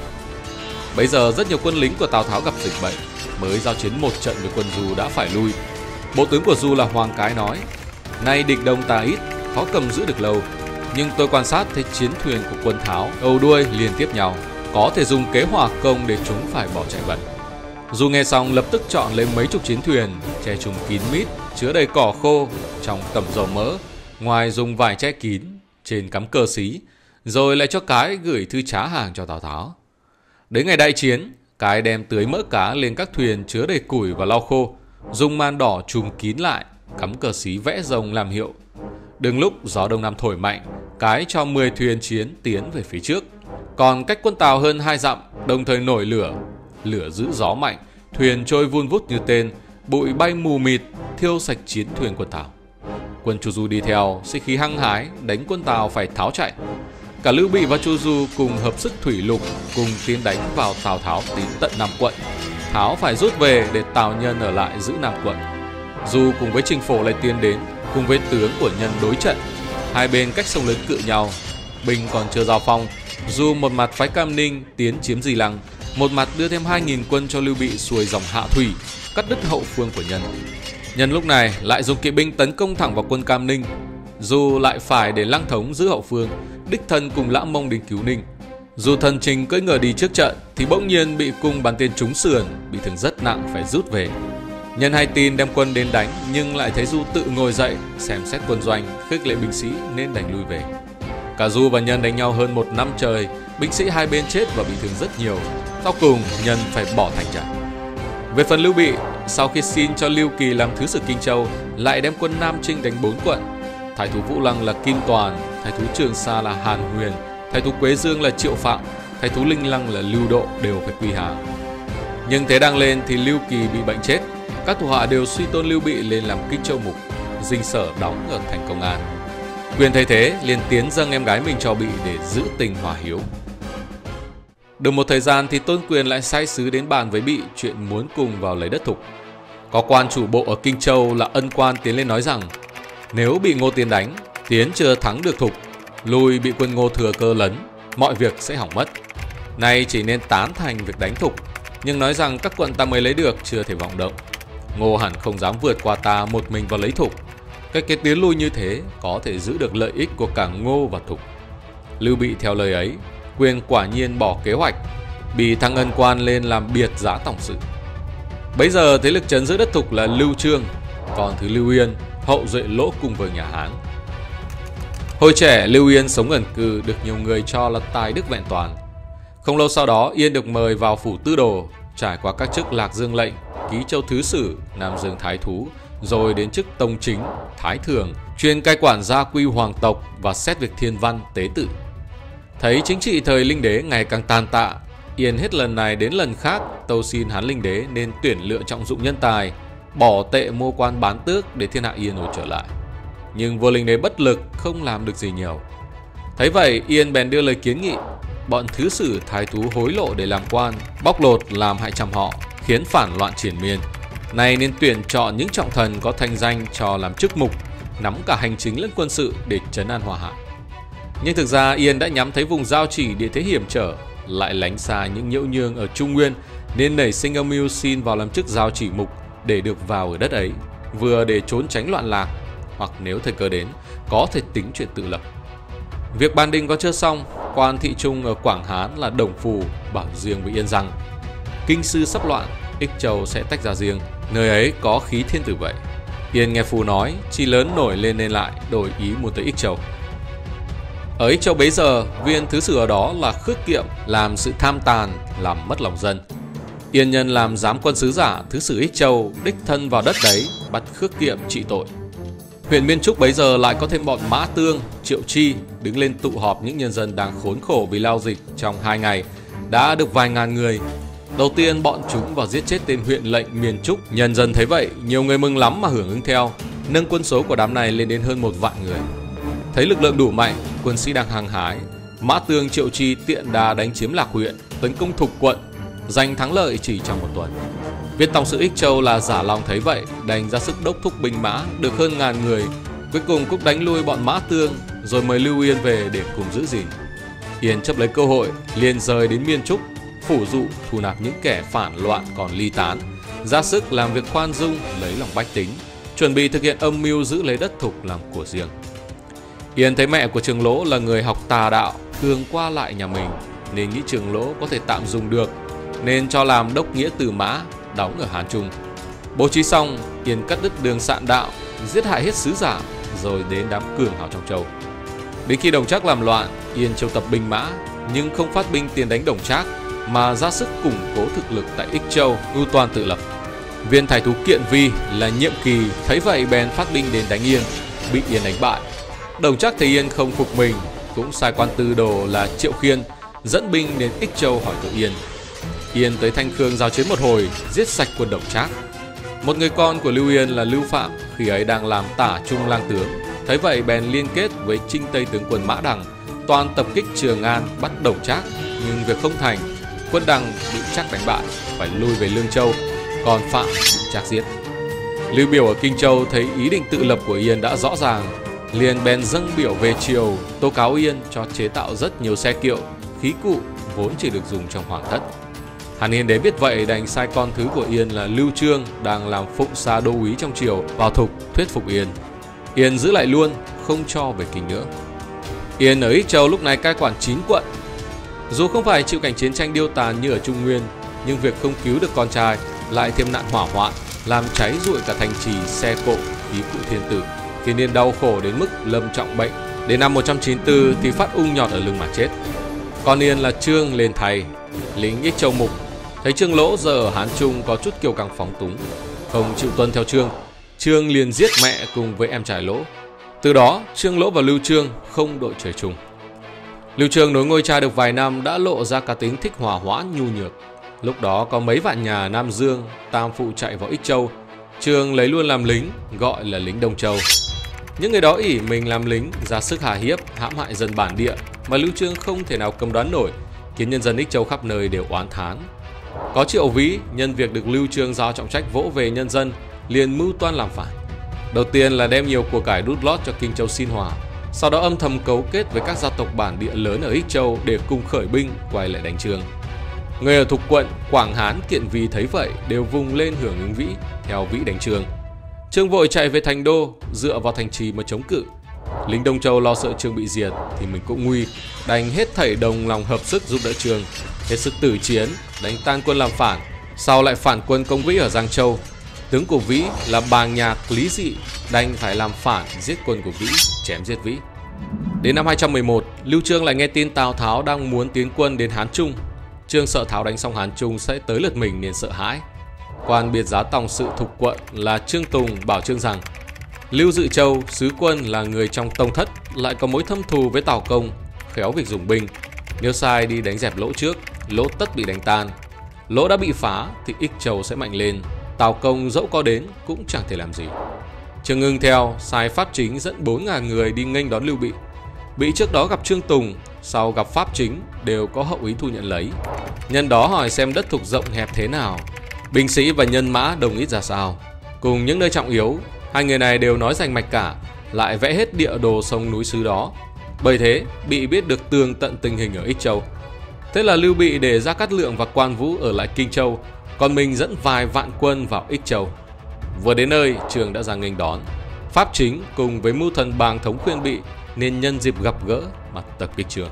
Bây giờ rất nhiều quân lính của Tào Tháo gặp dịch bệnh, mới giao chiến một trận với quân Du đã phải lui. Bộ tướng của Du là Hoàng Cái nói: nay địch đông ta ít, khó cầm giữ được lâu, nhưng tôi quan sát thấy chiến thuyền của quân Tháo âu đuôi liên tiếp nhau, có thể dùng kế hỏa công để chúng phải bỏ chạy bật. Du nghe xong lập tức chọn lấy mấy chục chiến thuyền, che trùm kín mít, chứa đầy cỏ khô, trong tẩm dầu mỡ, ngoài dùng vải che kín, trên cắm cờ xí, rồi lại cho Cái gửi thư trá hàng cho Tào Tháo. Đến ngày đại chiến, Cái đem tưới mỡ cá lên các thuyền chứa đầy củi và lau khô, dùng màn đỏ trùm kín lại, cắm cờ xí vẽ rồng làm hiệu. Đừng lúc gió đông nam thổi mạnh, Cái cho mười thuyền chiến tiến về phía trước, còn cách quân Tào hơn hai dặm, đồng thời nổi lửa. Lửa giữ gió mạnh, thuyền trôi vun vút như tên, bụi bay mù mịt, thiêu sạch chiến thuyền quân Tào. Quân Chu Du đi theo, sĩ khí hăng hái, đánh quân Tào phải tháo chạy. Cả Lưu Bị và Chu Du cùng hợp sức thủy lục, cùng tiến đánh vào Tào Tháo đến tận Nam quận. Tháo phải rút về để Tào Nhân ở lại giữ Nam quận. Du cùng với Trình Phổ lại tiến đến, cùng với tướng của Nhân đối trận. Hai bên cách sông lớn cự nhau, binh còn chưa giao phong. Du một mặt phái Cam Ninh tiến chiếm Di Lăng, một mặt đưa thêm hai nghìn quân cho Lưu Bị xuôi dòng Hạ Thủy, cắt đứt hậu phương của Nhân. Nhân lúc này lại dùng kỵ binh tấn công thẳng vào quân Cam Ninh. Du lại phải để Lăng Thống giữ hậu phương, đích thân cùng Lã Mông đến cứu Ninh. Dù thần Trình cưỡi ngựa đi trước trận thì bỗng nhiên bị cung bắn tên trúng sườn, bị thương rất nặng phải rút về. Nhân hay tin đem quân đến đánh, nhưng lại thấy Du tự ngồi dậy xem xét quân doanh, khích lệ binh sĩ nên đành lui về. Cả Du và Nhân đánh nhau hơn một năm trời, binh sĩ hai bên chết và bị thương rất nhiều. Sau cùng Nhân phải bỏ thành trận. Về phần Lưu Bị, sau khi xin cho Lưu Kỳ làm thứ sử Kinh Châu, lại đem quân Nam Chinh đánh bốn quận. Thái thú Vũ Lăng là Kim Toàn, thái thú Trường Sa là Hàn Huyền, thái thú Quế Dương là Triệu Phạm, thái thú Linh Lăng là Lưu Độ đều phải quy hàng. Nhưng thế đang lên thì Lưu Kỳ bị bệnh chết, các thủ hạ đều suy tôn Lưu Bị lên làm Kinh Châu mục, dinh sở đóng ở thành Công An. Quyền thấy thế liền tiến dâng em gái mình cho Bị để giữ tình hòa hiếu. Được một thời gian thì Tôn Quyền lại sai sứ đến bàn với Bị chuyện muốn cùng vào lấy đất Thục. Có quan chủ bộ ở Kinh Châu là Ân Quan tiến lên nói rằng nếu bị Ngô Tiến đánh, Tiến chưa thắng được Thục, lùi bị quân Ngô thừa cơ lấn, mọi việc sẽ hỏng mất. Nay chỉ nên tán thành việc đánh Thục, nhưng nói rằng các quận ta mới lấy được chưa thể vọng động. Ngô hẳn không dám vượt qua ta một mình vào lấy Thục. Cách cái tiến lui như thế có thể giữ được lợi ích của cả Ngô và Thục. Lưu Bị theo lời ấy, Quyền quả nhiên bỏ kế hoạch, bị thăng Ân Quan lên làm biệt giá tổng sự. Bấy giờ thế lực trấn giữ đất Thục là Lưu Trương, còn thứ Lưu Yên, hậu duệ Lỗ cùng vương nhà Hán. Hồi trẻ Lưu Yên sống ẩn cư, được nhiều người cho là tài đức vẹn toàn. Không lâu sau đó Yên được mời vào phủ tư đồ, trải qua các chức Lạc Dương lệnh, Ký Châu thứ sử, Nam Dương thái thú, rồi đến chức tông chính, thái thường, chuyên cai quản gia quy hoàng tộc và xét việc thiên văn tế tự. Thấy chính trị thời Linh Đế ngày càng tàn tạ, Yên hết lần này đến lần khác tâu xin Hán Linh Đế nên tuyển lựa trọng dụng nhân tài, bỏ tệ mua quan bán tước để thiên hạ yên ổn trở lại. Nhưng vua Linh Đế bất lực, không làm được gì nhiều. Thấy vậy, Yên bèn đưa lời kiến nghị bọn thứ sử thái thú hối lộ để làm quan, bóc lột làm hại trăm họ, khiến phản loạn triển miên. Này nên tuyển chọn những trọng thần có thanh danh cho làm chức mục, nắm cả hành chính lẫn quân sự để trấn an hòa hạ. Nhưng thực ra Yên đã nhắm thấy vùng giao chỉ địa thế hiểm trở, lại lánh xa những nhiễu nhương ở Trung Nguyên, nên nảy sinh âm mưu xin vào làm chức giao chỉ mục để được vào ở đất ấy, vừa để trốn tránh loạn lạc, hoặc nếu thời cơ đến có thể tính chuyện tự lập. Việc bàn định có chưa xong, quan thị trung ở Quảng Hán là Đồng Phù bảo riêng với Yên rằng Kinh Sư sắp loạn, Ích Châu sẽ tách ra riêng, nơi ấy có khí thiên tử vậy. Yên nghe Phù nói, chi lớn nổi lên nên lại đổi ý muốn tới Ích Châu. Ở Ích Châu bấy giờ, viên thứ sử ở đó là Khước Kiệm làm sự tham tàn, làm mất lòng dân. Yên nhân làm giám quân sứ giả thứ sử Ích Châu, đích thân vào đất đấy bắt Khước Kiệm trị tội. Huyện Miên Trúc bấy giờ lại có thêm bọn Mã Tương, Triệu Chi đứng lên tụ họp những nhân dân đang khốn khổ vì lao dịch trong hai ngày, đã được vài ngàn người. Đầu tiên bọn chúng vào giết chết tên huyện lệnh Miền Trúc. Nhân dân thấy vậy, nhiều người mừng lắm mà hưởng ứng theo, nâng quân số của đám này lên đến hơn một vạn người. Thấy lực lượng đủ mạnh, quân sĩ đang hăng hái, Mã Tương, Triệu Chi tiện đà đánh chiếm Lạc huyện, tấn công Thục quận, giành thắng lợi chỉ trong một tuần. Viên tòng sự Ích Châu là Giả Long thấy vậy, đành ra sức đốc thúc binh mã được hơn ngàn người, cuối cùng cũng đánh lui bọn Mã Tương, rồi mời Lưu Yên về để cùng giữ gìn. Yên chấp lấy cơ hội, liền rời đến Miên Trúc, phủ dụ thu nạp những kẻ phản loạn còn ly tán, ra sức làm việc khoan dung, lấy lòng bách tính, chuẩn bị thực hiện âm mưu giữ lấy đất Thục làm của riêng. Yên thấy mẹ của Trường Lỗ là người học tà đạo, thường qua lại nhà mình, nên nghĩ Trường Lỗ có thể tạm dùng được, nên cho làm đốc nghĩa Từ Mã, đóng ở Hán Trung. Bố trí xong, Yên cắt đứt đường sạn đạo, giết hại hết sứ giả, rồi đến đám cường hào trong châu. Đến khi Đồng Trác làm loạn, Yên triệu tập binh mã, nhưng không phát binh tiến đánh Đồng Trác, mà ra sức củng cố thực lực tại Ích Châu, ưu toan tự lập. Viên thái thú Kiện Vi là Nhiệm Kỳ thấy vậy bèn phát binh đến đánh Yên, bị Yên đánh bại. Đồng Trác thấy Yên không phục mình, cũng sai quan tư đồ là Triệu Khiên dẫn binh đến Ích Châu hỏi tội Yên. Yên tới Thanh Khương giao chiến một hồi, giết sạch quân Đồng Trác. Một người con của Lưu Yên là Lưu Phạm khi ấy đang làm tả trung lang tướng, thấy vậy bèn liên kết với Trinh Tây tướng quân Mã Đằng, toàn tập kích Trường An bắt Đồng Trác, nhưng việc không thành, quân Đằng bị Trác đánh bại, phải lui về Lương Châu, còn Phạm bị Trác giết. Lưu Biểu ở Kinh Châu thấy ý định tự lập của Yên đã rõ ràng, liền bèn dâng biểu về triều, tố cáo Yên cho chế tạo rất nhiều xe kiệu, khí cụ vốn chỉ được dùng trong hoàng thất. Hàn Yên Đế biết vậy đành sai con thứ của Yên là Lưu Trương đang làm phụng xa đô úy trong triều vào Thục thuyết phục Yên. Yên giữ lại luôn, không cho về Kinh nữa. Yên ở Ích Châu lúc này cai quản chín quận. Dù không phải chịu cảnh chiến tranh điêu tàn như ở Trung Nguyên, nhưng việc không cứu được con trai lại thêm nạn hỏa hoạn, làm cháy rụi cả thành trì, xe cộ, khí cụ thiên tử, khiến Yên đau khổ đến mức lâm trọng bệnh. Đến năm một trăm chín mươi tư thì phát ung nhọt ở lưng mà chết. Con Yên là Trương lên thay, lính Ích Châu mục. Thấy Trương Lỗ giờ ở Hán Trung có chút kiêu căng phóng túng, không chịu tuân theo Trương, Trương liền giết mẹ cùng với em trai Lỗ. Từ đó Trương Lỗ và Lưu Trương không đội trời chung. Lưu Trương nối ngôi cha được vài năm đã lộ ra cá tính thích hòa hoãn nhu nhược. Lúc đó có mấy vạn nhà Nam Dương, Tam Phụ chạy vào Ích Châu, Trương lấy luôn làm lính, gọi là lính Đông Châu. Những người đó ỷ mình làm lính, ra sức hà hiếp, hãm hại dân bản địa mà Lưu Trương không thể nào cầm đoán nổi, khiến nhân dân Ích Châu khắp nơi đều oán thán. Có Triệu Vĩ nhân việc được Lưu Trương giao trọng trách vỗ về nhân dân, liền mưu toan làm phản. Đầu tiên là đem nhiều của cải đút lót cho Kinh Châu xin hòa, sau đó âm thầm cấu kết với các gia tộc bản địa lớn ở Ích Châu để cùng khởi binh quay lại đánh Trương. Người ở Thục quận, Quảng Hán, Kiện Vi thấy vậy đều vùng lên hưởng ứng Vĩ, theo Vĩ đánh Trương. Trương vội chạy về thành đô, dựa vào thành trì mà chống cự. Lính Đông Châu lo sợ Trương bị diệt thì mình cũng nguy, đành hết thảy đồng lòng hợp sức giúp đỡ Trương, hết sức tử chiến, đánh tan quân làm phản. Sau lại phản quân công Vĩ ở Giang Châu. Tướng của Vĩ là Bàng Nhạc Lý Dị, đành phải làm phản giết quân của Vĩ, chém giết Vĩ. Đến năm hai trăm mười một, Lưu Trương lại nghe tin Tào Tháo đang muốn tiến quân đến Hán Trung. Trương sợ Tháo đánh xong Hán Trung sẽ tới lượt mình nên sợ hãi. Quan biệt giá tòng sự Thục quận là Trương Tùng bảo Trương rằng Lưu Dự Châu sứ quân là người trong tông thất, lại có mối thâm thù với Tào Công, khéo việc dùng binh, Nếu sai đi đánh dẹp Lỗ trước, Lỗ tất bị đánh tan. Lỗ đã bị phá thì Ích Châu sẽ mạnh lên, Tào Công dẫu có đến cũng chẳng thể làm gì. Trương Ưng theo sai Pháp Chính dẫn bốn nghìn người đi nghênh đón Lưu Bị. Bị trước đó gặp Trương Tùng, sau gặp Pháp Chính đều có hậu ý thu nhận lấy. Nhân đó hỏi xem đất thục rộng hẹp thế nào, binh sĩ và nhân mã đông ít ra sao. Cùng những nơi trọng yếu, hai người này đều nói rành mạch cả, lại vẽ hết địa đồ sông núi xứ đó. Bởi thế Bị biết được tường tận tình hình ở Ích Châu. Thế là Lưu Bị để Gia Cát Lượng và Quan Vũ ở lại Kinh Châu, còn mình dẫn vài vạn quân vào Ích Châu. Vừa đến nơi, Trương đã ra nghênh đón. Pháp Chính cùng với mưu thần Bàng Thống khuyên Bị nên nhân dịp gặp gỡ mà tập kích Trương.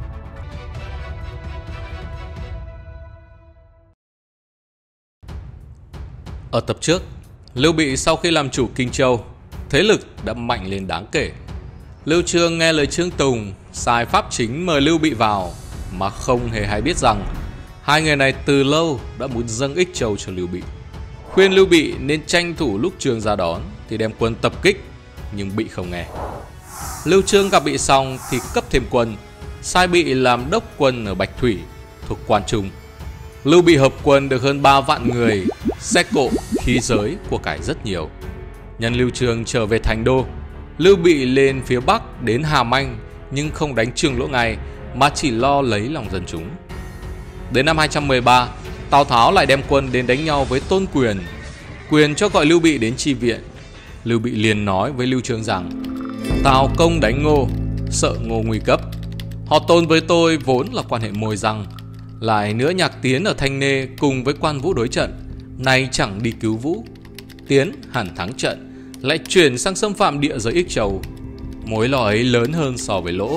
Ở tập trước, Lưu Bị sau khi làm chủ Kinh Châu, thế lực đã mạnh lên đáng kể. Lưu Trương nghe lời Trương Tùng, sai Pháp Chính mời Lưu Bị vào, mà không hề hay biết rằng hai người này từ lâu đã muốn dâng Ích Châu cho Lưu Bị. Khuyên Lưu Bị nên tranh thủ lúc Trương ra đón thì đem quân tập kích, nhưng Bị không nghe. Lưu Trương gặp Bị xong thì cấp thêm quân, sai Bị làm đốc quân ở Bạch Thủy thuộc Quan Trung. Lưu Bị hợp quân được hơn ba vạn người, xe cộ, khí giới, của cải rất nhiều. Nhân Lưu Trương trở về thành đô, Lưu Bị lên phía Bắc đến Hàm Anh, nhưng không đánh Trương Lỗ ngay mà chỉ lo lấy lòng dân chúng. Đến năm hai trăm mười ba, Tào Tháo lại đem quân đến đánh nhau với Tôn Quyền. Quyền cho gọi Lưu Bị đến chi viện. Lưu Bị liền nói với Lưu Trương rằng: Tào Công đánh Ngô, sợ Ngô nguy cấp. Họ Tôn với tôi vốn là quan hệ mồi răng, lại nữa Nhạc Tiến ở Thanh Nê cùng với Quan Vũ đối trận, nay chẳng đi cứu Vũ. Tiến hẳn thắng trận, lại chuyển sang xâm phạm địa giới Ích Châu. Mối lo ấy lớn hơn so với Lỗ.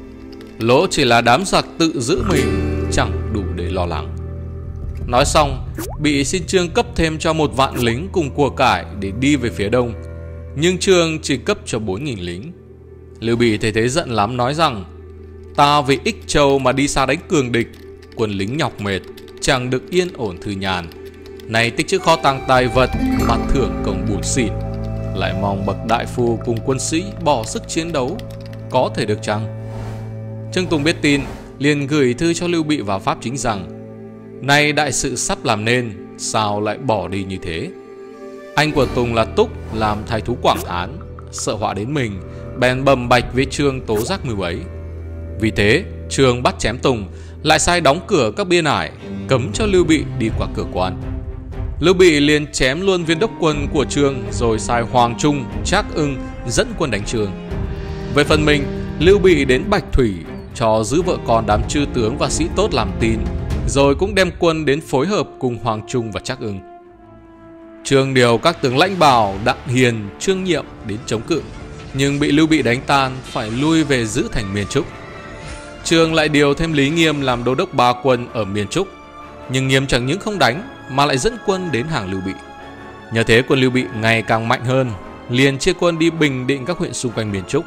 Lỗ chỉ là đám giặc tự giữ mình, chẳng đủ để lo lắng. Nói xong, Bị xin Trương cấp thêm cho một vạn lính cùng của cải để đi về phía đông, nhưng Trương chỉ cấp cho bốn nghìn lính. Lưu Bị thấy thế giận lắm, nói rằng: Ta vì Ích Châu mà đi xa đánh cường địch, quân lính nhọc mệt, chẳng được yên ổn thư nhàn. Này tích chữ kho tàng tài vật mà thưởng công bùn xỉn, lại mong bậc đại phu cùng quân sĩ bỏ sức chiến đấu, có thể được chăng? Trương Tùng biết tin, liền gửi thư cho Lưu Bị và Pháp Chính rằng: Nay đại sự sắp làm nên, sao lại bỏ đi như thế? Anh của Tùng là Túc làm thái thú Quảng Hán, sợ họa đến mình, bèn bầm bạch với Trương tố giác mưu ấy. Vì thế Trương bắt chém Tùng, lại sai đóng cửa các biên ải, cấm cho Lưu Bị đi qua cửa quan. Lưu Bị liền chém luôn viên đốc quân của Trương, rồi sai Hoàng Trung, Trác Ưng dẫn quân đánh Trương. Về phần mình, Lưu Bị đến Bạch Thủy cho giữ vợ con đám chư tướng và sĩ tốt làm tin, rồi cũng đem quân đến phối hợp cùng Hoàng Trung và Trác Ưng. Trương điều các tướng lãnh Bảo, Đặng Hiền, Trương Nhiệm đến chống cự, nhưng bị Lưu Bị đánh tan, phải lui về giữ thành Miền Trúc. Trương lại điều thêm Lý Nghiêm làm đô đốc ba quân ở Miền Trúc, nhưng Nghiêm chẳng những không đánh mà lại dẫn quân đến hàng Lưu Bị. Nhờ thế quân Lưu Bị ngày càng mạnh hơn, liền chia quân đi bình định các huyện xung quanh Miền Trúc.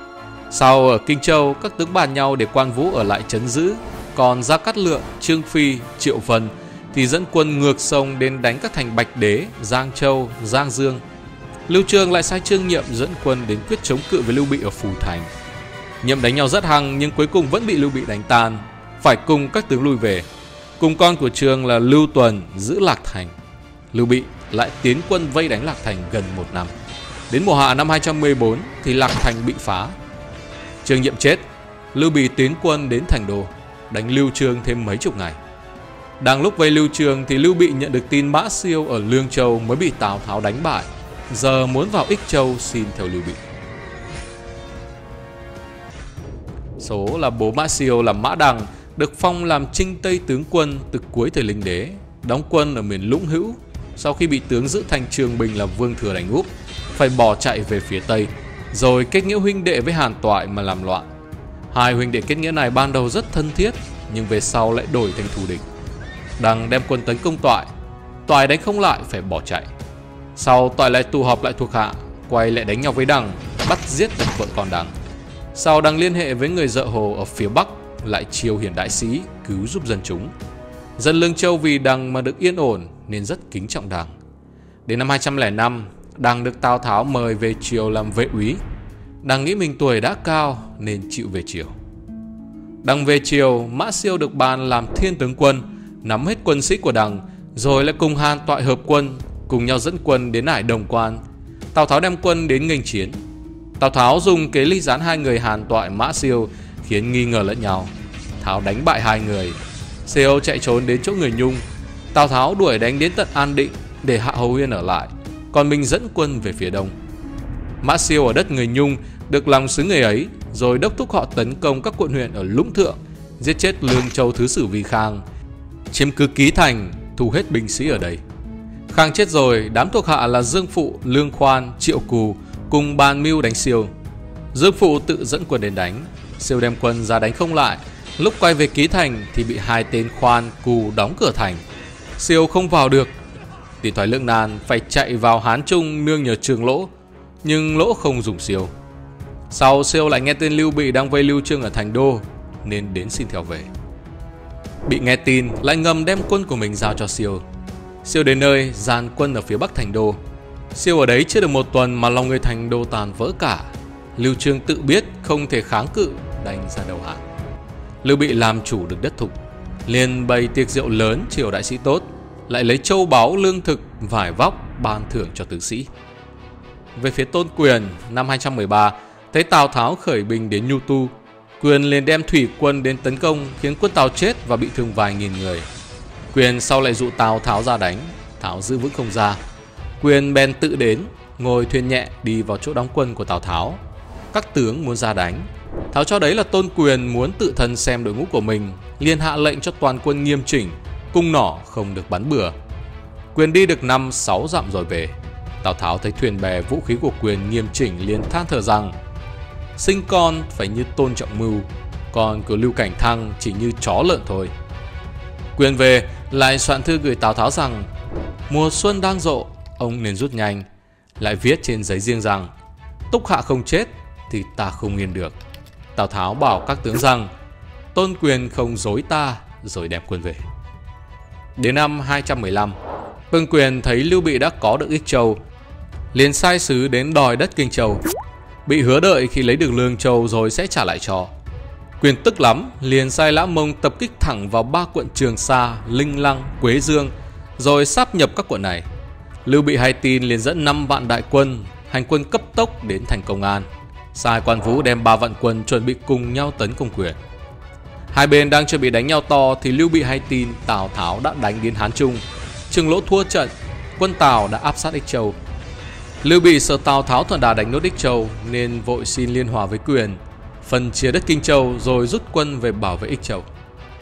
Sau ở Kinh Châu, các tướng bàn nhau để Quan Vũ ở lại trấn giữ, còn Gia Cát Lượng, Trương Phi, Triệu Vân thì dẫn quân ngược sông đến đánh các thành Bạch Đế, Giang Châu, Giang Dương. Lưu Trương lại sai Trương Nhiệm dẫn quân đến quyết chống cự với Lưu Bị ở Phù Thành. Nhiệm đánh nhau rất hăng nhưng cuối cùng vẫn bị Lưu Bị đánh tan, phải cùng các tướng lui về. Cùng con của Trương là Lưu Tuần giữ Lạc Thành. Lưu Bị lại tiến quân vây đánh Lạc Thành gần một năm. Đến mùa hạ năm hai trăm mười bốn thì Lạc Thành bị phá. Trương Nhiệm chết, Lưu Bị tiến quân đến thành đô, đánh Lưu Trương thêm mấy chục ngày. Đang lúc vây Lưu Trương thì Lưu Bị nhận được tin Mã Siêu ở Lương Châu mới bị Tào Tháo đánh bại, giờ muốn vào Ích Châu xin theo Lưu Bị. Số là bố Mã Siêu là Mã Đằng, được phong làm Trinh Tây tướng quân từ cuối thời Linh Đế, đóng quân ở miền Lũng Hữu. Sau khi bị tướng giữ thành Trường Bình là Vương Thừa đánh úp, phải bỏ chạy về phía Tây, rồi kết nghĩa huynh đệ với Hàn Toại mà làm loạn. Hai huynh đệ kết nghĩa này ban đầu rất thân thiết, nhưng về sau lại đổi thành thù địch. Đằng đem quân tấn công Toại, Toại đánh không lại phải bỏ chạy. Sau Toại lại tụ họp lại thuộc hạ, quay lại đánh nhau với Đằng, bắt giết được vợ con Đằng. Sau Đằng liên hệ với người Dợ Hồ ở phía Bắc, lại chiêu hiền đại sĩ cứu giúp dân chúng. Dân Lương Châu vì Đằng mà được yên ổn nên rất kính trọng Đằng. Đến năm hai trăm lẻ năm, Đằng được Tào Tháo mời về triều làm vệ úy. Đằng nghĩ mình tuổi đã cao nên chịu về triều. Đằng về chiều, Mã Siêu được ban làm thiên tướng quân, nắm hết quân sĩ của Đằng, rồi lại cùng Hàn Toại hợp quân, cùng nhau dẫn quân đến ải Đồng Quan. Tào Tháo đem quân đến nghênh chiến. Tào Tháo dùng kế ly gián hai người Hàn Toại, Mã Siêu, khiến nghi ngờ lẫn nhau. Tháo đánh bại hai người. Siêu chạy trốn đến chỗ người Nhung. Tào Tháo đuổi đánh đến tận An Định để Hạ Hầu Uyên ở lại, còn mình dẫn quân về phía đông. Mã Siêu ở đất người Nhung được lòng xứ người ấy, rồi đốc thúc họ tấn công các quận huyện ở Lũng Thượng, giết chết Lương Châu thứ sử Vi Khang, chiếm cứ Ký Thành, thu hết binh sĩ ở đây. Khang chết rồi, đám thuộc hạ là Dương Phụ, Lương Khoan, Triệu Cù cùng bàn mưu đánh Siêu. Dương Phụ tự dẫn quân đến đánh. Siêu đem quân ra đánh không lại. Lúc quay về Ký Thành thì bị hai tên Khoan, Cù đóng cửa thành. Siêu không vào được. Tỷ thoái lưỡng nan, phải chạy vào Hán Trung nương nhờ Trương Lỗ, nhưng Lỗ không dùng Siêu. Sau Siêu lại nghe tên Lưu Bị đang vây Lưu Trương ở thành đô, nên đến xin theo về. Bị nghe tin lại ngầm đem quân của mình giao cho Siêu. Siêu đến nơi dàn quân ở phía bắc thành đô. Siêu ở đấy chưa được một tuần mà lòng người thành đô tàn vỡ cả. Lưu Trương tự biết không thể kháng cự, đành ra đầu hàng. Lưu Bị làm chủ được đất Thục, liền bày tiệc rượu lớn chiều đại sĩ tốt, lại lấy châu báu, lương thực, vải vóc ban thưởng cho tướng sĩ. Về phía Tôn Quyền, năm hai trăm mười ba, thấy Tào Tháo khởi binh đến Nhu Tu, Quyền liền đem thủy quân đến tấn công, khiến quân Tào chết và bị thương vài nghìn người. Quyền sau lại dụ Tào Tháo ra đánh, Tháo giữ vững không ra. Quyền bèn tự đến, ngồi thuyền nhẹ đi vào chỗ đóng quân của Tào Tháo. Các tướng muốn ra đánh, Tháo cho đấy là Tôn Quyền muốn tự thân xem đội ngũ của mình, liền hạ lệnh cho toàn quân nghiêm chỉnh, cung nỏ không được bắn bừa. Quyền đi được năm sáu dặm rồi về. Tào Tháo thấy thuyền bè vũ khí của Quyền nghiêm chỉnh, liền than thở rằng sinh con phải như Tôn Trọng Mưu, còn của Lưu Cảnh Thăng chỉ như chó lợn thôi. Quyền về lại soạn thư gửi Tào Tháo rằng mùa xuân đang rộ, ông nên rút nhanh. Lại viết trên giấy riêng rằng Túc Hạ không chết thì ta không yên được. Tào Tháo bảo các tướng rằng Tôn Quyền không dối ta, rồi đem quân về. Đến năm hai trăm mười lăm, Tôn Quyền thấy Lưu Bị đã có được Ích Châu, liền sai sứ đến đòi đất Kinh Châu. Bị hứa đợi khi lấy được Lương Châu rồi sẽ trả lại cho. Quyền tức lắm, liền sai Lã Mông tập kích thẳng vào ba quận Trường Sa, Linh Lăng, Quế Dương, rồi sáp nhập các quận này. Lưu Bị hay tin liền dẫn năm vạn đại quân, hành quân cấp tốc đến thành Công An, sai Quan Vũ đem ba vạn quân chuẩn bị cùng nhau tấn công Quyền. Hai bên đang chuẩn bị đánh nhau to thì Lưu Bị hay tin Tào Tháo đã đánh đến Hán Trung. Trương Lỗ thua trận, quân Tào đã áp sát Ích Châu. Lưu Bị sợ Tào Tháo thuận đà đánh nốt Ích Châu nên vội xin liên hòa với Quyền, phân chia đất Kinh Châu rồi rút quân về bảo vệ Ích Châu.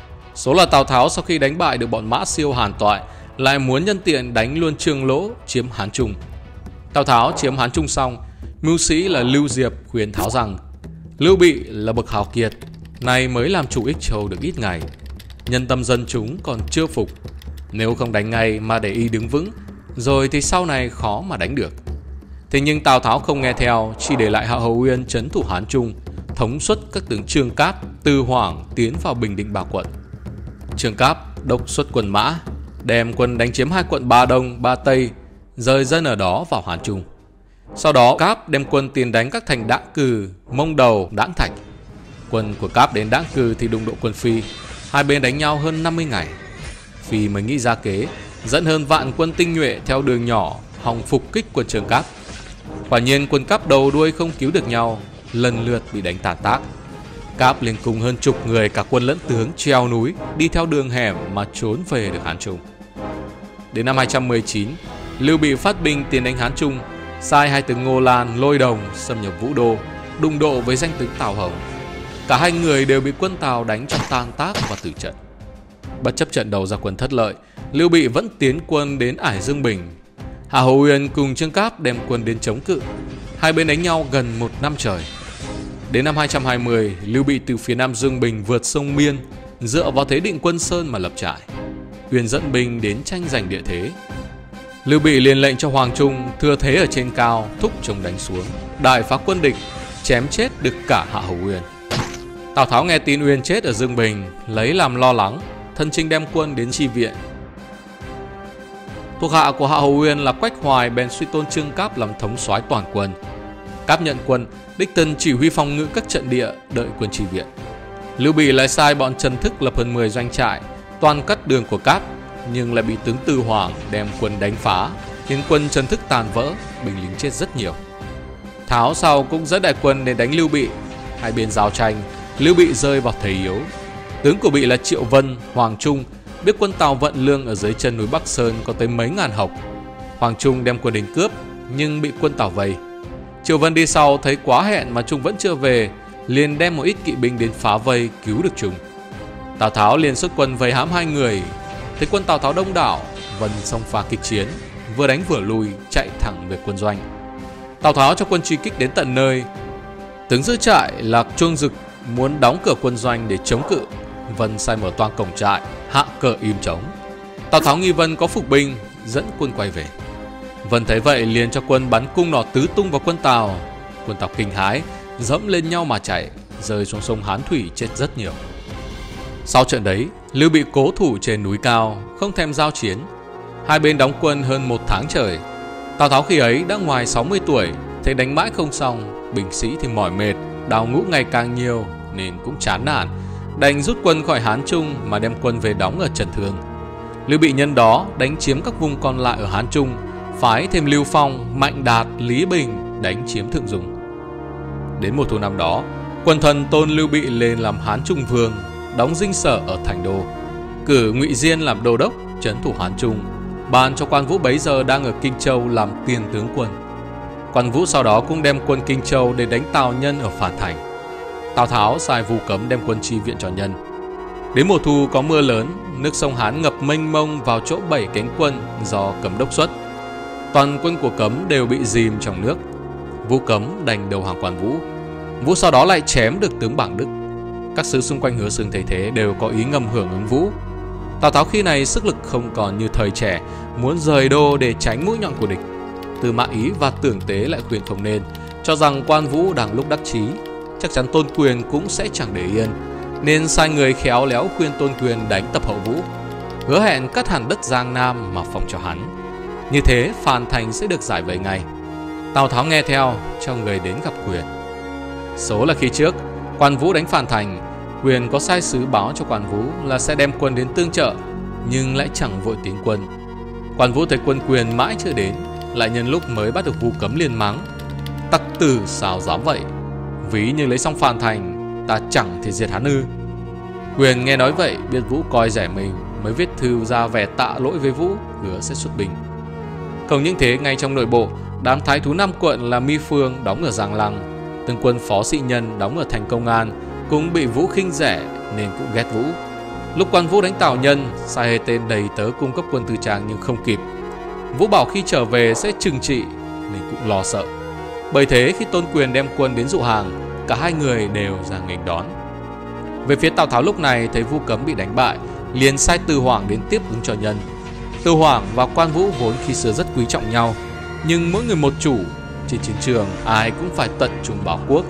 Số là Tào Tháo sau khi đánh bại được bọn Mã Siêu, Hàn Toại lại muốn nhân tiện đánh luôn Trương Lỗ, chiếm Hán Trung. Tào Tháo chiếm Hán Trung xong, mưu sĩ là Lưu Diệp khuyên Tháo rằng Lưu Bị là bậc hào kiệt, nay mới làm chủ Ích Châu được ít ngày, nhân tâm dân chúng còn chưa phục. Nếu không đánh ngay mà để y đứng vững, rồi thì sau này khó mà đánh được. Thế nhưng Tào Tháo không nghe theo, chỉ để lại Hạ Hầu Uyên trấn thủ Hán Trung, thống suất các tướng Trương Cáp, Từ Hoảng tiến vào bình định ba quận. Trương Cáp đốc xuất quân mã, đem quân đánh chiếm hai quận Ba Đông, Ba Tây, rời dân ở đó vào Hán Trung. Sau đó Cáp đem quân tiến đánh các thành Đãng Cừ, Mông Đầu, Đãng Thạch. Quân của Cáp đến Đãng Cừ thì đụng độ quân Phi, hai bên đánh nhau hơn năm mươi ngày. Phi mới nghĩ ra kế dẫn hơn vạn quân tinh nhuệ theo đường nhỏ hòng phục kích quân Trương Cáp. Quả nhiên quân Cáp đầu đuôi không cứu được nhau, lần lượt bị đánh tàn tác. Cáp liền cùng hơn chục người cả quân lẫn tướng treo núi đi theo đường hẻm mà trốn về được Hán Trung. Đến năm hai trăm mười chín, Lưu Bị phát binh tiến đánh Hán Trung, sai hai tướng Ngô Lan, Lôi Đồng xâm nhập Vũ Đô, đụng độ với danh tướng Tào Hồng. Cả hai người đều bị quân Tào đánh cho tan tác và tử trận. Bất chấp trận đầu ra quân thất lợi, Lưu Bị vẫn tiến quân đến ải Dương Bình. Hạ Hầu Uyên cùng Trương Cáp đem quân đến chống cự. Hai bên đánh nhau gần một năm trời. Đến năm hai trăm hai mươi, Lưu Bị từ phía nam Dương Bình vượt sông Miên, dựa vào thế Định Quân Sơn mà lập trại. Uyên dẫn binh đến tranh giành địa thế. Lưu Bị liền lệnh cho Hoàng Trung thừa thế ở trên cao, thúc chống đánh xuống, đại phá quân địch, chém chết được cả Hạ Hầu Uyên. Tào Tháo nghe tin Uyên chết ở Dương Bình, lấy làm lo lắng, thân chinh đem quân đến chi viện. Thuộc hạ của Hạ Hầu Uyên là Quách Hoài bèn suy tôn Trương Cáp làm thống soái toàn quân. Cáp nhận quân, đích thân chỉ huy phòng ngự các trận địa, đợi quân chi viện. Lưu Bị lại sai bọn Trần Thức lập hơn mười doanh trại, toàn cắt đường của cát, nhưng lại bị tướng Từ Hoàng đem quân đánh phá, khiến quân Trần Thức tàn vỡ, binh lính chết rất nhiều. Tháo sau cũng dẫn đại quân đến đánh Lưu Bị. Hai bên giao tranh, Lưu Bị rơi vào thế yếu. Tướng của Bị là Triệu Vân, Hoàng Trung biết quân Tào vận lương ở dưới chân núi Bắc Sơn có tới mấy ngàn hộc. Hoàng Trung đem quân đến cướp, nhưng bị quân Tào vây. Triệu Vân đi sau thấy quá hẹn mà Trung vẫn chưa về, liền đem một ít kỵ binh đến phá vây cứu được Trung. Tào Tháo liền xuất quân vây hãm hai người. Thấy quân Tào Tháo đông đảo, Vân xông pha kịch chiến, vừa đánh vừa lùi, chạy thẳng về quân doanh. Tào Tháo cho quân truy kích đến tận nơi. Tướng giữ trại Lạc Chuông Dực muốn đóng cửa quân doanh để chống cự. Vân sai mở toang cổng trại, hạ cờ im trống. Tào Tháo nghi Vân có phục binh, dẫn quân quay về. Vân thấy vậy liền cho quân bắn cung nỏ tứ tung vào quân Tào. Quân Tào kinh hãi, dẫm lên nhau mà chạy, rơi xuống sông Hán Thủy chết rất nhiều. Sau trận đấy, Lưu Bị cố thủ trên núi cao, không thèm giao chiến. Hai bên đóng quân hơn một tháng trời. Tào Tháo khi ấy đã ngoài sáu mươi tuổi, thấy đánh mãi không xong, binh sĩ thì mỏi mệt, đào ngũ ngày càng nhiều nên cũng chán nản, đành rút quân khỏi Hán Trung mà đem quân về đóng ở Trần Thương. Lưu Bị nhân đó đánh chiếm các vùng còn lại ở Hán Trung, phái thêm Lưu Phong, Mạnh Đạt, Lý Bình đánh chiếm Thượng Dung. Đến mùa thu năm đó, quần thần tôn Lưu Bị lên làm Hán Trung vương, đóng dinh sở ở Thành Đô, cử Ngụy Diên làm đô đốc trấn thủ Hán Trung, ban cho Quan Vũ bấy giờ đang ở Kinh Châu làm tiền tướng quân. Quan Vũ sau đó cũng đem quân Kinh Châu để đánh Tào Nhân ở Phàn Thành. Tào Tháo sai Vu Cấm đem quân chi viện cho Nhân. Đến mùa thu có mưa lớn, nước sông Hán ngập mênh mông vào chỗ bảy cánh quân do Cấm đốc xuất. Toàn quân của Cấm đều bị dìm trong nước. Vu Cấm đành đầu hàng Quan Vũ. Vũ sau đó lại chém được tướng Bảng Đức. Các sứ xung quanh Hứa Xương thấy thế đều có ý ngầm hưởng ứng Vũ. Tào Tháo khi này sức lực không còn như thời trẻ, muốn rời đô để tránh mũi nhọn của địch. Tư Mã Ý và Tưởng Tế lại khuyên không nên, cho rằng Quan Vũ đang lúc đắc chí, chắc chắn Tôn Quyền cũng sẽ chẳng để yên, nên sai người khéo léo khuyên Tôn Quyền đánh tập Hậu Vũ, hứa hẹn cắt hẳn đất Giang Nam mà phong cho hắn. Như thế Phàn Thành sẽ được giải vây ngay. Tào Tháo nghe theo, cho người đến gặp Quyền. Số là khi trước Quan Vũ đánh Phàn Thành, Quyền có sai sứ báo cho Quan Vũ là sẽ đem quân đến tương trợ, nhưng lại chẳng vội tiến quân. Quan Vũ thấy quân Quyền mãi chưa đến, lại nhân lúc mới bắt được Vu Cấm liền mắng: "Tặc tử sao dám vậy? Ví như lấy xong Phàn Thành, ta chẳng thể diệt hắn ư?" Quyền nghe nói vậy biết Vũ coi rẻ mình, mới viết thư ra vẻ tạ lỗi với Vũ, hứa sẽ xuất binh. Không những thế, ngay trong nội bộ, đám thái thú Nam quận là Mi Phương đóng ở Giang Lăng, tướng quân Phó Sĩ Nhân đóng ở thành Công An cũng bị Vũ khinh rẻ nên cũng ghét Vũ. Lúc Quan Vũ đánh Tào Nhân, sai hai tên đầy tớ cung cấp quân tư trang nhưng không kịp. Vũ bảo khi trở về sẽ trừng trị nên cũng lo sợ. Bởi thế khi Tôn Quyền đem quân đến dụ hàng, cả hai người đều ra nghênh đón. Về phía Tào Tháo lúc này thấy Vu Cấm bị đánh bại, liền sai Từ Hoàng đến tiếp ứng cho Nhân. Từ Hoàng và Quan Vũ vốn khi xưa rất quý trọng nhau, nhưng mỗi người một chủ, trên chiến trường ai cũng phải tận trung báo quốc.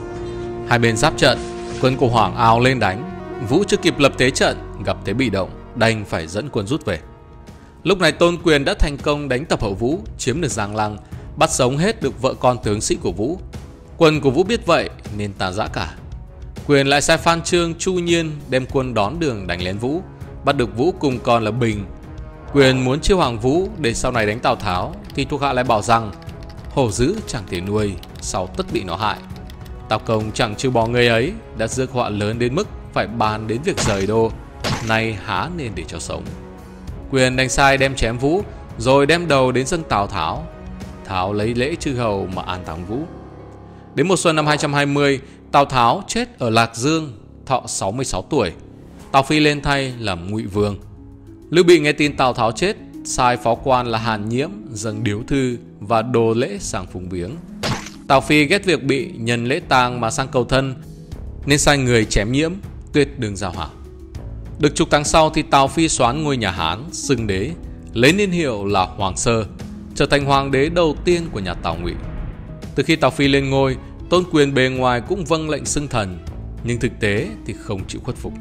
Hai bên giáp trận, quân của Hoàng ào lên đánh. Vũ chưa kịp lập thế trận, gặp thế bị động, đành phải dẫn quân rút về. Lúc này Tôn Quyền đã thành công đánh tập Hậu Vũ, chiếm được Giang Lăng, bắt sống hết được vợ con tướng sĩ của Vũ. Quân của Vũ biết vậy nên tàn rã cả. Quyền lại sai Phan Trương, Chu Nhiên đem quân đón đường đánh lén Vũ, bắt được Vũ cùng con là Bình. Quyền muốn chiêu hàng Vũ để sau này đánh Tào Tháo, thì thuộc hạ lại bảo rằng hổ dữ chẳng thể nuôi, sau tất bị nó hại. Tào Công chẳng trừ bỏ người ấy, đã rước họa lớn đến mức phải bàn đến việc rời đô, nay há nên để cho sống. Quyền đành sai đem chém Vũ, rồi đem đầu đến dâng Tào Tháo. Tháo lấy lễ chư hầu mà an táng Vũ. Đến mùa xuân năm hai trăm hai mươi, Tào Tháo chết ở Lạc Dương, thọ sáu mươi sáu tuổi. Tào Phi lên thay làm Ngụy Vương. Lưu Bị nghe tin Tào Tháo chết, sai phó quan là Hàn Nhiễm dâng điếu thư và đồ lễ sang phúng viếng. Tào Phi ghét việc bị nhân lễ tang mà sang cầu thân, nên sai người chém Nhiễm, tuyệt đường giao hảo. Được chục tháng sau thì Tào Phi soán ngôi nhà Hán, xưng đế, lấy niên hiệu là Hoàng Sơ, trở thành hoàng đế đầu tiên của nhà Tào Ngụy. Từ khi Tào Phi lên ngôi, Tôn Quyền bề ngoài cũng vâng lệnh xưng thần, nhưng thực tế thì không chịu khuất phục.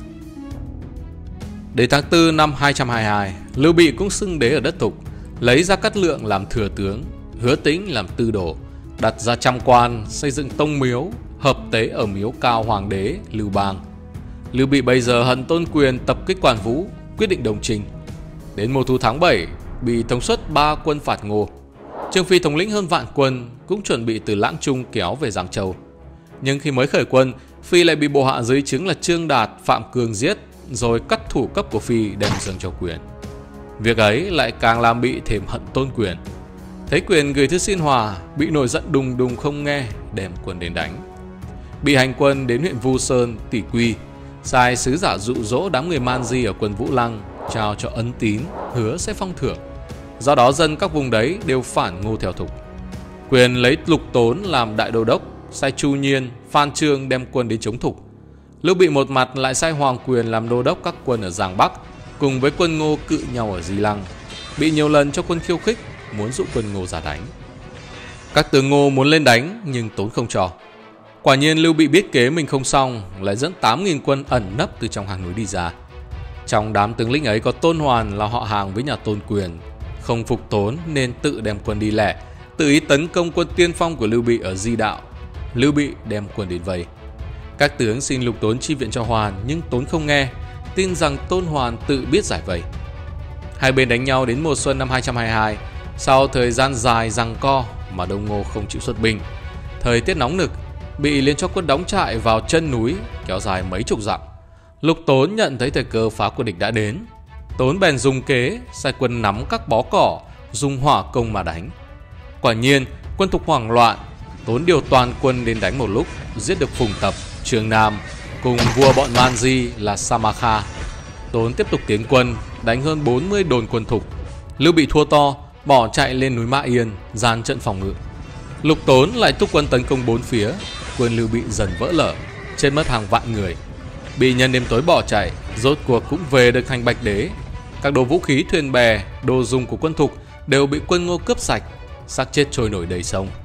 Đến tháng tư năm hai trăm hai mươi hai, Lưu Bị cũng xưng đế ở đất Thục, lấy Gia Cát Lượng làm thừa tướng, Hứa Tĩnh làm tư đồ, đặt ra trăm quan, xây dựng tông miếu, hợp tế ở miếu cao hoàng đế Lưu Bang. Lưu Bị bây giờ hận Tôn Quyền tập kích Quản Vũ, quyết định đồng trình. Đến mùa thu tháng bảy, bị thống suất ba quân phạt Ngô. Trương Phi thống lĩnh hơn vạn quân cũng chuẩn bị từ Lãng Trung kéo về Giang Châu. Nhưng khi mới khởi quân, Phi lại bị bộ hạ dưới trướng là Trương Đạt, Phạm Cường giết, rồi cắt thủ cấp của Phi đem dâng cho Quyền. Việc ấy lại càng làm Bị thêm hận Tôn Quyền. Thấy Quyền gửi thư xin hòa, Bị nổi giận đùng đùng không nghe, đem quân đến đánh. Bị hành quân đến huyện Vu Sơn, Tỷ Quy, sai sứ giả dụ dỗ đám người Man Di ở quân Vũ Lăng, trao cho ấn tín, hứa sẽ phong thưởng. Do đó dân các vùng đấy đều phản Ngô theo thục. Quyền lấy Lục Tốn làm đại đô đốc, sai Chu Nhiên, Phan Trương đem quân đến chống thục. Lưu Bị một mặt lại sai Hoàng Quyền làm đô đốc các quân ở Giang Bắc, cùng với quân Ngô cự nhau ở Di Lăng. Bị nhiều lần cho quân khiêu khích, muốn dụ quân Ngô ra đánh. Các tướng Ngô muốn lên đánh nhưng Tốn không cho. Quả nhiên Lưu Bị biết kế mình không xong, lại dẫn tám nghìn quân ẩn nấp từ trong hang núi đi ra. Trong đám tướng lĩnh ấy có Tôn Hoàn là họ hàng với nhà Tôn Quyền. Không phục Tốn nên tự đem quân đi lẻ, tự ý tấn công quân tiên phong của Lưu Bị ở Di Đạo. Lưu Bị đem quân đến vây. Các tướng xin Lục Tốn chi viện cho Hoàn, nhưng Tốn không nghe, tin rằng Tôn Hoàn tự biết giải vây. Hai bên đánh nhau đến mùa xuân năm hai trăm hai mươi hai. Sau thời gian dài giằng co mà Đông Ngô không chịu xuất binh, thời tiết nóng nực, Bị liền cho quân đóng trại vào chân núi kéo dài mấy chục dặm. Lục Tốn nhận thấy thời cơ phá quân địch đã đến, Tốn bèn dùng kế sai quân nắm các bó cỏ, dùng hỏa công mà đánh. Quả nhiên quân thục hoảng loạn, Tốn điều toàn quân đến đánh một lúc, giết được Phùng Tập, Trường Nam cùng vua bọn Man Di là Samakha. Tốn tiếp tục tiến quân, đánh hơn bốn mươi đồn quân thục. Lưu Bị thua to, bỏ chạy lên núi Mã Yên, dàn trận phòng ngự. Lục Tốn lại thúc quân tấn công bốn phía, quân Lưu Bị dần vỡ lở, chết mất hàng vạn người. Bị nhân đêm tối bỏ chạy, rốt cuộc cũng về được thành Bạch Đế. Các đồ vũ khí, thuyền bè, đồ dùng của quân thục đều bị quân Ngô cướp sạch, xác chết trôi nổi đầy sông.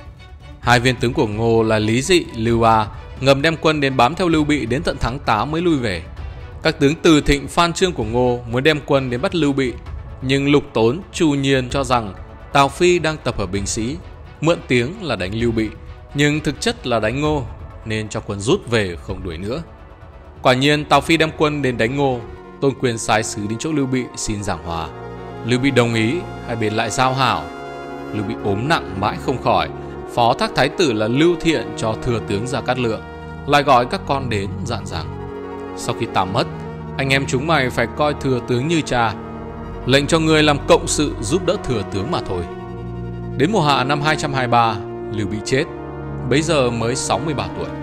Hai viên tướng của Ngô là Lý Dị, Lưu A ngầm đem quân đến bám theo Lưu Bị đến tận tháng tám mới lui về. Các tướng Từ Thịnh, Phan Trương của Ngô muốn đem quân đến bắt Lưu Bị, nhưng Lục Tốn, Chu Nhiên cho rằng Tào Phi đang tập hợp binh sĩ, mượn tiếng là đánh Lưu Bị, nhưng thực chất là đánh Ngô, nên cho quân rút về không đuổi nữa. Quả nhiên Tào Phi đem quân đến đánh Ngô, Tôn Quyền sai sứ đến chỗ Lưu Bị xin giảng hòa. Lưu Bị đồng ý, hai bên lại giao hảo. Lưu Bị ốm nặng mãi không khỏi, phó thác thái tử là Lưu Thiện cho thừa tướng Gia Cát Lượng, lại gọi các con đến dặn rằng: sau khi ta mất, anh em chúng mày phải coi thừa tướng như cha, lệnh cho người làm cộng sự giúp đỡ thừa tướng mà thôi. Đến mùa hạ năm hai trăm hai mươi ba, Lưu Bị chết, bấy giờ mới sáu mươi ba tuổi.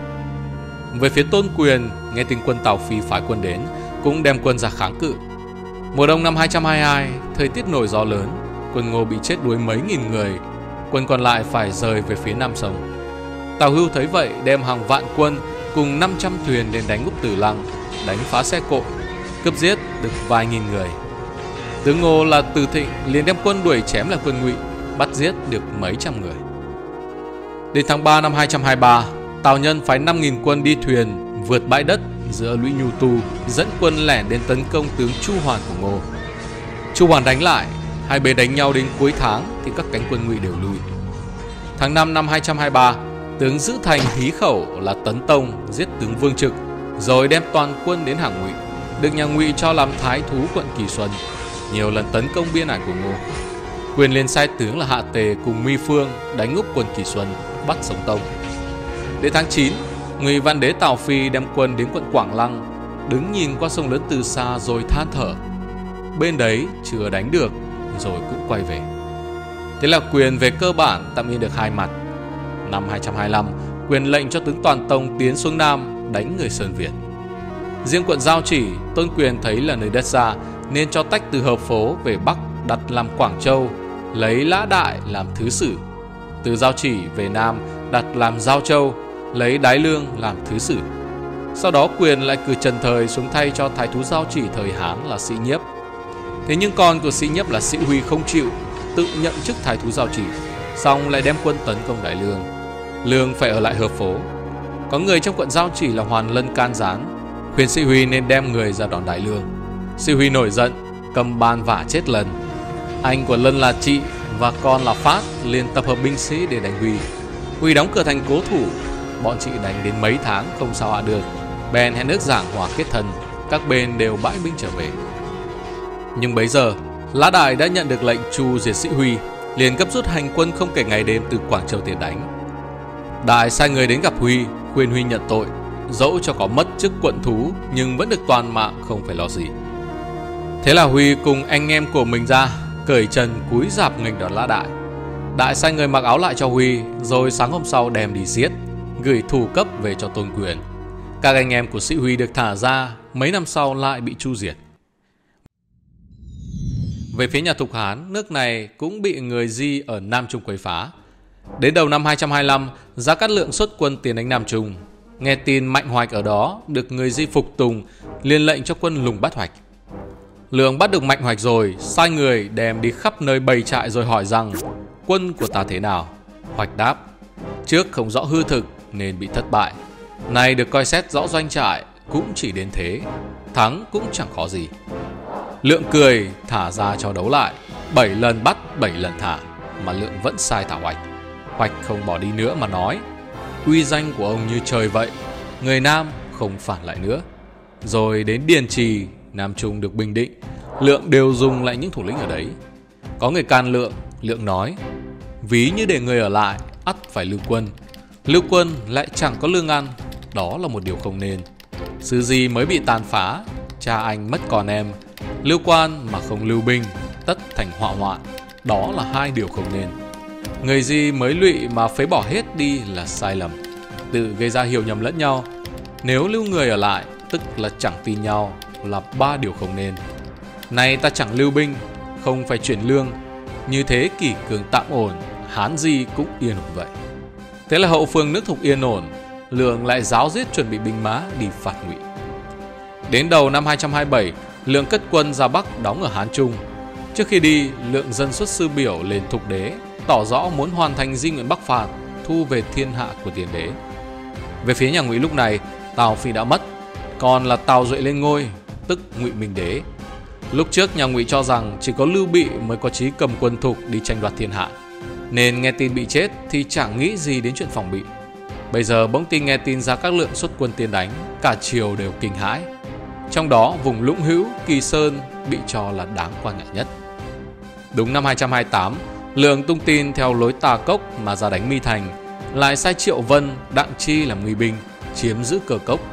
Về phía Tôn Quyền, nghe tin quân Tào Phi phái quân đến, cũng đem quân ra kháng cự. Mùa đông năm hai trăm hai mươi hai, thời tiết nổi gió lớn, quân Ngô bị chết đuối mấy nghìn người, quân còn lại phải rời về phía nam sông. Tào Hưu thấy vậy đem hàng vạn quân cùng năm trăm thuyền đến đánh Ngúc Tử Lăng, đánh phá xe cộ, cướp giết được vài nghìn người. Tướng Ngô là Từ Thịnh liền đem quân đuổi chém lại quân Ngụy, bắt giết được mấy trăm người. Đến tháng ba năm hai trăm hai mươi ba, Tào Nhân phái năm nghìn quân đi thuyền vượt bãi đất giữa lũy Nhu Tu, dẫn quân lẻn đến tấn công tướng Chu Hoàn của Ngô. Chu Hoàn đánh lại, hai bên đánh nhau đến cuối tháng thì các cánh quân Ngụy đều lui. Tháng năm năm hai trăm hai mươi ba, tướng giữ thành Hí Khẩu là Tấn Tông giết tướng Vương Trực, rồi đem toàn quân đến hàng Ngụy, được nhà Ngụy cho làm thái thú quận Kỳ Xuân, nhiều lần tấn công biên ải của Ngô. Quyền liền sai tướng là Hạ Tề cùng Mi Phương đánh úp quân Kỳ Xuân, bắt sống Tông. Đến tháng chín, Ngụy Văn Đế Tào Phi đem quân đến quận Quảng Lăng, đứng nhìn qua sông lớn từ xa rồi than thở. Bên đấy chưa đánh được, rồi cũng quay về. Thế là Quyền về cơ bản tạm yên được hai mặt. Năm hai trăm hai mươi lăm, Quyền lệnh cho tướng Toàn Tông tiến xuống Nam đánh người Sơn Việt. Riêng quận Giao Chỉ, Tôn Quyền thấy là nơi đất xa nên cho tách từ Hợp Phố về Bắc đặt làm Quảng Châu, lấy Lã Đại làm thứ sử. Từ Giao Chỉ về Nam đặt làm Giao Châu, lấy Đái Lương làm thứ sử. Sau đó Quyền lại cử Trần Thời xuống thay cho thái thú Giao Chỉ thời Hán là Sĩ Nhiếp. Thế nhưng con của Sĩ Nhiếp là Sĩ Huy không chịu, tự nhận chức thái thú Giao Chỉ, xong lại đem quân tấn công Đại Lương. Lương phải ở lại Hợp Phố. Có người trong quận Giao Chỉ là Hoàn Lân can gián, khuyên Sĩ Huy nên đem người ra đón Đại Lương. Sĩ Huy nổi giận, cầm ban vả chết Lân. Anh của Lân là Trị và con là Phát liền tập hợp binh sĩ để đánh Huy. Huy đóng cửa thành cố thủ, bọn Trị đánh đến mấy tháng không sao hạ được. bèn hẹn ước giảng hòa kết thân, các bên đều bãi binh trở về. Nhưng bấy giờ Lã Đại đã nhận được lệnh Chu diệt Sĩ Huy, liền gấp rút hành quân không kể ngày đêm từ Quảng Châu tiến đánh. Đại sai người đến gặp Huy, khuyên Huy nhận tội, dẫu cho có mất chức quận thú nhưng vẫn được toàn mạng, không phải lo gì. Thế là Huy cùng anh em của mình ra, cởi trần cúi rạp nghênh đón Lã Đại. Đại sai người mặc áo lại cho Huy, rồi sáng hôm sau đem đi giết, gửi thủ cấp về cho Tôn Quyền. Các anh em của Sĩ Huy được thả ra, mấy năm sau lại bị Chu diệt. Về phía nhà Thục Hán, nước này cũng bị người Di ở Nam Trung quấy phá. Đến đầu năm hai trăm hai mươi lăm, Gia Cát Lượng xuất quân tiến đánh Nam Trung. Nghe tin Mạnh Hoạch ở đó được người Di phục tùng, liền lệnh cho quân lùng bắt Hoạch. Lượng bắt được Mạnh Hoạch rồi, sai người đem đi khắp nơi bày trại rồi hỏi rằng quân của ta thế nào. Hoạch đáp: trước không rõ hư thực nên bị thất bại, nay được coi xét rõ doanh trại, cũng chỉ đến thế, thắng cũng chẳng khó gì. Lượng cười thả ra cho đấu lại, bảy lần bắt bảy lần thả, mà Lượng vẫn sai thả Hoạch. Hoạch không bỏ đi nữa mà nói: uy danh của ông như trời vậy, người Nam không phản lại nữa. Rồi đến Điền Trì, Nam Trung được bình định, Lượng đều dùng lại những thủ lĩnh ở đấy. Có người can Lượng, Lượng nói: ví như để người ở lại, ắt phải lưu quân. Lưu quân lại chẳng có lương ăn, đó là một điều không nên. Xứ Di mới bị tàn phá, cha anh mất con em, lưu quan mà không lưu binh, tất thành họa hoạn, đó là hai điều không nên. Người Di mới lụy mà phế bỏ hết đi là sai lầm, tự gây ra hiểu nhầm lẫn nhau. Nếu lưu người ở lại, tức là chẳng tin nhau, là ba điều không nên. Nay ta chẳng lưu binh, không phải chuyển lương, như thế kỷ cường tạm ổn, Hán Di cũng yên ổn vậy. Thế là hậu phương nước Thục yên ổn, Lượng lại ráo riết chuẩn bị binh mã đi phạt Ngụy. Đến đầu năm hai trăm hai mươi bảy, Lượng cất quân ra Bắc đóng ở Hán Trung. Trước khi đi, Lượng dân xuất sư biểu lên Thục Đế, tỏ rõ muốn hoàn thành di nguyện Bắc phạt, thu về thiên hạ của Tiền Đế. Về phía nhà Ngụy lúc này, Tào Phi đã mất, còn là Tào Duệ lên ngôi, tức Ngụy Minh Đế. Lúc trước nhà Ngụy cho rằng chỉ có Lưu Bị mới có chí cầm quân Thục đi tranh đoạt thiên hạ, nên nghe tin bị chết thì chẳng nghĩ gì đến chuyện phòng bị. Bây giờ bỗng tin nghe tin Gia Cát Lượng xuất quân tiến đánh, cả triều đều kinh hãi. Trong đó vùng Lũng Hữu, Kỳ Sơn bị cho là đáng quan ngại nhất. Đúng năm hai trăm hai mươi tám, Lượng tung tin theo lối Tà Cốc mà ra đánh Mi Thành, lại sai Triệu Vân, Đặng Chi làm ngụy binh, chiếm giữ Cờ Cốc.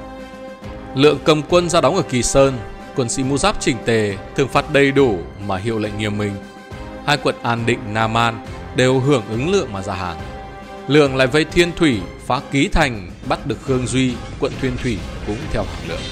Lượng cầm quân ra đóng ở Kỳ Sơn, quân sĩ mũ giáp chỉnh tề, thường phạt đầy đủ mà hiệu lệnh nghiêm minh. Hai quận An Định, Nam An đều hưởng ứng Lượng mà ra hàng. Lượng lại vây Thiên Thủy, phá Ký Thành, bắt được Khương Duy, quận Thiên Thủy cũng theo hàng Lượng.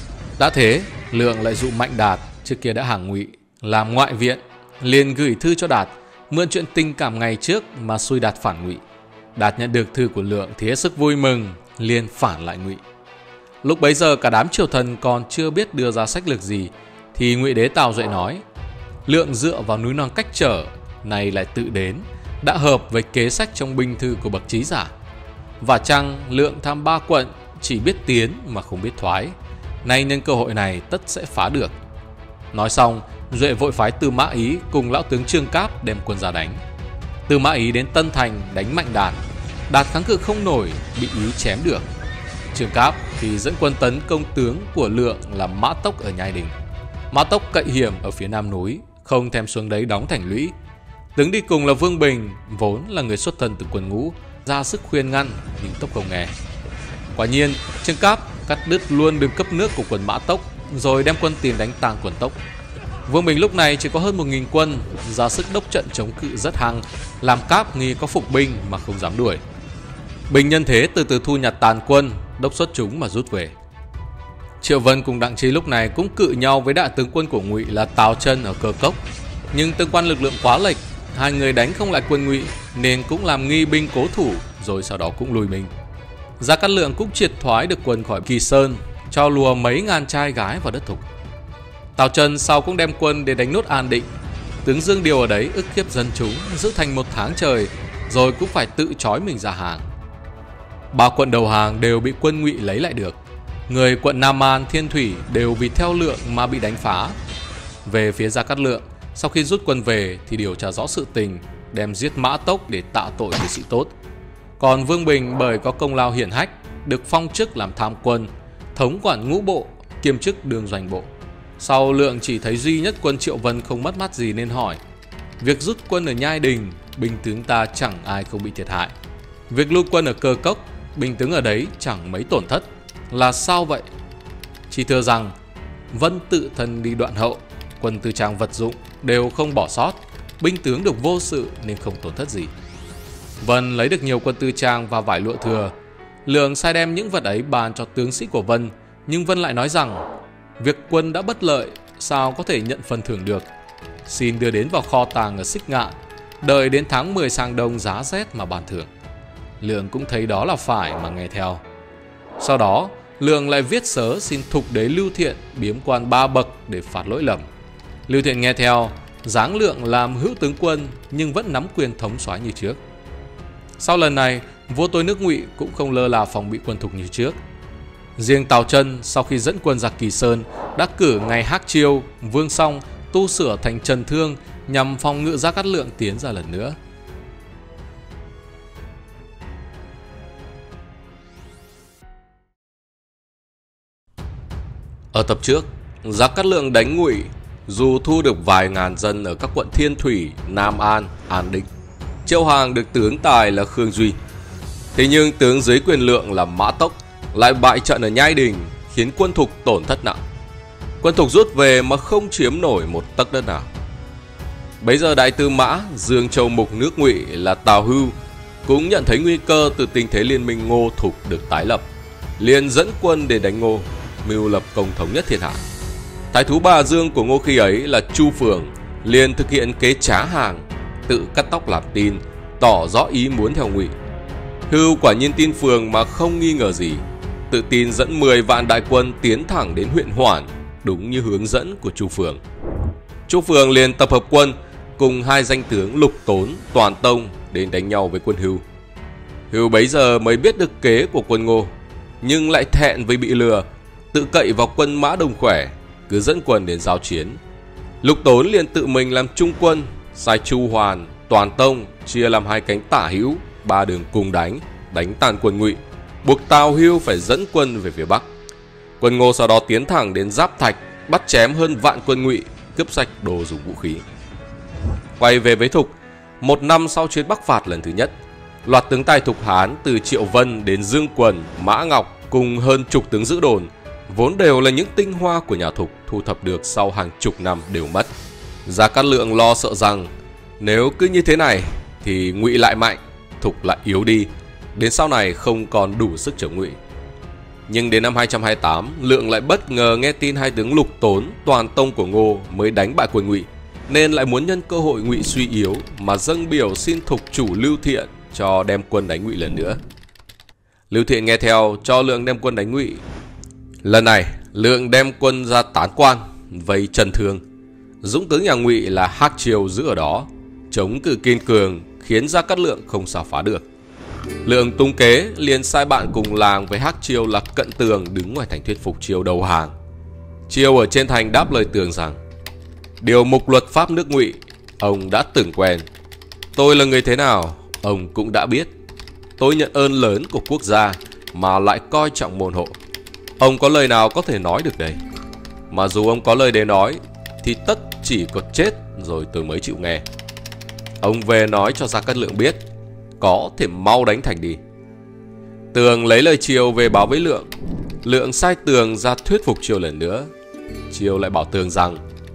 Đã thế, Lượng lại dụ Mạnh Đạt, trước kia đã hàng Ngụy, làm ngoại viện, liền gửi thư cho Đạt, mượn chuyện tình cảm ngày trước mà xui Đạt phản Ngụy. Đạt nhận được thư của Lượng thì hết sức vui mừng, liền phản lại Ngụy. Lúc bấy giờ cả đám triều thần còn chưa biết đưa ra sách lược gì, thì Ngụy Đế Tào Duệ nói: Lượng dựa vào núi non cách trở, này lại tự đến, đã hợp với kế sách trong binh thư của bậc trí giả. Và chăng Lượng tham ba quận, chỉ biết tiến mà không biết thoái, nay nhân cơ hội này tất sẽ phá được. Nói xong, Duệ vội phái Tư Mã Ý cùng lão tướng Trương Cáp đem quân ra đánh. Tư Mã Ý đến Tân Thành đánh Mạnh Đạt, Đạt kháng cự không nổi, bị Ý chém được. Trương Cáp thì dẫn quân tấn công tướng của Lượng là Mã Tốc ở Nhai Đình. Mã Tốc cậy hiểm ở phía nam núi, không thèm xuống đấy đóng thành lũy. Tướng đi cùng là Vương Bình, vốn là người xuất thân từ quân ngũ, ra sức khuyên ngăn nhưng Tốc không nghe. Quả nhiên, Trương Cáp cắt đứt luôn đường cấp nước của quân Mã Tốc, rồi đem quân tìm đánh tang quân Tốc. Vương Bình lúc này chỉ có hơn một nghìn quân, ra sức đốc trận chống cự rất hăng, làm Cáp nghi có phục binh mà không dám đuổi. Bình nhân thế từ từ thu nhặt tàn quân, đốc xuất chúng mà rút về. Triệu Vân cùng Đặng Trí lúc này cũng cự nhau với đại tướng quân của Ngụy là Tào Chân ở Cờ Cốc, nhưng tương quan lực lượng quá lệch, hai người đánh không lại quân Ngụy nên cũng làm nghi binh cố thủ, rồi sau đó cũng lùi mình. Gia Cát Lượng cũng triệt thoái được quân khỏi Kỳ Sơn, cho lùa mấy ngàn trai gái vào đất Thục. Tào Chân sau cũng đem quân để đánh nốt An Định. Tướng Dương Điều ở đấy ức hiếp dân chúng, giữ thành một tháng trời, rồi cũng phải tự trói mình ra hàng. Ba quận đầu hàng đều bị quân Ngụy lấy lại được. Người quận Nam An, Thiên Thủy đều vì theo Lượng mà bị đánh phá. Về phía Gia Cát Lượng, sau khi rút quân về thì điều tra rõ sự tình, đem giết Mã Tốc để tạ tội với sĩ tốt. Còn Vương Bình bởi có công lao hiển hách, được phong chức làm tham quân, thống quản ngũ bộ, kiêm chức đường doanh bộ. Sau Lượng chỉ thấy duy nhất quân Triệu Vân không mất mát gì nên hỏi: việc rút quân ở Nhai Đình, binh tướng ta chẳng ai không bị thiệt hại. Việc lưu quân ở Cơ Cốc, binh tướng ở đấy chẳng mấy tổn thất, là sao vậy? Chỉ thưa rằng Vân tự thân đi đoạn hậu, quân tư trang vật dụng đều không bỏ sót, binh tướng được vô sự nên không tổn thất gì. Vân lấy được nhiều quân tư trang và vải lụa thừa. Lượng sai đem những vật ấy bàn cho tướng sĩ của Vân, nhưng Vân lại nói rằng việc quân đã bất lợi, sao có thể nhận phần thưởng được. Xin đưa đến vào kho tàng ở Xích Ngạn, đợi đến tháng mười sang đông giá rét mà bàn thưởng. Lượng cũng thấy đó là phải mà nghe theo. Sau đó Lượng lại viết sớ xin thục đế Lưu Thiện biếm quan ba bậc để phạt lỗi lầm. Lưu Thiện nghe theo, giáng Lượng làm hữu tướng quân nhưng vẫn nắm quyền thống soái như trước. Sau lần này, vua tôi nước Ngụy cũng không lơ là phòng bị quân thục như trước. Riêng Tào Chân sau khi dẫn quân ra Kỳ Sơn đã cử ngày Hác Chiêu, Vương Song tu sửa thành Trần Thương nhằm phòng ngự Gia Cát Lượng tiến ra lần nữa. Ở tập trước, Gia Cát Lượng đánh Ngụy, dù thu được vài ngàn dân ở các quận Thiên Thủy, Nam An, An Định, Triệu Hàng được tướng tài là Khương Duy. Thế nhưng tướng dưới quyền Lượng là Mã Tốc lại bại trận ở Nhai Đình, khiến quân thục tổn thất nặng. Quân thục rút về mà không chiếm nổi một tấc đất nào. Bấy giờ đại tư mã Dương Châu Mục nước Ngụy là Tào Hưu cũng nhận thấy nguy cơ từ tình thế liên minh Ngô Thục được tái lập, liền dẫn quân để đánh Ngô, mưu lập công thống nhất thiên hạ. Thái thú Bà Dương của Ngô khi ấy là Chu Phường liền thực hiện kế trá hàng, tự cắt tóc làm tin, tỏ rõ ý muốn theo Ngụy. Hưu quả nhiên tin Phường mà không nghi ngờ gì, tự tin dẫn mười vạn đại quân tiến thẳng đến huyện Hoản, đúng như hướng dẫn của Chu Phường. Chu Phường liền tập hợp quân cùng hai danh tướng Lục Tốn, Toàn Tông đến đánh nhau với quân Hưu. Hưu bấy giờ mới biết được kế của quân Ngô, nhưng lại thẹn vì bị lừa, tự cậy vào quân Mã Đồng Khỏe, cứ dẫn quân đến giao chiến. Lục Tốn liền tự mình làm trung quân, sai Chu Hoàn, Toàn Tông chia làm hai cánh tả hữu, ba đường cùng đánh, đánh tàn quân Ngụy, buộc Tào Hưu phải dẫn quân về phía Bắc. Quân Ngô sau đó tiến thẳng đến Giáp Thạch, bắt chém hơn vạn quân Ngụy, cướp sạch đồ dùng vũ khí. Quay về với Thục, một năm sau chuyến Bắc phạt lần thứ nhất, loạt tướng tài Thục Hán từ Triệu Vân đến Dương Quần, Mã Ngọc cùng hơn chục tướng giữ đồn, vốn đều là những tinh hoa của nhà Thục thu thập được sau hàng chục năm đều mất. Gia Cát Lượng lo sợ rằng nếu cứ như thế này thì Ngụy lại mạnh, Thục lại yếu đi, đến sau này không còn đủ sức chống Ngụy. Nhưng đến năm hai trăm hai mươi tám, Lượng lại bất ngờ nghe tin hai tướng Lục Tốn, Toàn Tông của Ngô mới đánh bại quân Ngụy, nên lại muốn nhân cơ hội Ngụy suy yếu mà dâng biểu xin Thục chủ Lưu Thiện cho đem quân đánh Ngụy lần nữa. Lưu Thiện nghe theo, cho Lượng đem quân đánh Ngụy. Lần này Lượng đem quân ra Tán Quan, vây Trần Thương. Dũng tướng nhà Ngụy là Hác Chiêu giữ ở đó, chống cự kiên cường, khiến Gia Cát Lượng không sao phá được. Lượng tung kế liền sai bạn cùng làng với Hác Chiêu là Cận Tường đứng ngoài thành thuyết phục Chiêu đầu hàng. Chiêu ở trên thành đáp lời Tường rằng điều mục luật pháp nước Ngụy ông đã từng quen, tôi là người thế nào ông cũng đã biết. Tôi nhận ơn lớn của quốc gia mà lại coi trọng môn hộ, ông có lời nào có thể nói được đây? Mà dù ông có lời để nói thì tất chỉ có chết rồi tôi mới chịu nghe. Ông về nói cho Gia Cát Lượng biết, có thể mau đánh thành đi. Tường lấy lời Chiêu về báo với Lượng. Lượng sai Tường ra thuyết phục Chiêu lần nữa. Chiêu lại bảo Tường rằng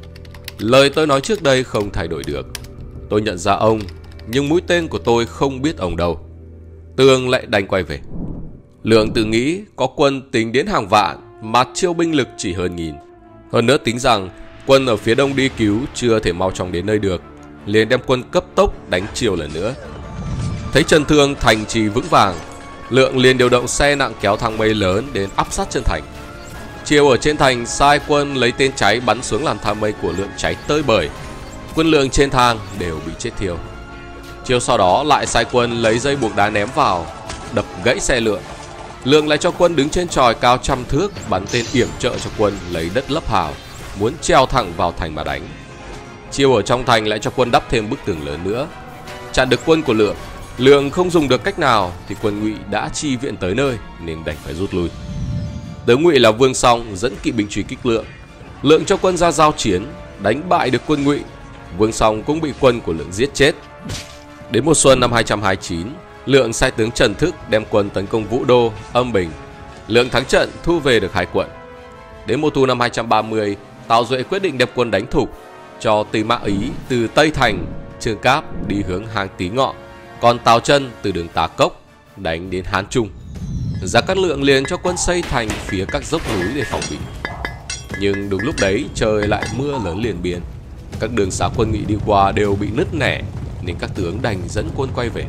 lời tôi nói trước đây không thay đổi được. Tôi nhận ra ông, nhưng mũi tên của tôi không biết ông đâu. Tường lại đành quay về. Lượng tự nghĩ có quân tính đến hàng vạn mà Chiêu binh lực chỉ hơn nghìn. Hơn nữa tính rằng quân ở phía đông đi cứu chưa thể mau chóng đến nơi được, liền đem quân cấp tốc đánh Chiêu lần nữa. Thấy Trần Thương thành trì vững vàng, Lượng liền điều động xe nặng kéo thang mây lớn đến áp sát chân thành. Chiêu ở trên thành sai quân lấy tên cháy bắn xuống làm thang mây của Lượng cháy tơi bời. Quân Lượng trên thang đều bị chết thiêu. Chiêu sau đó lại sai quân lấy dây buộc đá ném vào, đập gãy xe Lượng. Lượng lại cho quân đứng trên chòi cao trăm thước bắn tên yểm trợ cho quân lấy đất lấp hào, muốn treo thẳng vào thành mà đánh. Chiêu ở trong thành lại cho quân đắp thêm bức tường lớn nữa, chặn được quân của Lượng. Lượng không dùng được cách nào thì quân Ngụy đã chi viện tới nơi nên đành phải rút lui. Tướng Ngụy là Vương Song dẫn kỵ binh truy kích Lượng. Lượng cho quân ra giao chiến, đánh bại được quân Ngụy. Vương Song cũng bị quân của Lượng giết chết. Đến mùa xuân năm hai trăm hai mươi chín, Lượng sai tướng Trần Thức đem quân tấn công Vũ Đô, Âm Bình. Lượng thắng trận, thu về được hai quận. Đến mùa thu năm hai trăm ba mươi, Tào Duệ quyết định đem quân đánh Thục, cho Tư Mã Ý từ Tây Thành, Trương Cáp đi hướng hang Tí Ngọ, còn Tào Chân từ đường Tà Cốc đánh đến Hán Trung. Gia Cát Lượng liền cho quân xây thành phía các dốc núi để phòng bị. Nhưng đúng lúc đấy trời lại mưa lớn liền biên. Các đường xá quân Ngụy đi qua đều bị nứt nẻ, nên các tướng đành dẫn quân quay về.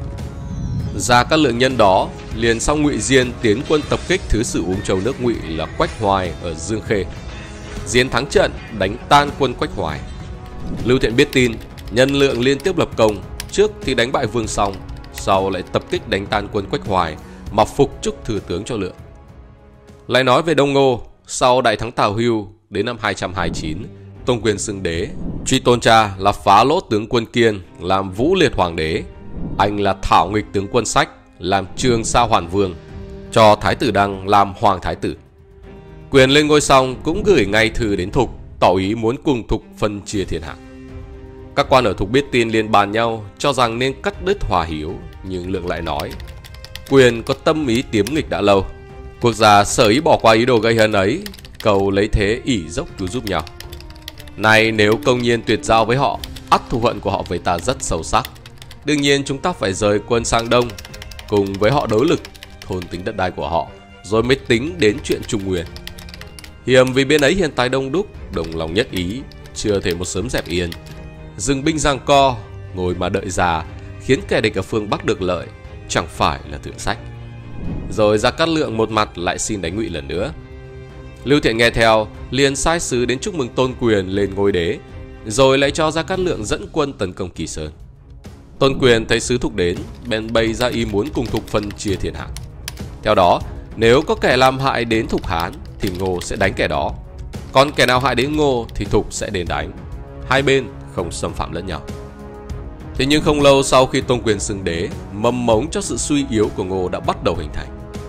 Gia Cát Lượng nhân đó liền sau Ngụy Diên tiến quân tập kích thứ sử Ung Châu nước Ngụy là Quách Hoài ở Dương Khê. Diên thắng trận, đánh tan quân Quách Hoài. Lưu Thiện biết tin, nhân Lượng liên tiếp lập công, trước thì đánh bại Vương Song, sau lại tập kích đánh tan quân Quách Hoài mà phục chức thừa tướng cho Lượng. Lại nói về Đông Ngô, sau đại thắng Tào Hưu đến năm hai trăm hai mươi chín, Tôn Quyền xưng đế, truy tôn cha là Phá Lỗ tướng quân Kiên làm Vũ Liệt hoàng đế, anh là Thảo Nghịch tướng quân Sách làm Trường Sa Hoàn Vương, cho Thái tử Đăng làm Hoàng Thái tử. Quyền lên ngôi xong cũng gửi ngay thư đến Thục, tỏ ý muốn cùng Thục phân chia thiên hạ. Các quan ở Thục biết tin liền bàn nhau cho rằng nên cắt đứt hòa hiếu, nhưng Lượng lại nói Quyền có tâm ý tiếm nghịch đã lâu, quốc gia sở ý bỏ qua ý đồ gây hấn ấy, cầu lấy thế ỷ dốc cứu giúp nhau. Này nếu công nhiên tuyệt giao với họ, ắt thù hận của họ với ta rất sâu sắc. Đương nhiên chúng ta phải rời quân sang Đông, cùng với họ đối lực, thôn tính đất đai của họ, rồi mới tính đến chuyện Trung Nguyên. Hiềm vì bên ấy hiện tại đông đúc, đồng lòng nhất ý, chưa thể một sớm dẹp yên. Dừng binh giằng co, ngồi mà đợi già, khiến kẻ địch ở phương Bắc được lợi, chẳng phải là thượng sách. Rồi Gia Cát Lượng một mặt lại xin đánh Ngụy lần nữa. Lưu Thiện nghe theo, liền sai sứ đến chúc mừng Tôn Quyền lên ngôi đế, rồi lại cho Gia Cát Lượng dẫn quân tấn công Kỳ Sơn. Tôn Quyền thấy sứ Thục đến, bèn bày ra ý muốn cùng Thục phân chia thiên hạ. Theo đó, nếu có kẻ làm hại đến Thục Hán thì Ngô sẽ đánh kẻ đó, còn kẻ nào hại đến Ngô thì Thục sẽ đến đánh. Hai bên không xâm phạm lẫn nhau. Thế nhưng không lâu sau khi Tôn Quyền xưng đế, mầm mống cho sự suy yếu của Ngô đã bắt đầu hình thành.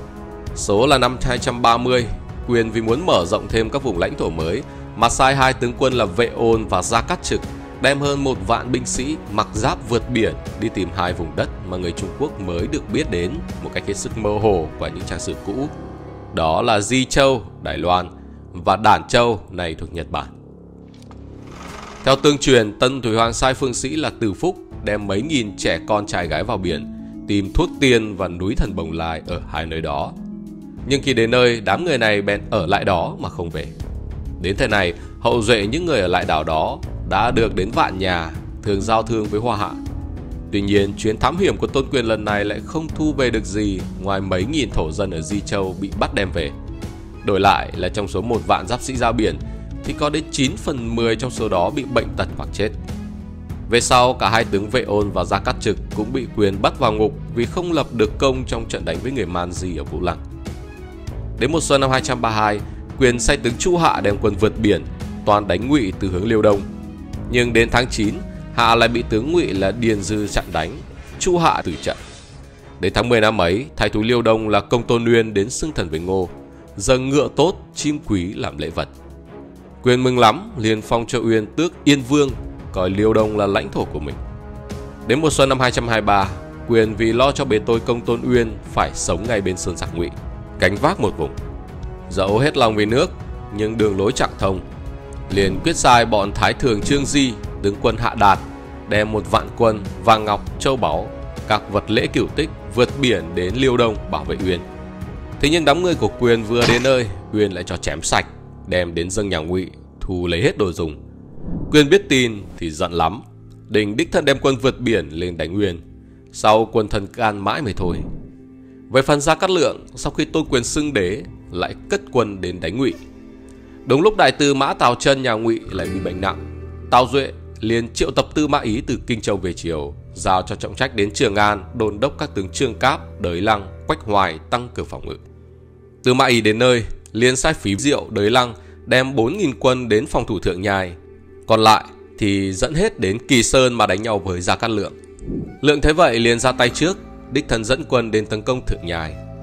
Số là năm hai trăm ba mươi, Quyền vì muốn mở rộng thêm các vùng lãnh thổ mới mà sai hai tướng quân là Vệ Ôn và Gia Cát Trực đem hơn một vạn binh sĩ mặc giáp vượt biển đi tìm hai vùng đất mà người Trung Quốc mới được biết đến một cách hết sức mơ hồ qua những trang sử cũ. Đó là Di Châu, Đài Loan và Đản Châu, này thuộc Nhật Bản. Theo tương truyền, Tân Thủy Hoàng sai phương sĩ là Từ Phúc đem mấy nghìn trẻ con trai gái vào biển tìm thuốc tiên và núi thần Bồng Lai ở hai nơi đó. Nhưng khi đến nơi, đám người này bèn ở lại đó mà không về. Đến thời này, hậu duệ những người ở lại đảo đó đã được đến Vạn Nhà, thường giao thương với Hoa Hạ. Tuy nhiên, chuyến thám hiểm của Tôn Quyền lần này lại không thu về được gì ngoài mấy nghìn thổ dân ở Di Châu bị bắt đem về. Đổi lại là trong số một vạn giáp sĩ ra biển thì có đến chín phần mười trong số đó bị bệnh tật hoặc chết. Về sau, cả hai tướng Vệ Ôn và Gia Cát Trực cũng bị Quyền bắt vào ngục vì không lập được công trong trận đánh với người Man Di ở Vũ Lăng. Đến mùa xuân năm hai trăm ba mươi hai, Quyền sai tướng Chu Hạ đem quân vượt biển, toàn đánh Ngụy từ hướng Liêu Đông. Nhưng đến tháng chín, Hạ lại bị tướng Ngụy là Điền Dư chặn đánh, Chu Hạ tử trận. Đến tháng mười năm ấy, thái thú Liêu Đông là Công Tôn Nguyên đến xưng thần với Ngô, dâng ngựa tốt, chim quý làm lễ vật. Quyền mừng lắm, liền phong cho Uyên tước Yên Vương, coi Liêu Đông là lãnh thổ của mình. Đến mùa xuân năm hai trăm hai mươi ba, Quyền vì lo cho bề tôi Công Tôn Uyên phải sống ngay bên sơn giặc Ngụy, gánh vác một vùng. Dẫu hết lòng vì nước, nhưng đường lối chẳng thông, liền quyết sai bọn Thái Thường Trương Di, tướng quân Hạ Đạt, đem một vạn quân, vàng ngọc, châu báu, các vật lễ cửu tích vượt biển đến Liêu Đông bảo vệ Uyên. Thế nhưng đám người của Quyền vừa đến nơi, Uyên lại cho chém sạch, đem đến dâng nhà Ngụy, thu lấy hết đồ dùng. Quyền biết tin thì giận lắm, định đích thân đem quân vượt biển lên đánh Uyên. Sau quân thần can mãi mới thôi. Về phần Gia Cát Lượng, sau khi Tôn Quyền xưng đế, lại cất quân đến đánh Ngụy. Đúng lúc đại tư Mã Tào Chân nhà Ngụy lại bị bệnh nặng, Tào Duệ liền triệu tập Tư Mã Ý từ Kinh Châu về triều, giao cho trọng trách đến Trường An đôn đốc các tướng Trương Cáp, Đới Lăng, Quách Hoài tăng cường phòng ngự. Tư Mã Ý đến nơi, liền sai Phí Diệu, Đới Lăng đem bốn nghìn quân đến phòng thủ Thượng Nhai, còn lại thì dẫn hết đến Kỳ Sơn mà đánh nhau với Gia Cát Lượng. Lượng thấy vậy liền ra tay trước, đích thân dẫn quân đến tấn công Thượng Nhai.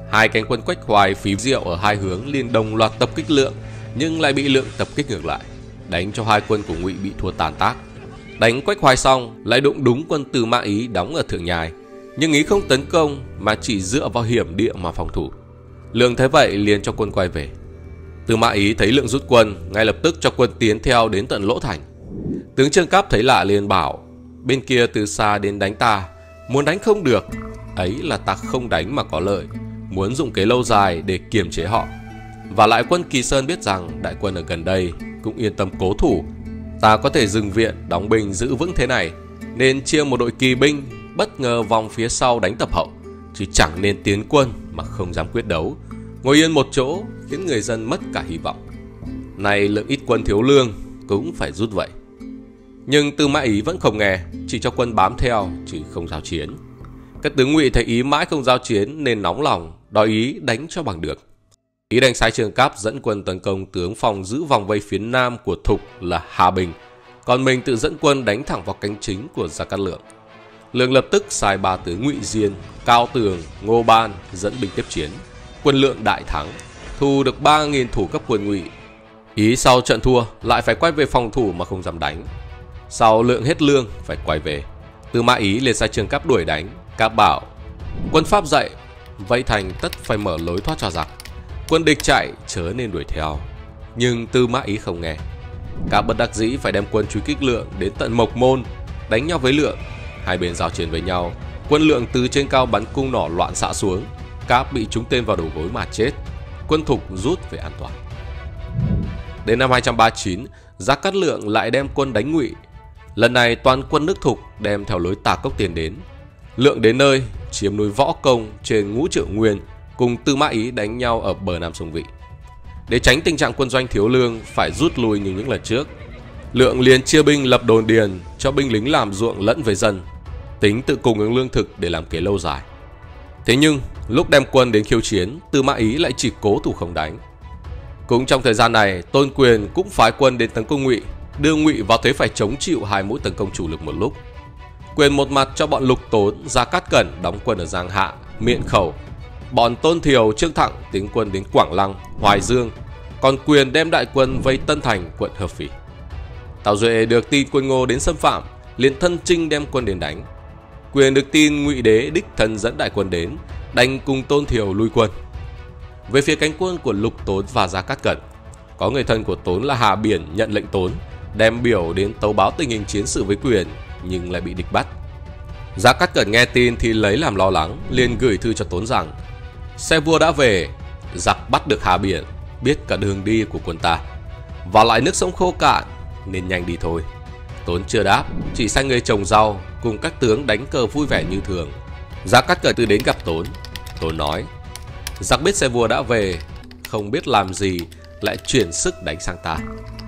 Hai cánh quân Quách Hoài phí diệu ở hai hướng liền đồng loạt tập kích Lượng, nhưng lại bị Lượng tập kích ngược lại, đánh cho hai quân của Ngụy bị thua tàn tác. Đánh Quách Hoài xong lại đụng đúng quân Tư Mã Ý đóng ở Thượng Nhai, nhưng Ý không tấn công mà chỉ dựa vào hiểm địa mà phòng thủ. Lượng thấy vậy liền cho quân quay về. Tư Mã Ý thấy Lượng rút quân, ngay lập tức cho quân tiến theo đến tận Lỗ Thành. Tướng Trương Cáp thấy lạ liền bảo: bên kia từ xa đến đánh ta, muốn đánh không được, ấy là ta không đánh mà có lợi, muốn dụng kế lâu dài để kiềm chế họ. Và lại quân Kỳ Sơn biết rằng đại quân ở gần đây, cũng yên tâm cố thủ. Ta có thể dừng viện, đóng binh giữ vững thế này, nên chia một đội kỳ binh bất ngờ vòng phía sau đánh tập hậu, chứ chẳng nên tiến quân mà không dám quyết đấu, ngồi yên một chỗ khiến người dân mất cả hy vọng. Này Lượng ít quân thiếu lương, cũng phải rút vậy. Nhưng Tư Mã Ý vẫn không nghe, chỉ cho quân bám theo chứ không giao chiến. Các tướng Ngụy thấy Ý mãi không giao chiến nên nóng lòng, đòi Ý đánh cho bằng được. Ý đành sai Trương Cáp dẫn quân tấn công tướng Phong giữ vòng vây phía nam của Thục là Hà Bình, còn mình tự dẫn quân đánh thẳng vào cánh chính của Gia Cát Lượng. Lượng lập tức sai ba tướng Ngụy Diên, Cao Tường, Ngô Ban dẫn binh tiếp chiến. Quân Lượng đại thắng, thu được ba nghìn thủ cấp quân Ngụy. Ý sau trận thua lại phải quay về phòng thủ mà không dám đánh. Sau Lượng hết lương phải quay về, Tư Mã Ý liền sai Trương Cáp đuổi đánh. Cáp bảo: quân Pháp dậy, vây thành tất phải mở lối thoát cho giặc, quân địch chạy chớ nên đuổi theo. Nhưng Tư Mã Ý không nghe. Cáp bất đắc dĩ phải đem quân truy kích Lượng đến tận Mộc Môn, đánh nhau với Lượng. Hai bên giao chiến với nhau, quân Lượng từ trên cao bắn cung nỏ loạn xạ xuống, Cáp bị trúng tên vào đầu gối mà chết. Quân Thục rút về an toàn. Đến năm hai trăm ba mươi chín, Gia Cát Lượng lại đem quân đánh Ngụy. Lần này toàn quân nước Thục đem theo lối Tà Cốc tiến đến. Lượng đến nơi chiếm núi Võ Công trên Ngũ Triệu Nguyên, cùng Tư Mã Ý đánh nhau ở bờ nam sông Vị. Để tránh tình trạng quân doanh thiếu lương phải rút lui như những lần trước, Lượng liền chia binh lập đồn điền cho binh lính làm ruộng lẫn với dân, tính tự cung ứng lương thực để làm kế lâu dài. Thế nhưng lúc đem quân đến khiêu chiến, Tư Mã Ý lại chỉ cố thủ không đánh. Cũng trong thời gian này, Tôn Quyền cũng phái quân đến tấn công Ngụy, đưa Ngụy vào thế phải chống chịu hai mũi tấn công chủ lực một lúc. Quyền một mặt cho bọn Lục Tốn, Gia Cát Cẩn đóng quân ở Giang Hạ, Miện Khẩu, bọn Tôn Thiều, Trương Thặng tiến quân đến Quảng Lăng, Hoài Dương, còn Quyền đem đại quân vây Tân Thành, quận Hợp Phì. Tào Duệ được tin quân Ngô đến xâm phạm, liền thân chinh đem quân đến đánh. Quyền được tin Ngụy Đế đích thân dẫn đại quân đến, đánh cùng Tôn Thiều lui quân. Về phía cánh quân của Lục Tốn và Gia Cát Cẩn, có người thân của Tốn là Hà Biển nhận lệnh Tốn, đem biểu đến tấu báo tình hình chiến sự với Quyền, nhưng lại bị địch bắt. Gia Cát Cẩn nghe tin thì lấy làm lo lắng, liền gửi thư cho Tốn rằng: xe vua đã về, giặc bắt được Hà Biển, biết cả đường đi của quân ta, và lại nước sông khô cạn nên nhanh đi thôi. Tốn chưa đáp, chỉ sai người trồng rau cùng các tướng đánh cờ vui vẻ như thường. Gia Cát Cẩn từ đến gặp Tốn. Tốn nói: giặc biết xe vua đã về, không biết làm gì lại chuyển sức đánh sang ta.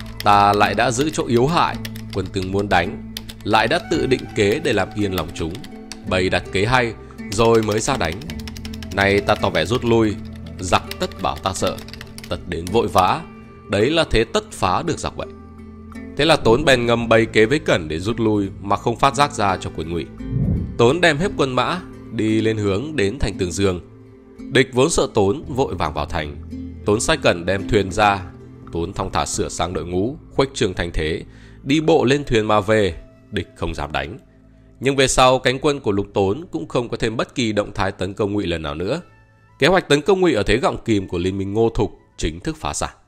Ta lại đã giữ chỗ yếu hại, quân từng muốn đánh, lại đã tự định kế để làm yên lòng chúng, bày đặt kế hay rồi mới ra đánh. Nay ta tỏ vẻ rút lui, giặc tất bảo ta sợ, tất đến vội vã, đấy là thế tất phá được giặc vậy. Thế là Tốn bèn ngầm bày kế với Cẩn để rút lui mà không phát giác ra cho quân Ngụy. Tốn đem hết quân mã đi lên hướng đến thành Tường Dương. Địch vốn sợ Tốn vội vàng vào thành. Tốn sai Cẩn đem thuyền ra. Tốn thong thả sửa sang đội ngũ, khuếch trương thành thế, đi bộ lên thuyền mà về. Địch không dám đánh. Nhưng về sau cánh quân của Lục Tốn cũng không có thêm bất kỳ động thái tấn công Ngụy lần nào nữa. Kế hoạch tấn công Ngụy ở thế gọng kìm của liên minh Ngô Thục chính thức phá sản.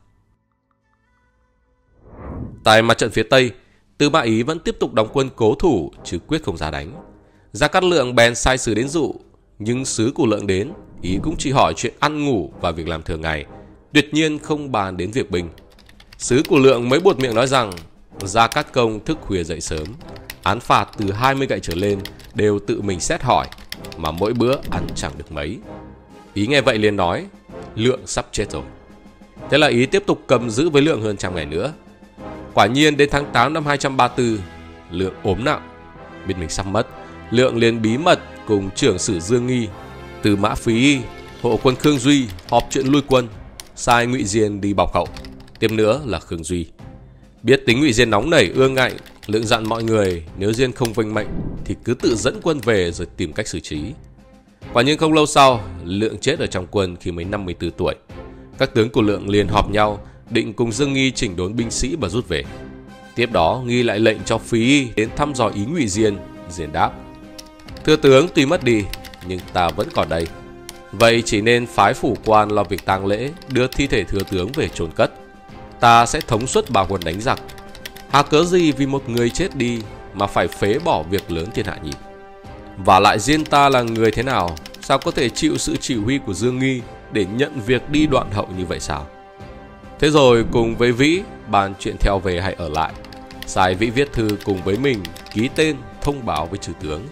Tại mặt trận phía Tây, Tư Mã Ý vẫn tiếp tục đóng quân cố thủ chứ quyết không ra đánh. Gia Cát Lượng bèn sai sứ đến dụ, nhưng sứ của Lượng đến, Ý cũng chỉ hỏi chuyện ăn ngủ và việc làm thường ngày, tuyệt nhiên không bàn đến việc binh. Sứ của Lượng mới buột miệng nói rằng Gia Cát Công thức khuya dậy sớm, án phạt từ hai mươi gậy trở lên đều tự mình xét hỏi, mà mỗi bữa ăn chẳng được mấy. Ý nghe vậy liền nói Lượng sắp chết rồi. Thế là Ý tiếp tục cầm giữ với Lượng hơn trăm ngày nữa. Quả nhiên đến tháng tám năm hai trăm ba mươi tư, Lượng ốm nặng, biết mình sắp mất. Lượng liền bí mật cùng trưởng sử Dương Nghi, Từ Mã Phí, hộ quân Khương Duy họp chuyện lui quân, sai Ngụy Diên đi bọc hậu, tiếp nữa là Khương Duy. Biết tính Ngụy Diên nóng nảy ương ngạnh, Lượng dặn mọi người nếu Diên không vênh mệnh thì cứ tự dẫn quân về rồi tìm cách xử trí. Quả nhiên không lâu sau, Lượng chết ở trong quân khi mới năm mươi tư tuổi. Các tướng của Lượng liền họp nhau định cùng Dương Nghi chỉnh đốn binh sĩ và rút về. Tiếp đó Nghi lại lệnh cho Phí Y đến thăm dò ý Ngụy Diên. Diên đáp: thưa tướng, tuy mất đi nhưng ta vẫn còn đây. Vậy chỉ nên phái phủ quan lo việc tang lễ, đưa thi thể thừa tướng về chôn cất. Ta sẽ thống suất ba quân đánh giặc. Hà cớ gì vì một người chết đi mà phải phế bỏ việc lớn thiên hạ nhỉ? Và lại Diên ta là người thế nào, sao có thể chịu sự chỉ huy của Dương Nghi để nhận việc đi đoạn hậu như vậy sao? Thế rồi cùng với Vĩ bàn chuyện theo về hay ở lại. Sai Vĩ viết thư cùng với mình ký tên thông báo với chư tướng.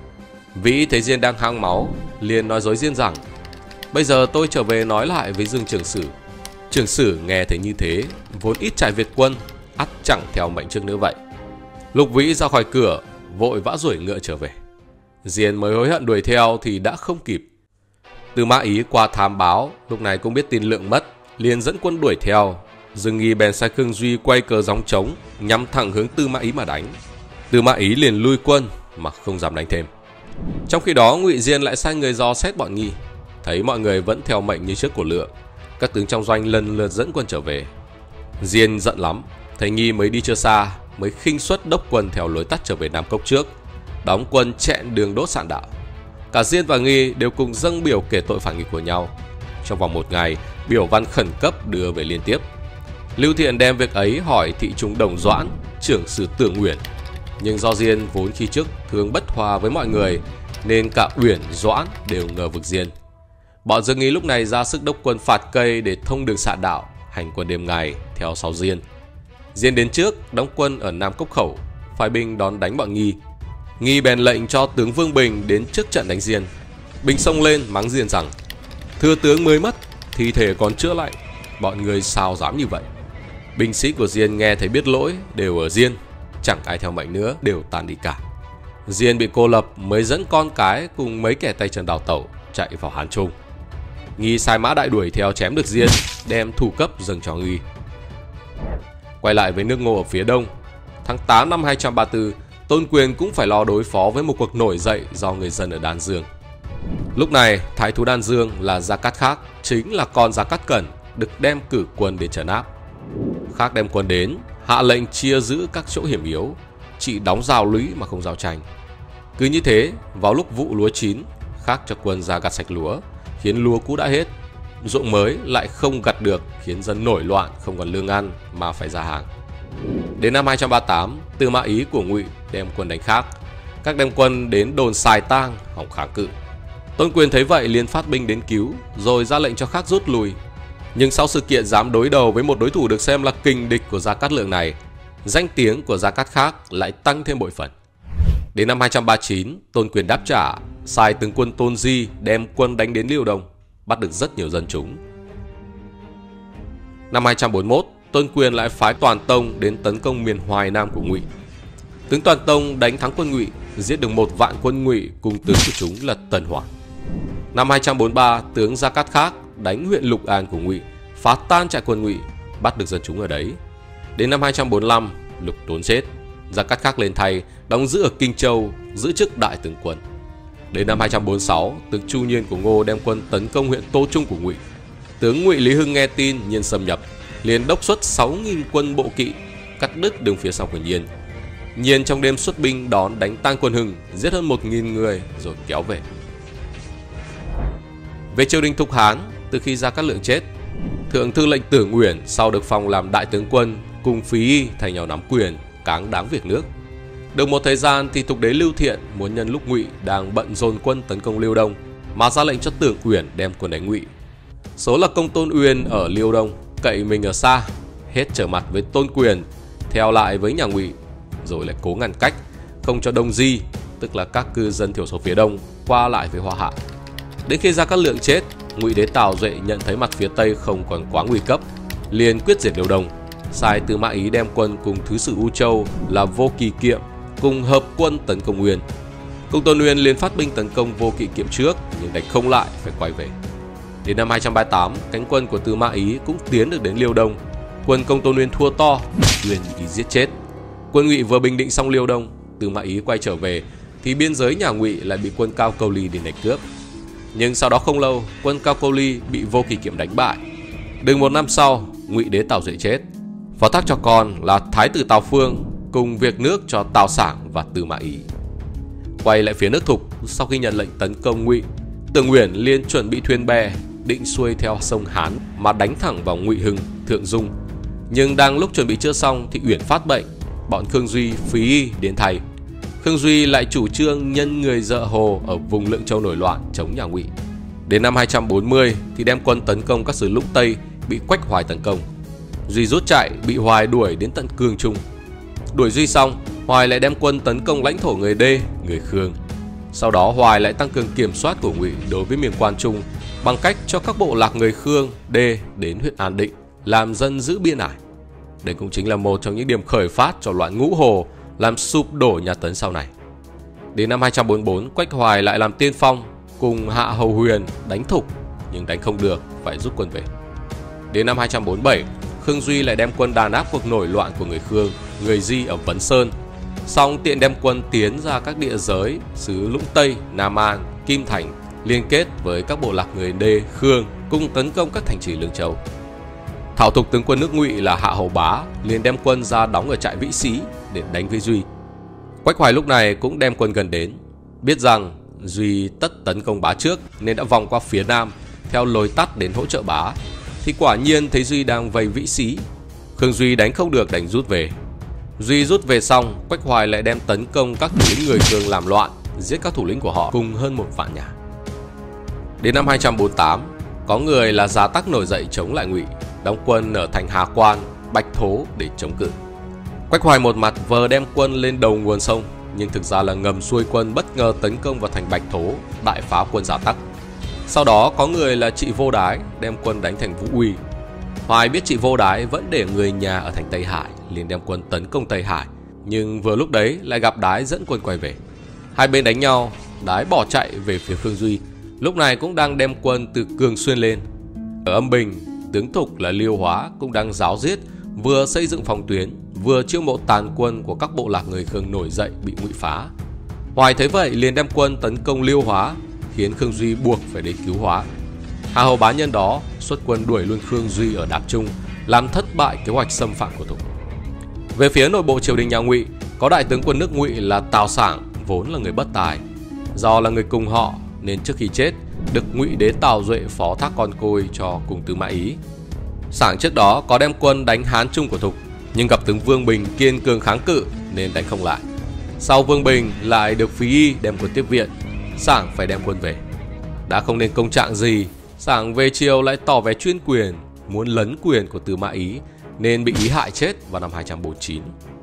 Vĩ thấy Diên đang hăng máu, liền nói dối Diên rằng: bây giờ tôi trở về nói lại với Dương Trường Sử. Trường Sử nghe thấy như thế, vốn ít trải Việt quân, ắt chẳng theo mệnh trước nữa vậy. Lúc Vĩ ra khỏi cửa, vội vã đuổi ngựa trở về. Diên mới hối hận đuổi theo thì đã không kịp. Tư Mã Ý qua thám báo, lúc này cũng biết tin Lượng mất, liền dẫn quân đuổi theo. Dương Nghi bèn sai Khương Duy quay cờ gióng trống, nhắm thẳng hướng Tư Mã Ý mà đánh. Tư Mã Ý liền lui quân mà không dám đánh thêm. Trong khi đó, Ngụy Diên lại sai người dò xét bọn Nghi. Thấy mọi người vẫn theo mệnh như trước của Lượng, các tướng trong doanh lần lượt dẫn quân trở về. Diên giận lắm, thấy Nghi mới đi chưa xa, mới khinh suất đốc quân theo lối tắt trở về Nam Cốc trước, đóng quân chẹn đường đốt sạn đạo. Cả Diên và Nghi đều cùng dâng biểu kể tội phản nghịch của nhau. Trong vòng một ngày, biểu văn khẩn cấp đưa về liên tiếp. Lưu Thiện đem việc ấy hỏi thị trung Đồng Doãn, trưởng sử Tưởng Uyển. Nhưng do Diên vốn khi trước thường bất hòa với mọi người, nên cả Uyển, Doãn đều ngờ vực Diên. Bọn Dương Nghi lúc này ra sức đốc quân phạt cây để thông đường sạn đạo, hành quân đêm ngày theo sau Diên. Diên đến trước, đóng quân ở Nam Cốc Khẩu, phái binh đón đánh bọn Nghi. Nghi bèn lệnh cho tướng Vương Bình đến trước trận đánh Diên. Bình xông lên mắng Diên rằng: thưa tướng mới mất, thi thể còn chữa lạnh, bọn người sao dám như vậy? Binh sĩ của Diên nghe thấy biết lỗi đều ở Diên, chẳng ai theo mệnh nữa, đều tàn đi cả. Diên bị cô lập mới dẫn con cái cùng mấy kẻ tay chân đào tẩu chạy vào Hán Trung. Nghi sai mã đại đuổi theo chém được Diên, đem thủ cấp dâng cho Nghi. Quay lại với nước Ngô ở phía đông, tháng tám năm hai trăm ba mươi tư, Tôn Quyền cũng phải lo đối phó với một cuộc nổi dậy do người dân ở Đan Dương. Lúc này, thái thú Đan Dương là Gia Cát Khác, chính là con Gia Cát Cẩn, được đem cử quân đến trấn áp. Khác đem quân đến, hạ lệnh chia giữ các chỗ hiểm yếu, chỉ đóng rào lũy mà không giao tranh. Cứ như thế, vào lúc vụ lúa chín, Khác cho quân ra gặt sạch lúa, khiến lúa cũ đã hết. Ruộng mới lại không gặt được, khiến dân nổi loạn, không còn lương ăn mà phải ra hàng. Đến năm hai trăm ba mươi tám, Tư Mã Ý của Ngụy đem quân đánh Khác. Các đem quân đến đồn Sài Tang hòng kháng cự. Tôn Quyền thấy vậy liền phát binh đến cứu, rồi ra lệnh cho Khác rút lui. Nhưng sau sự kiện dám đối đầu với một đối thủ được xem là kình địch của Gia Cát Lượng này, danh tiếng của Gia Cát Khác lại tăng thêm bội phần. Đến năm hai trăm ba mươi chín, Tôn Quyền đáp trả, sai tướng quân Tôn Di đem quân đánh đến Liêu Đông, bắt được rất nhiều dân chúng. Năm hai trăm bốn mươi mốt, Tôn Quyền lại phái Toàn Tông đến tấn công miền Hoài Nam của Ngụy. Tướng Toàn Tông đánh thắng quân Ngụy, giết được một vạn quân Ngụy cùng tướng của chúng là Tần Hoảng. Năm hai trăm bốn mươi ba, tướng Gia Cát Khác đánh huyện Lục An của Ngụy, phá tan trại quân Ngụy, bắt được dân chúng ở đấy. Đến năm hai trăm bốn mươi lăm, Lục Tốn chết, Gia Cát Khác lên thay, đóng giữ ở Kinh Châu, giữ chức đại tướng quân. Đến năm hai trăm bốn mươi sáu, tướng Chu Nhiên của Ngô đem quân tấn công huyện Tô Trung của Ngụy. Tướng Ngụy Lý Hưng nghe tin Nhiên xâm nhập, liền đốc xuất sáu nghìn quân bộ kỵ, cắt đứt đường phía sau của Nhiên. Nhiên trong đêm xuất binh đón đánh tan quân Hưng, giết hơn một nghìn người rồi kéo về. Về triều đình Thục Hán, từ khi Gia Cát Lượng chết, Thượng thư lệnh Tưởng Uyển sau được phong làm đại tướng quân cùng Phí Y thay nhau nắm quyền, cáng đáng việc nước. Được một thời gian thì Thục đế Lưu Thiện muốn nhân lúc Ngụy đang bận dồn quân tấn công Liêu Đông mà ra lệnh cho Tưởng Uyển đem quân đánh Ngụy. Số là Công Tôn Uyên ở Liêu Đông cậy mình ở xa, hết trở mặt với Tôn Quyền, theo lại với nhà Ngụy, rồi lại cố ngăn cách, không cho Đông Di, tức là các cư dân thiểu số phía đông, qua lại với Hoa Hạ. Đến khi Gia Cát Lượng chết, Ngụy đế Tào Duệ nhận thấy mặt phía tây không còn quá nguy cấp, liền quyết diệt Liêu Đông, sai Tư Mã Ý đem quân cùng thứ sử U Châu là Vô Kỳ Kiệm cùng hợp quân tấn công Nguyên. Công Tôn Uyên liền phát binh tấn công Vô Kỵ Kiệm trước, nhưng đánh không lại, phải quay về. Đến năm hai trăm ba mươi tám, cánh quân của Tư Mã Ý cũng tiến được đến Liêu Đông. Quân Công Tôn Uyên thua to, Uyên bị giết chết. Quân Ngụy vừa bình định xong Liêu Đông, Tư Mã Ý quay trở về thì biên giới nhà Ngụy lại bị quân Cao Câu Ly đến đánh cướp. Nhưng sau đó không lâu, quân Cao Câu Ly bị Vô Kỵ Kiệm đánh bại. Được một năm sau, Ngụy đế Tào Duệ chết, phó thác cho con là Thái tử Tào Phương cùng việc nước cho Tào Sảng và Tư Mã Ý. Quay lại phía nước Thục, sau khi nhận lệnh tấn công Ngụy, Tưởng Uyển liền chuẩn bị thuyền bè định xuôi theo sông Hán mà đánh thẳng vào Ngụy Hưng, Thượng Dung. Nhưng đang lúc chuẩn bị chưa xong thì Uyển phát bệnh, bọn Khương Duy, Phí Y đến thay. Khương Duy lại chủ trương nhân người Dợ Hồ ở vùng Lượng Châu nổi loạn chống nhà Ngụy. Đến năm hai trăm bốn mươi thì đem quân tấn công các xứ Lũng Tây, bị Quách Hoài tấn công. Duy rút chạy, bị Hoài đuổi đến tận Cương Trung. Đuổi Duy xong, Hoài lại đem quân tấn công lãnh thổ người Đê, người Khương. Sau đó Hoài lại tăng cường kiểm soát của Ngụy đối với miền Quan Trung bằng cách cho các bộ lạc người Khương, Đê đến huyện An Định làm dân giữ biên ải. Đây cũng chính là một trong những điểm khởi phát cho loạn Ngũ Hồ, làm sụp đổ nhà Tấn sau này. Đến năm hai trăm bốn mươi bốn, Quách Hoài lại làm tiên phong cùng Hạ Hầu Huyền đánh Thục, nhưng đánh không được, phải rút quân về. Đến năm hai trăm bốn mươi bảy, Khương Duy lại đem quân đàn áp cuộc nổi loạn của người Khương, người Di ở Vấn Sơn. Xong tiện đem quân tiến ra các địa giới xứ Lũng Tây, Nam An, Kim Thành, liên kết với các bộ lạc người Đê, Khương cùng tấn công các thành trì Lương Châu. Thảo thục tướng quân nước Ngụy là Hạ Hầu Bá liền đem quân ra đóng ở trại Vĩ Sĩ để đánh với Duy. Quách Hoài lúc này cũng đem quân gần đến, biết rằng Duy tất tấn công Bá trước nên đã vòng qua phía nam theo lối tắt đến hỗ trợ Bá. Thì quả nhiên thấy Duy đang vây Vĩ Sĩ. Khương Duy đánh không được đành rút về. Duy rút về xong, Quách Hoài lại đem tấn công các thủ lĩnh người Khương làm loạn, giết các thủ lĩnh của họ cùng hơn một vạn nhà. Đến năm hai trăm bốn mươi tám, có người là Gia Tắc nổi dậy chống lại Ngụy, đóng quân ở thành Hà Quan, Bạch Thố để chống cự. Quách Hoài một mặt vờ đem quân lên đầu nguồn sông, nhưng thực ra là ngầm xuôi quân bất ngờ tấn công vào thành Bạch Thố, đại phá quân Gia Tắc. Sau đó có người là Trị Vô Đái đem quân đánh thành Vũ Uy. Hoài biết Trị Vô Đái vẫn để người nhà ở thành Tây Hải, liền đem quân tấn công Tây Hải, nhưng vừa lúc đấy lại gặp Đái dẫn quân quay về. Hai bên đánh nhau, Đái bỏ chạy về phía Khương Duy, lúc này cũng đang đem quân từ Cường Xuyên lên. Ở Âm Bình, tướng Thục là Liêu Hóa cũng đang ráo riết, vừa xây dựng phòng tuyến, vừa chiêu mộ tàn quân của các bộ lạc người Khương nổi dậy bị Ngụy phá. Hoài thấy vậy liền đem quân tấn công Liêu Hóa, khiến Khương Duy buộc phải đến cứu Hóa. Hạ Hầu Bá nhân đó xuất quân đuổi luôn Khương Duy ở Đạp Trung, làm thất bại kế hoạch xâm phạm của Thục. Về phía nội bộ triều đình nhà Ngụy, có đại tướng quân nước Ngụy là Tào Sảng, vốn là người bất tài. Do là người cùng họ nên trước khi chết được Ngụy đế Tào Duệ phó thác con côi cho cùng Tư Mã Ý. Sảng trước đó có đem quân đánh Hán Trung của Thục, nhưng gặp tướng Vương Bình kiên cường kháng cự nên đánh không lại. Sau Vương Bình lại được Phí Y đem quân tiếp viện, Sảng phải đem quân về. Đã không nên công trạng gì, Sảng về chiều lại tỏ vẻ chuyên quyền, muốn lấn quyền của Tư Mã Ý nên bị Ý hại chết vào năm hai trăm bốn mươi chín.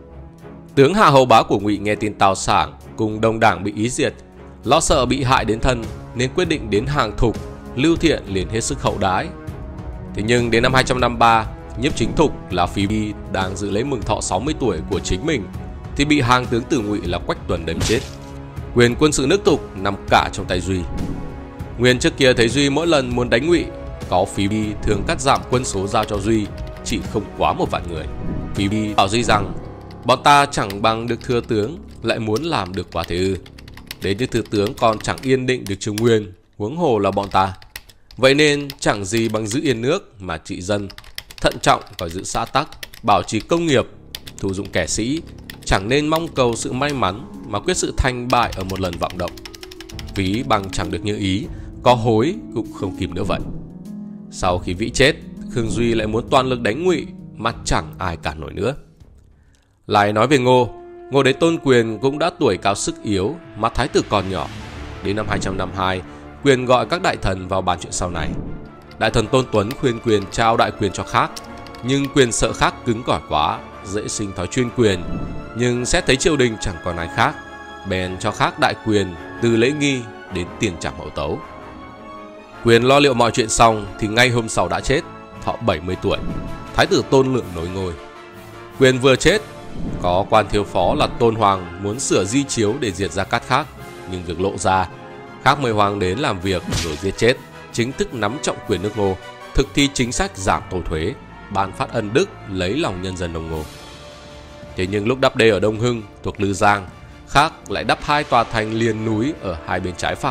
Tướng Hạ Hầu Bá của Ngụy nghe tin Tào Sảng cùng đồng đảng bị Ý diệt, lo sợ bị hại đến thân nên quyết định đến hàng Thục. Lưu Thiện liền hết sức hậu đái. Thế nhưng đến năm hai trăm năm mươi ba, nhiếp chính Thục là Phí Y đang dự lễ mừng thọ sáu mươi tuổi của chính mình thì bị hàng tướng tử Ngụy là Quách Tuần đánh chết. Quyền quân sự nước Thục nằm cả trong tay Duy. Nguyên trước kia thấy Duy mỗi lần muốn đánh Ngụy, có Phí Y thường cắt giảm quân số giao cho Duy, chỉ không quá một vạn người. Phí Y bảo Duy rằng bọn ta chẳng bằng được thừa tướng, lại muốn làm được quá thế ư? Đến như thừa tướng còn chẳng yên định được Trung Nguyên, huống hồ là bọn ta. Vậy nên chẳng gì bằng giữ yên nước mà trị dân, thận trọng và giữ xã tắc, bảo trì công nghiệp, thụ dụng kẻ sĩ, chẳng nên mong cầu sự may mắn mà quyết sự thành bại ở một lần vọng động. Ví bằng chẳng được như ý, có hối cũng không kịp nữa vậy. Sau khi Vĩ chết, Khương Duy lại muốn toàn lực đánh Ngụy mà chẳng ai cản nổi nữa. Lại nói về Ngô, Ngô đế Tôn Quyền cũng đã tuổi cao sức yếu mà thái tử còn nhỏ. Đến năm hai trăm năm mươi hai, Quyền gọi các đại thần vào bàn chuyện sau này. Đại thần Tôn Tuấn khuyên Quyền trao đại quyền cho Khác, nhưng Quyền sợ Khác cứng cỏi quá, dễ sinh thói chuyên quyền. Nhưng xét thấy triều đình chẳng còn ai khác, bèn cho Khác đại quyền từ lễ nghi đến tiền trảm hậu tấu. Quyền lo liệu mọi chuyện xong thì ngay hôm sau đã chết, thọ bảy mươi tuổi. Thái tử Tôn Lượng nối ngôi. Quyền vừa chết, có quan thiếu phó là Tôn Hoàng muốn sửa di chiếu để diệt Gia Cát Khác, nhưng việc lộ ra, Khác mời Hoàng đến làm việc rồi giết chết, chính thức nắm trọng quyền nước Ngô, thực thi chính sách giảm tô thuế, ban phát ân đức, lấy lòng nhân dân Đông Ngô. Thế nhưng lúc đắp đê ở Đông Hưng thuộc Lư Giang, Khác lại đắp hai tòa thành liền núi ở hai bên trái phải,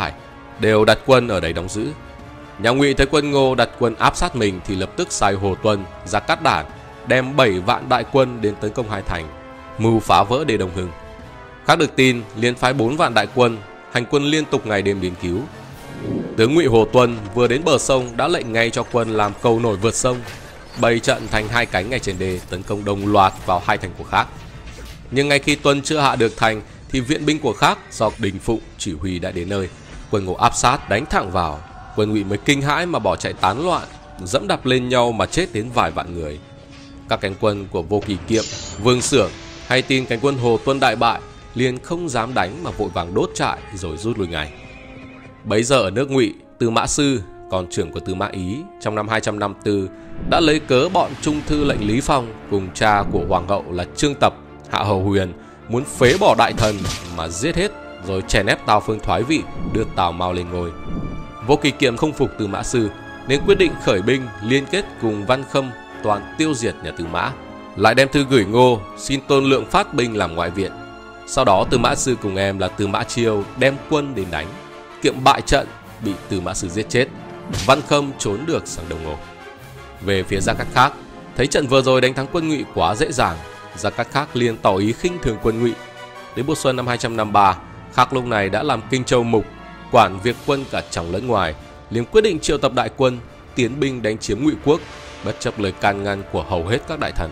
đều đặt quân ở đấy đóng giữ. Nhà Ngụy thấy quân Ngô đặt quân áp sát mình thì lập tức sai Hồ Tuân, Gia Cát Đản đem bảy vạn đại quân đến tấn công hai thành, mưu phá vỡ Đê Đông Hưng. Khác được tin, liền phái bốn vạn đại quân hành quân liên tục ngày đêm đến cứu. Tướng Ngụy Hồ Tuân vừa đến bờ sông đã lệnh ngay cho quân làm cầu nổi vượt sông, bày trận thành hai cánh ngay trên đê tấn công đồng loạt vào hai thành của Khác. Nhưng ngay khi Tuân chưa hạ được thành thì viện binh của Khác do Đình Phụng chỉ huy đã đến nơi. Quân Ngô áp sát đánh thẳng vào, quân Ngụy mới kinh hãi mà bỏ chạy tán loạn, dẫm đạp lên nhau mà chết đến vài vạn người. Các cánh quân của Vô Kỳ Kiệm, Vương Xưởng hay tin cánh quân Hồ Tuân đại bại, liền không dám đánh mà vội vàng đốt trại rồi rút lui ngay. Bấy giờ ở nước Ngụy, Tư Mã Sư, con trưởng của Tư Mã Ý, trong năm hai trăm năm mươi tư đã lấy cớ bọn trung thư lệnh Lý Phong cùng cha của hoàng hậu là Trương Tập, Hạ Hầu Huyền muốn phế bỏ đại thần mà giết hết, rồi chèn ép Tào Phương thoái vị, đưa Tào Mao lên ngôi. Vô Kỳ Kiệm không phục Tư Mã Sư nên quyết định khởi binh liên kết cùng Văn Khâm toàn tiêu diệt nhà Tư Mã, lại đem thư gửi Ngô xin Tôn Lượng phát binh làm ngoại viện. Sau đó Tư Mã Sư cùng em là Tư Mã Chiêu đem quân đến đánh. Kiệm bại trận, bị Tư Mã Sư giết chết. Văn Khâm trốn được sang Đông Ngô. Về phía Gia Cát Khác, thấy trận vừa rồi đánh thắng quân Ngụy quá dễ dàng, Gia Cát Khác liền tỏ ý khinh thường quân Ngụy. Đến mùa xuân năm hai trăm năm mươi ba, Khác lúc này đã làm Kinh Châu mục, quản việc quân cả trong lẫn ngoài, liền quyết định triệu tập đại quân tiến binh đánh chiếm Ngụy quốc, bất chấp lời can ngăn của hầu hết các đại thần.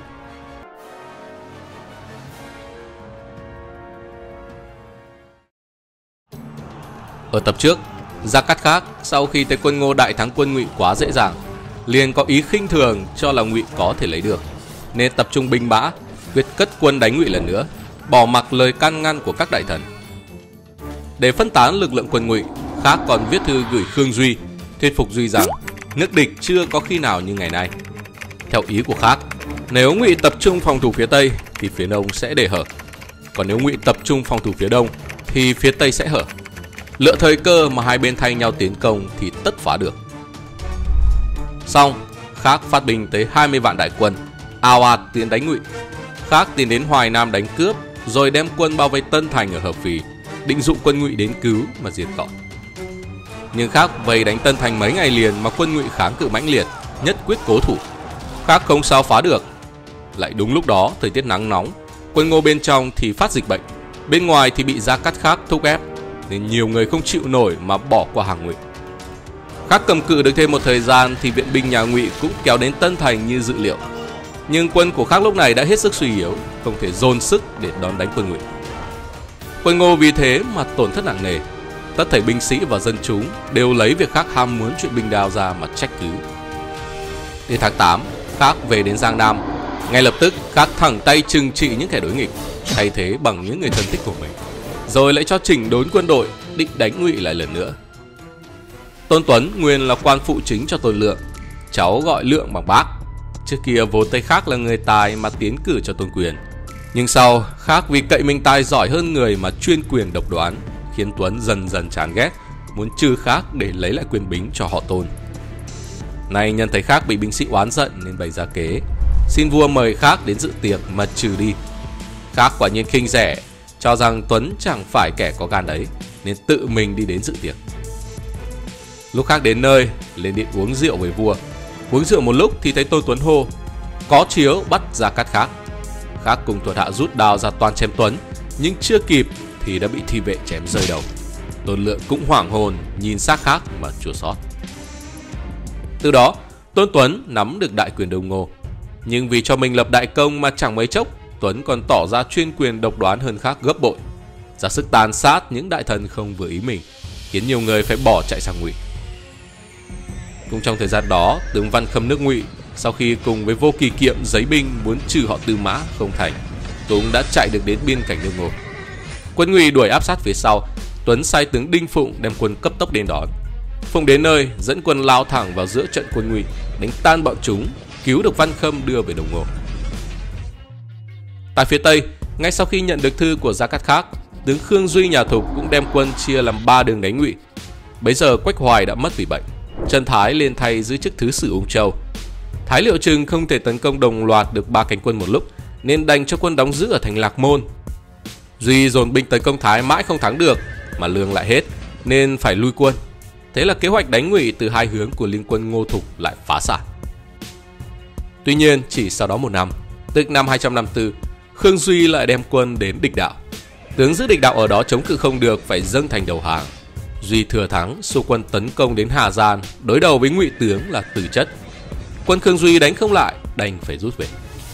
Ở tập trước, Gia Cát Khác sau khi thấy quân Ngô đại thắng quân Ngụy quá dễ dàng, liền có ý khinh thường cho là Ngụy có thể lấy được, nên tập trung binh mã, quyết cất quân đánh Ngụy lần nữa, bỏ mặc lời can ngăn của các đại thần. Để phân tán lực lượng quân Ngụy, Khác còn viết thư gửi Khương Duy, thuyết phục Duy rằng nước địch chưa có khi nào như ngày nay. Theo ý của Khác, nếu Ngụy tập trung phòng thủ phía Tây thì phía Đông sẽ để hở, còn nếu Ngụy tập trung phòng thủ phía Đông thì phía Tây sẽ hở. Lựa thời cơ mà hai bên thay nhau tiến công thì tất phá được. Xong, Khác phát binh tới hai mươi vạn đại quân, ào ạt tiến đánh Ngụy. Khác tiến đến Hoài Nam đánh cướp, rồi đem quân bao vây Tân Thành ở Hợp Phì, định dụ quân Ngụy đến cứu mà diệt cỏ. Nhưng Khác vây đánh Tân Thành mấy ngày liền mà quân Ngụy kháng cự mãnh liệt, nhất quyết cố thủ. Khác không sao phá được. Lại đúng lúc đó thời tiết nắng nóng, quân Ngô bên trong thì phát dịch bệnh, bên ngoài thì bị Gia Cát Khác thúc ép, nên nhiều người không chịu nổi mà bỏ qua hàng Ngụy. Khác cầm cự được thêm một thời gian thì viện binh nhà Ngụy cũng kéo đến Tân Thành như dự liệu. Nhưng quân của Khác lúc này đã hết sức suy yếu, không thể dồn sức để đón đánh quân Ngụy. Quân Ngô vì thế mà tổn thất nặng nề. Tất thảy binh sĩ và dân chúng đều lấy việc Khác ham muốn chuyện binh đao ra mà trách cứ. Đến tháng tám, Khác về đến Giang Nam. Ngay lập tức Khác thẳng tay trừng trị những kẻ đối nghịch, thay thế bằng những người thân thích của mình, rồi lại cho chỉnh đốn quân đội, định đánh Ngụy lại lần nữa. Tôn Tuấn nguyên là quan phụ chính cho Tôn Lượng, cháu gọi Lượng bằng bác. Trước kia vốn tay Khác là người tài mà tiến cử cho Tôn Quyền, nhưng sau Khác vì cậy mình tài giỏi hơn người mà chuyên quyền độc đoán, khiến Tuấn dần dần chán ghét, muốn trừ Khác để lấy lại quyền bính cho họ Tôn. Nay nhân thấy Khác bị binh sĩ oán giận nên bày ra kế, xin vua mời Khác đến dự tiệc mà trừ đi. Khác quả nhiên khinh rẻ, cho rằng Tuấn chẳng phải kẻ có gan ấy, nên tự mình đi đến dự tiệc. Lúc Khác đến nơi, lên điện uống rượu với vua. Uống rượu một lúc thì thấy Tôn Tuấn hô: "Có chiếu bắt Gia Cát Khác." Khác cùng thuộc hạ rút đao ra toan chém Tuấn, nhưng chưa kịp thì đã bị thị vệ chém rơi đầu. Tôn Lượng cũng hoảng hồn nhìn xác Khác mà chua xót. Từ đó Tôn Tuấn nắm được đại quyền Đông Ngô, nhưng vì cho mình lập đại công mà chẳng mấy chốc Tuấn còn tỏ ra chuyên quyền độc đoán hơn Khác gấp bội, ra sức tàn sát những đại thần không vừa ý mình, khiến nhiều người phải bỏ chạy sang Ngụy. Cũng trong thời gian đó, tướng Văn Khâm nước Ngụy sau khi cùng với Vô Kỳ Kiệm giấy binh muốn trừ họ Tư Mã không thành, cũng đã chạy được đến biên cảnh Đông Ngô. Quân Ngụy đuổi áp sát phía sau, Tuấn sai tướng Đinh Phụng đem quân cấp tốc đến đón. Phụng đến nơi dẫn quân lao thẳng vào giữa trận quân Ngụy, đánh tan bọn chúng, cứu được Văn Khâm đưa về Đông Ngô. Tại phía Tây, ngay sau khi nhận được thư của Gia Cát Khác, tướng Khương Duy nhà Thục cũng đem quân chia làm ba đường đánh Ngụy. Bấy giờ Quách Hoài đã mất vì bệnh, Trần Thái lên thay giữ chức thứ sử Ung Châu. Thái liệu chừng không thể tấn công đồng loạt được ba cánh quân một lúc, nên đành cho quân đóng giữ ở thành Lạc Môn. Duy dồn binh tấn công Thái mãi không thắng được, mà lương lại hết, nên phải lui quân. Thế là kế hoạch đánh Ngụy từ hai hướng của liên quân Ngô Thục lại phá sản. Tuy nhiên, chỉ sau đó một năm, tức năm hai trăm năm mươi tư, Khương Duy lại đem quân đến Địch Đạo. Tướng giữ Địch Đạo ở đó chống cự không được, phải dâng thành đầu hàng. Duy thừa thắng, xua quân tấn công đến Hà Giang, đối đầu với Ngụy tướng là Từ Chất. Quân Khương Duy đánh không lại, đành phải rút về.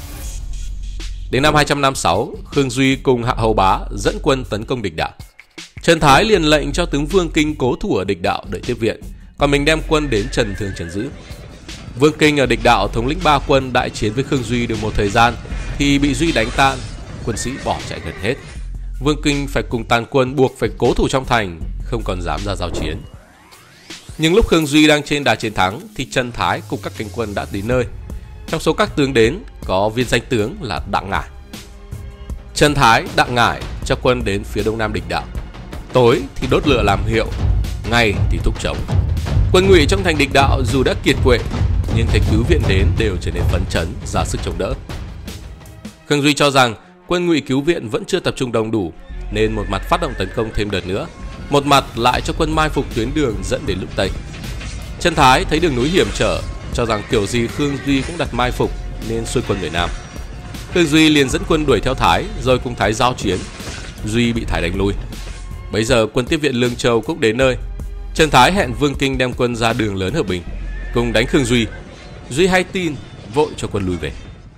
Đến năm hai trăm năm mươi sáu, Khương Duy cùng Hạ Hầu Bá dẫn quân tấn công Địch Đạo. Trần Thái liền lệnh cho tướng Vương Kinh cố thủ ở Địch Đạo đợi tiếp viện, còn mình đem quân đến Trần Thương trấn giữ. Vương Kinh ở Địch Đạo thống lĩnh ba quân đại chiến với Khương Duy được một thời gian thì bị Duy đánh tan, quân sĩ bỏ chạy gần hết. Vương Kinh phải cùng tàn quân buộc phải cố thủ trong thành, không còn dám ra giao chiến. Nhưng lúc Khương Duy đang trên đà chiến thắng thì Trần Thái cùng các cánh quân đã đến nơi. Trong số các tướng đến có viên danh tướng là Đặng Ngải. Trần Thái, Đặng Ngải cho quân đến phía đông nam Địch Đạo. Tối thì đốt lửa làm hiệu, ngày thì thúc trống. Quân Ngụy trong thành Địch Đạo dù đã kiệt quệ nhưng thấy cứu viện đến đều trở nên phấn chấn, ra sức chống đỡ. Khương Duy cho rằng quân Ngụy cứu viện vẫn chưa tập trung đông đủ, nên một mặt phát động tấn công thêm đợt nữa, một mặt lại cho quân mai phục tuyến đường dẫn đến Lũng Tây. Trần Thái thấy đường núi hiểm trở, cho rằng kiểu gì Khương Duy cũng đặt mai phục nên xuôi quân về Nam. Khương Duy liền dẫn quân đuổi theo Thái, rồi cùng Thái giao chiến. Duy bị Thái đánh lui. Bấy giờ quân tiếp viện Lương Châu cũng đến nơi. Trần Thái hẹn Vương Kinh đem quân ra đường lớn Hợp Bình, cùng đánh Khương Duy. Duy hay tin, vội cho quân lui về.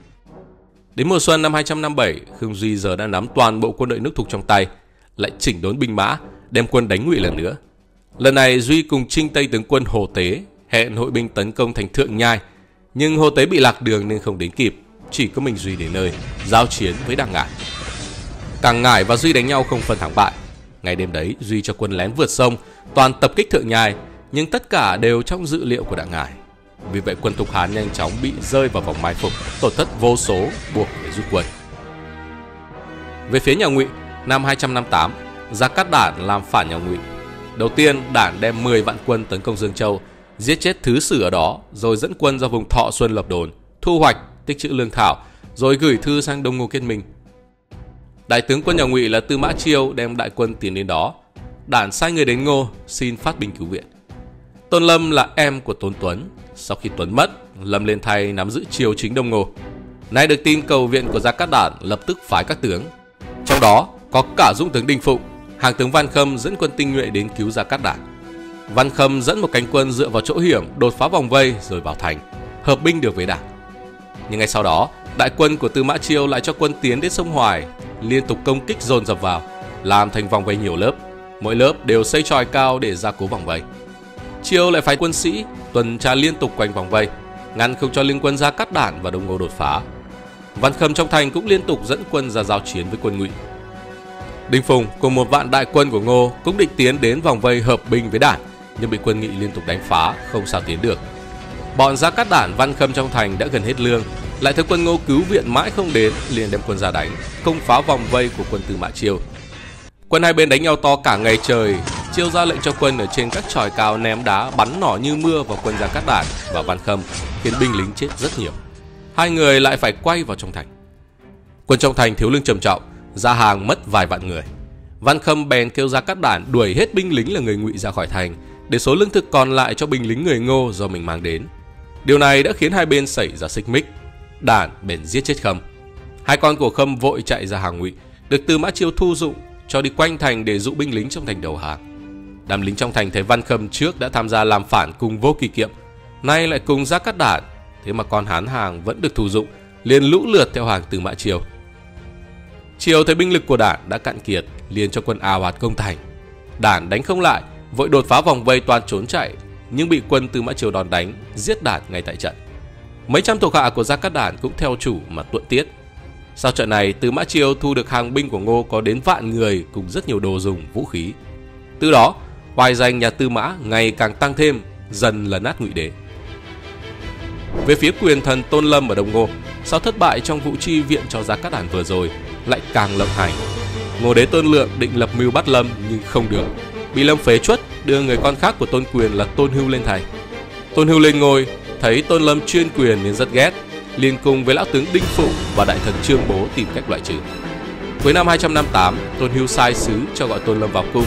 Đến mùa xuân năm hai trăm năm mươi bảy, Khương Duy giờ đã nắm toàn bộ quân đội nước Thục trong tay, lại chỉnh đốn binh mã, đem quân đánh Ngụy lần nữa. Lần này Duy cùng Trinh Tây tướng quân Hồ Tế hẹn hội binh tấn công thành Thượng Nhai, nhưng Hồ Tế bị lạc đường nên không đến kịp, chỉ có mình Duy đến nơi giao chiến với Đặng Ngải. Cả Ngải và Duy đánh nhau không phân thắng bại. Ngày đêm đấy, Duy cho quân lén vượt sông, toàn tập kích Thượng Nhai, nhưng tất cả đều trong dự liệu của Đặng Ngải. Vì vậy quân Thục Hán nhanh chóng bị rơi vào vòng mai phục, tổn thất vô số, buộc phải rút quân. Về phía nhà Ngụy, năm hai trăm năm mươi tám, Gia Cát Đản làm phản nhà Ngụy. Đầu tiên, Đản đem mười vạn quân tấn công Dương Châu, giết chết thứ sử ở đó, rồi dẫn quân ra vùng Thọ Xuân lập đồn, thu hoạch, tích trữ lương thảo, rồi gửi thư sang Đông Ngô kết minh. Đại tướng quân nhà Ngụy là Tư Mã Chiêu đem đại quân tiến đến đó. Đản sai người đến Ngô xin phát binh cứu viện. Tôn Lâm là em của Tôn Tuấn. Sau khi Tuấn mất, Lâm lên thay nắm giữ triều chính Đông Ngô. Nay được tin cầu viện của Gia Cát Đản, lập tức phái các tướng. Trong đó có cả dũng tướng Đinh Phụng, hàng tướng Văn Khâm dẫn quân tinh nhuệ đến cứu Gia Cát Đản. Văn Khâm dẫn một cánh quân dựa vào chỗ hiểm, đột phá vòng vây rồi vào thành, hợp binh được với Đản. Nhưng ngay sau đó, đại quân của Tư Mã Chiêu lại cho quân tiến đến sông Hoài, liên tục công kích dồn dập vào, làm thành vòng vây nhiều lớp. Mỗi lớp đều xây chòi cao để gia cố vòng vây. Chiêu lại phái quân sĩ tuần tra liên tục quanh vòng vây, ngăn không cho liên quân Gia Cát Đản và Đông Ngô đột phá. Văn Khâm trong thành cũng liên tục dẫn quân ra giao chiến với quân Ngụy. Đinh Phùng cùng một vạn đại quân của Ngô cũng định tiến đến vòng vây hợp binh với Đản, nhưng bị quân Ngụy liên tục đánh phá, không sao tiến được. Bọn Gia Cát Đản, Văn Khâm trong thành đã gần hết lương, lại thấy quân Ngô cứu viện mãi không đến, liền đem quân ra đánh, công phá vòng vây của quân Tư Mã Chiêu. Quân hai bên đánh nhau to cả ngày trời. Chiêu ra lệnh cho quân ở trên các chòi cao ném đá bắn nỏ như mưa vào quân Gia Cát Đản và Văn Khâm, khiến binh lính chết rất nhiều. Hai người lại phải quay vào trong thành. Quân trong thành thiếu lương trầm trọng, ra hàng mất vài vạn người. Văn Khâm bèn kêu Gia Cát Đản đuổi hết binh lính là người Ngụy ra khỏi thành, để số lương thực còn lại cho binh lính người Ngô do mình mang đến. Điều này đã khiến hai bên xảy ra xích mích. Đản bèn giết chết Khâm. Hai con của Khâm vội chạy ra hàng Ngụy, được Tư Mã Chiêu thu dụng, cho đi quanh thành để dụ binh lính trong thành đầu hàng. Đám lính trong thành thấy Văn Khâm trước đã tham gia làm phản cùng Vô Kỳ Kiệm, nay lại cùng Gia Cát Đản, thế mà con Hán hàng vẫn được thu dụng, liền lũ lượt theo hàng Tư Mã Chiêu. Chiêu thấy binh lực của Đản đã cạn kiệt, liền cho quân ào ạt công thành. Đản đánh không lại, vội đột phá vòng vây toàn trốn chạy, nhưng bị quân Tư Mã Chiêu đòn đánh, giết Đản ngay tại trận. Mấy trăm thuộc hạ của Gia Cát Đản cũng theo chủ mà tuẫn tiết. Sau trận này, Tư Mã Chiêu thu được hàng binh của Ngô có đến vạn người cùng rất nhiều đồ dùng, vũ khí. Từ đó, oai danh nhà Tư Mã ngày càng tăng thêm, dần lấn át Ngụy Đế. Về phía quyền thần Tôn Lâm ở Đông Ngô, sau thất bại trong vụ chi viện cho Gia Cát Đản vừa rồi, lại càng lộng hành. Ngô Đế Tôn Lượng định lập mưu bắt Lâm nhưng không được, bị Lâm phế truất, đưa người con khác của Tôn Quyền là Tôn Hưu lên thay. Tôn Hưu lên ngôi, thấy Tôn Lâm chuyên quyền nên rất ghét, liền cùng với lão tướng Đinh Phụng và đại thần Trương Bố tìm cách loại trừ. Cuối năm hai trăm năm mươi tám, Tôn Hưu sai sứ cho gọi Tôn Lâm vào cung,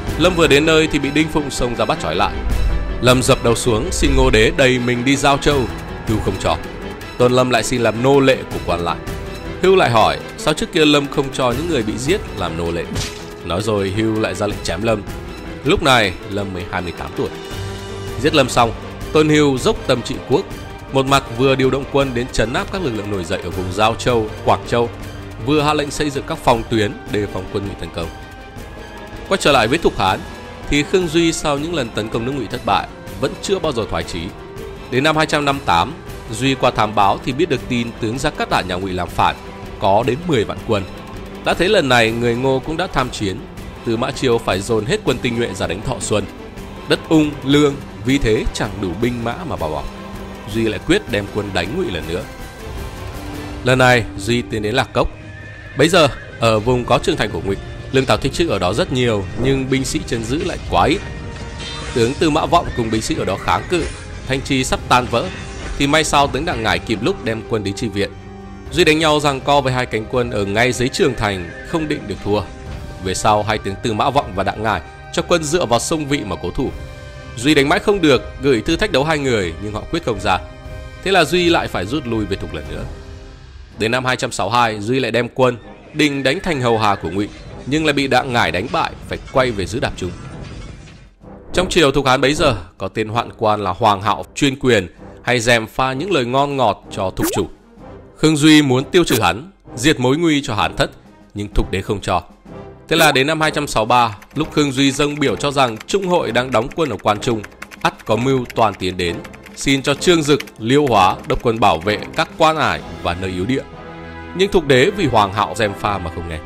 Lâm vừa đến nơi thì bị Đinh Phụng xông ra bắt trói lại. Lâm dập đầu xuống xin Ngô Đế đầy mình đi giao châu, Hưu không cho. Tôn Lâm lại xin làm nô lệ của quan lại. Hưu lại hỏi sao trước kia Lâm không cho những người bị giết làm nô lệ. Nói rồi Hưu lại ra lệnh chém Lâm. Lúc này Lâm mới hai mươi tám tuổi. Giết Lâm xong, Tôn Hưu dốc tâm trị quốc, một mặt vừa điều động quân đến trấn áp các lực lượng nổi dậy ở vùng Giao Châu, Quảng Châu, vừa hạ lệnh xây dựng các phòng tuyến đề phòng quân Ngụy tấn công. Quay trở lại với Thục Hán thì Khương Duy sau những lần tấn công nước Ngụy thất bại vẫn chưa bao giờ thoái chí. Đến năm hai trăm năm mươi tám, Duy qua thám báo thì biết được tin tướng Gia Cát Đản nhà Ngụy làm phản có đến mười vạn quân. Đã thấy lần này người Ngô cũng đã tham chiến, Tư Mã Chiêu phải dồn hết quân tinh nhuệ ra đánh Thọ Xuân. Đất Ung, Lương vì thế chẳng đủ binh mã mà bảo bọc. Duy lại quyết đem quân đánh Ngụy lần nữa. Lần này Duy tiến đến Lạc Cốc. Bấy giờ ở vùng có trường thành của Ngụy, lương thảo thích trữ ở đó rất nhiều, nhưng binh sĩ trấn giữ lại quá ít. Tướng Tư Mã Vọng cùng binh sĩ ở đó kháng cự, thành trì sắp tan vỡ, thì may sao tướng Đặng Ngải kịp lúc đem quân đến chi viện. Duy đánh nhau giằng co với hai cánh quân ở ngay dưới trường thành, không định được thua. Về sau hai tướng Tư Mã Vọng và Đặng Ngải cho quân dựa vào sông Vị mà cố thủ. Duy đánh mãi không được, gửi thư thách đấu hai người nhưng họ quyết không ra. Thế là Duy lại phải rút lui về Thục lần nữa. Đến năm hai trăm sáu mươi hai, Duy lại đem quân định đánh thành hầu hà của Ngụy, nhưng lại bị Đặng Ngải đánh bại, phải quay về giữ Đạp Trung. Trong triều Thục Hán bấy giờ có tên hoạn quan là Hoàng Hạo chuyên quyền hay dèm pha những lời ngon ngọt cho Thục chủ. Khương Duy muốn tiêu trừ hắn, diệt mối nguy cho Hán thất, nhưng Thục đế không cho. Thế là đến năm hai trăm sáu mươi ba, lúc Khương Duy dâng biểu cho rằng Trung hội đang đóng quân ở Quan Trung, ắt có mưu toàn tiến đến, xin cho Trương Dực, Liêu Hóa độc quân bảo vệ các quan ải và nơi yếu địa. Nhưng Thục đế vì Hoàng Hạo dèm pha mà không nghe.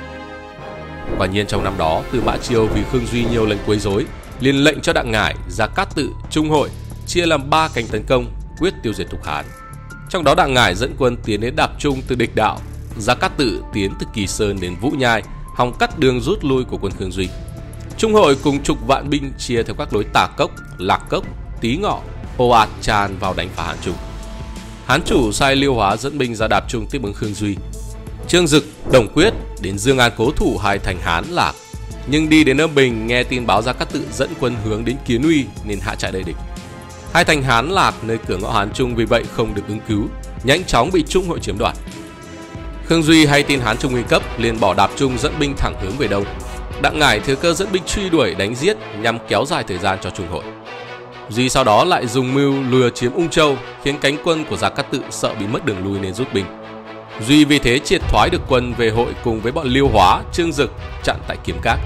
Quả nhiên trong năm đó, Tư Mã Chiêu vì Khương Duy nhiều lần quấy rối, liền lệnh cho Đặng Ngải, Gia Cát Tự, Trung hội chia làm ba cánh tấn công, quyết tiêu diệt Thục Hán. Trong đó Đặng Ngải dẫn quân tiến đến Đạp Trung từ Địch Đạo, Gia Cát Tự tiến từ Kỳ Sơn đến Vũ Nhai, hòng cắt đường rút lui của quân Khương Duy. Trung hội cùng chục vạn binh chia theo các lối Tả Cốc, Lạc Cốc, Tý Ngọ, ồ ạt tràn vào đánh phá Hán Trung. Hán chủ sai Liêu Hóa dẫn binh ra Đạp Trung tiếp ứng Khương Duy. Trương Dực, Đồng Quyết đến Dương An cố thủ hai thành Hán Lạc, nhưng đi đến Âm Bình nghe tin báo Gia Cát Tự dẫn quân hướng đến Kiến Uy nên hạ trại đợi địch. Hai thành Hán Lạc nơi cửa ngõ Hán Trung vì vậy không được ứng cứu, nhanh chóng bị Trung hội chiếm đoạt. Khương Duy hay tin Hán Trung nguy cấp liền bỏ Đạp Trung dẫn binh thẳng hướng về đông. Đặng Ngải thừa cơ dẫn binh truy đuổi đánh giết nhằm kéo dài thời gian cho Trung hội. Duy sau đó lại dùng mưu lừa chiếm Ung Châu, khiến cánh quân của Gia Cát Tự sợ bị mất đường lui nên rút binh. Duy vì thế triệt thoái được quân về hội cùng với bọn Liêu Hóa, Trương Dực chặn tại Kiếm Các.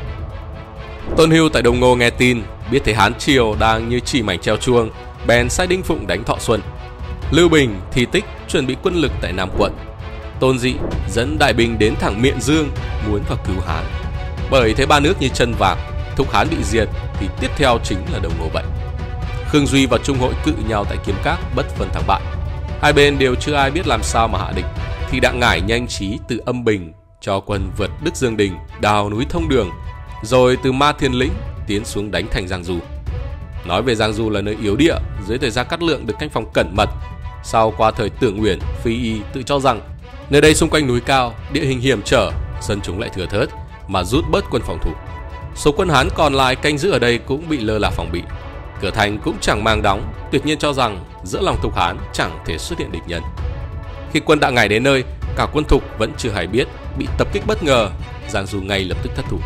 Tôn Hưu tại Đông Ngô nghe tin, biết thấy Hán triều đang như chỉ mảnh treo chuông, bèn sai Đinh Phụng đánh Thọ Xuân. Lưu Bình, Thi Tích chuẩn bị quân lực tại Nam quận. Tôn Dị dẫn đại binh đến thẳng Miện Dương muốn vào cứu Hán. Bởi thế ba nước như chân vạc, Thục Hán bị diệt thì tiếp theo chính là Đông Ngô vậy. Khương Duy và Trung hội cự nhau tại Kiếm Các bất phân thắng bại. Hai bên đều chưa ai biết làm sao mà hạ địch, thì Đặng Ngải nhanh trí từ Âm Bình cho quân vượt Đức Dương Đình, đào núi thông đường, rồi từ Ma Thiên Lĩnh tiến xuống đánh thành Giang Du. Nói về Giang Du là nơi yếu địa, dưới thời Gia Cát Lượng được canh phòng cẩn mật. Sau qua thời Tưởng Uyển, Phi Y tự cho rằng nơi đây xung quanh núi cao, địa hình hiểm trở, dân chúng lại thừa thớt mà rút bớt quân phòng thủ. Số quân Hán còn lại canh giữ ở đây cũng bị lơ là phòng bị. Cửa thành cũng chẳng mang đóng, tuyệt nhiên cho rằng giữa lòng Thục Hán chẳng thể xuất hiện địch nhân. Khi quân Đặng Ngải đến nơi, cả quân Thục vẫn chưa hay biết, bị tập kích bất ngờ, Giang Du ngay lập tức thất thủ.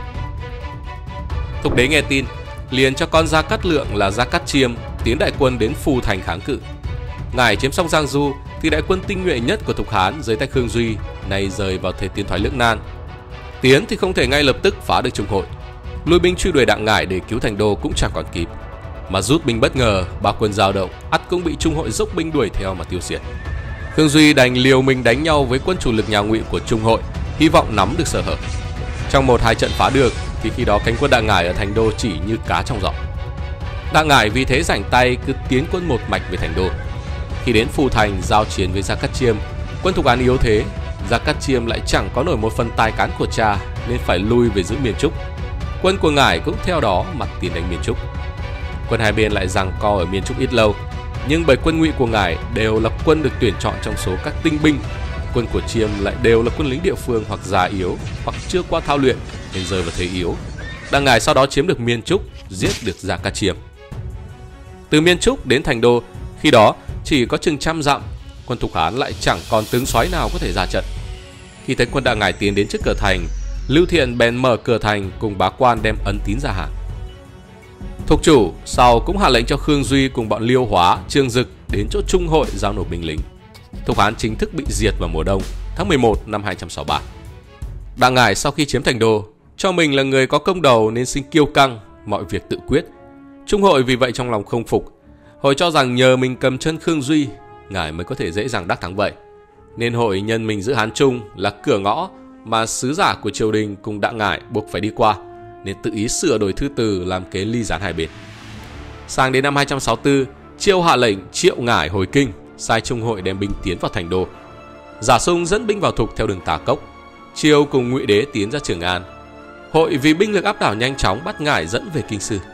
Thục đế nghe tin, liền cho con Gia Cát Lượng là Gia Cát Chiêm tiến đại quân đến Phù Thành kháng cự. Ngải chiếm xong Giang Du thì đại quân tinh nhuệ nhất của Thục Hán dưới tay Khương Duy nay rơi vào thế tiến thoái lưỡng nan. Tiến thì không thể ngay lập tức phá được Trung hội, lui binh truy đuổi Đặng Ngải để cứu thành đô cũng chẳng còn kịp, mà rút binh bất ngờ, ba quân giao động, ắt cũng bị Trung hội dốc binh đuổi theo mà tiêu diệt. Khương Duy đành liều mình đánh nhau với quân chủ lực nhà Ngụy của Trung hội, hy vọng nắm được sơ hở. Trong một hai trận phá được thì khi đó cánh quân Đặng Ngải ở thành đô chỉ như cá trong giỏ. Đặng Ngải vì thế rảnh tay cứ tiến quân một mạch về thành đô. Khi đến Phù Thành giao chiến với Gia Cát Chiêm, quân Thục Hán yếu thế, Gia Cát Chiêm lại chẳng có nổi một phần tài cán của cha nên phải lui về giữ Miền Trúc. Quân của Ngải cũng theo đó mặt tiến đánh Miền Trúc. Quân hai bên lại giằng co ở Miền Trúc ít lâu, nhưng bởi quân Ngụy của Ngải đều là quân được tuyển chọn trong số các tinh binh, quân của Chiêm lại đều là quân lính địa phương hoặc già yếu hoặc chưa qua thao luyện nên rơi vào thế yếu. Đặng Ngải sau đó chiếm được Miên Trúc, giết được Gia Cát Chiêm. Từ Miên Trúc đến thành đô, khi đó chỉ có chừng trăm dặm, quân Thục Hán lại chẳng còn tướng soái nào có thể ra trận. Khi thấy quân Đặng Ngải tiến đến trước cửa thành, Lưu Thiện bèn mở cửa thành cùng bá quan đem ấn tín ra hàng. Thục chủ sau cũng hạ lệnh cho Khương Duy cùng bọn Liêu Hóa, Trương Dực đến chỗ Trung Hội giao nộp binh lính. Thục Hán chính thức bị diệt vào mùa đông tháng mười một năm hai trăm sáu mươi ba. Đặng Ngải sau khi chiếm thành đô, cho mình là người có công đầu nên sinh kiêu căng, mọi việc tự quyết. Trung Hội vì vậy trong lòng không phục. Hội cho rằng nhờ mình cầm chân Khương Duy, Ngải mới có thể dễ dàng đắc thắng vậy. Nên Hội nhân mình giữ Hán Trung là cửa ngõ mà sứ giả của triều đình cùng Đặng Ngải buộc phải đi qua, nên tự ý sửa đổi thư từ làm kế ly gián hai bên. Sang đến năm hai trăm sáu mươi tư, Chiêu hạ lệnh triệu Ngải hồi kinh, sai Trung Hội đem binh tiến vào thành đô. Giả Sung dẫn binh vào Thục theo đường Tà Cốc. Chiêu cùng Ngụy Đế tiến ra Trường An. Hội vì binh lực áp đảo nhanh chóng bắt Ngải dẫn về kinh sư.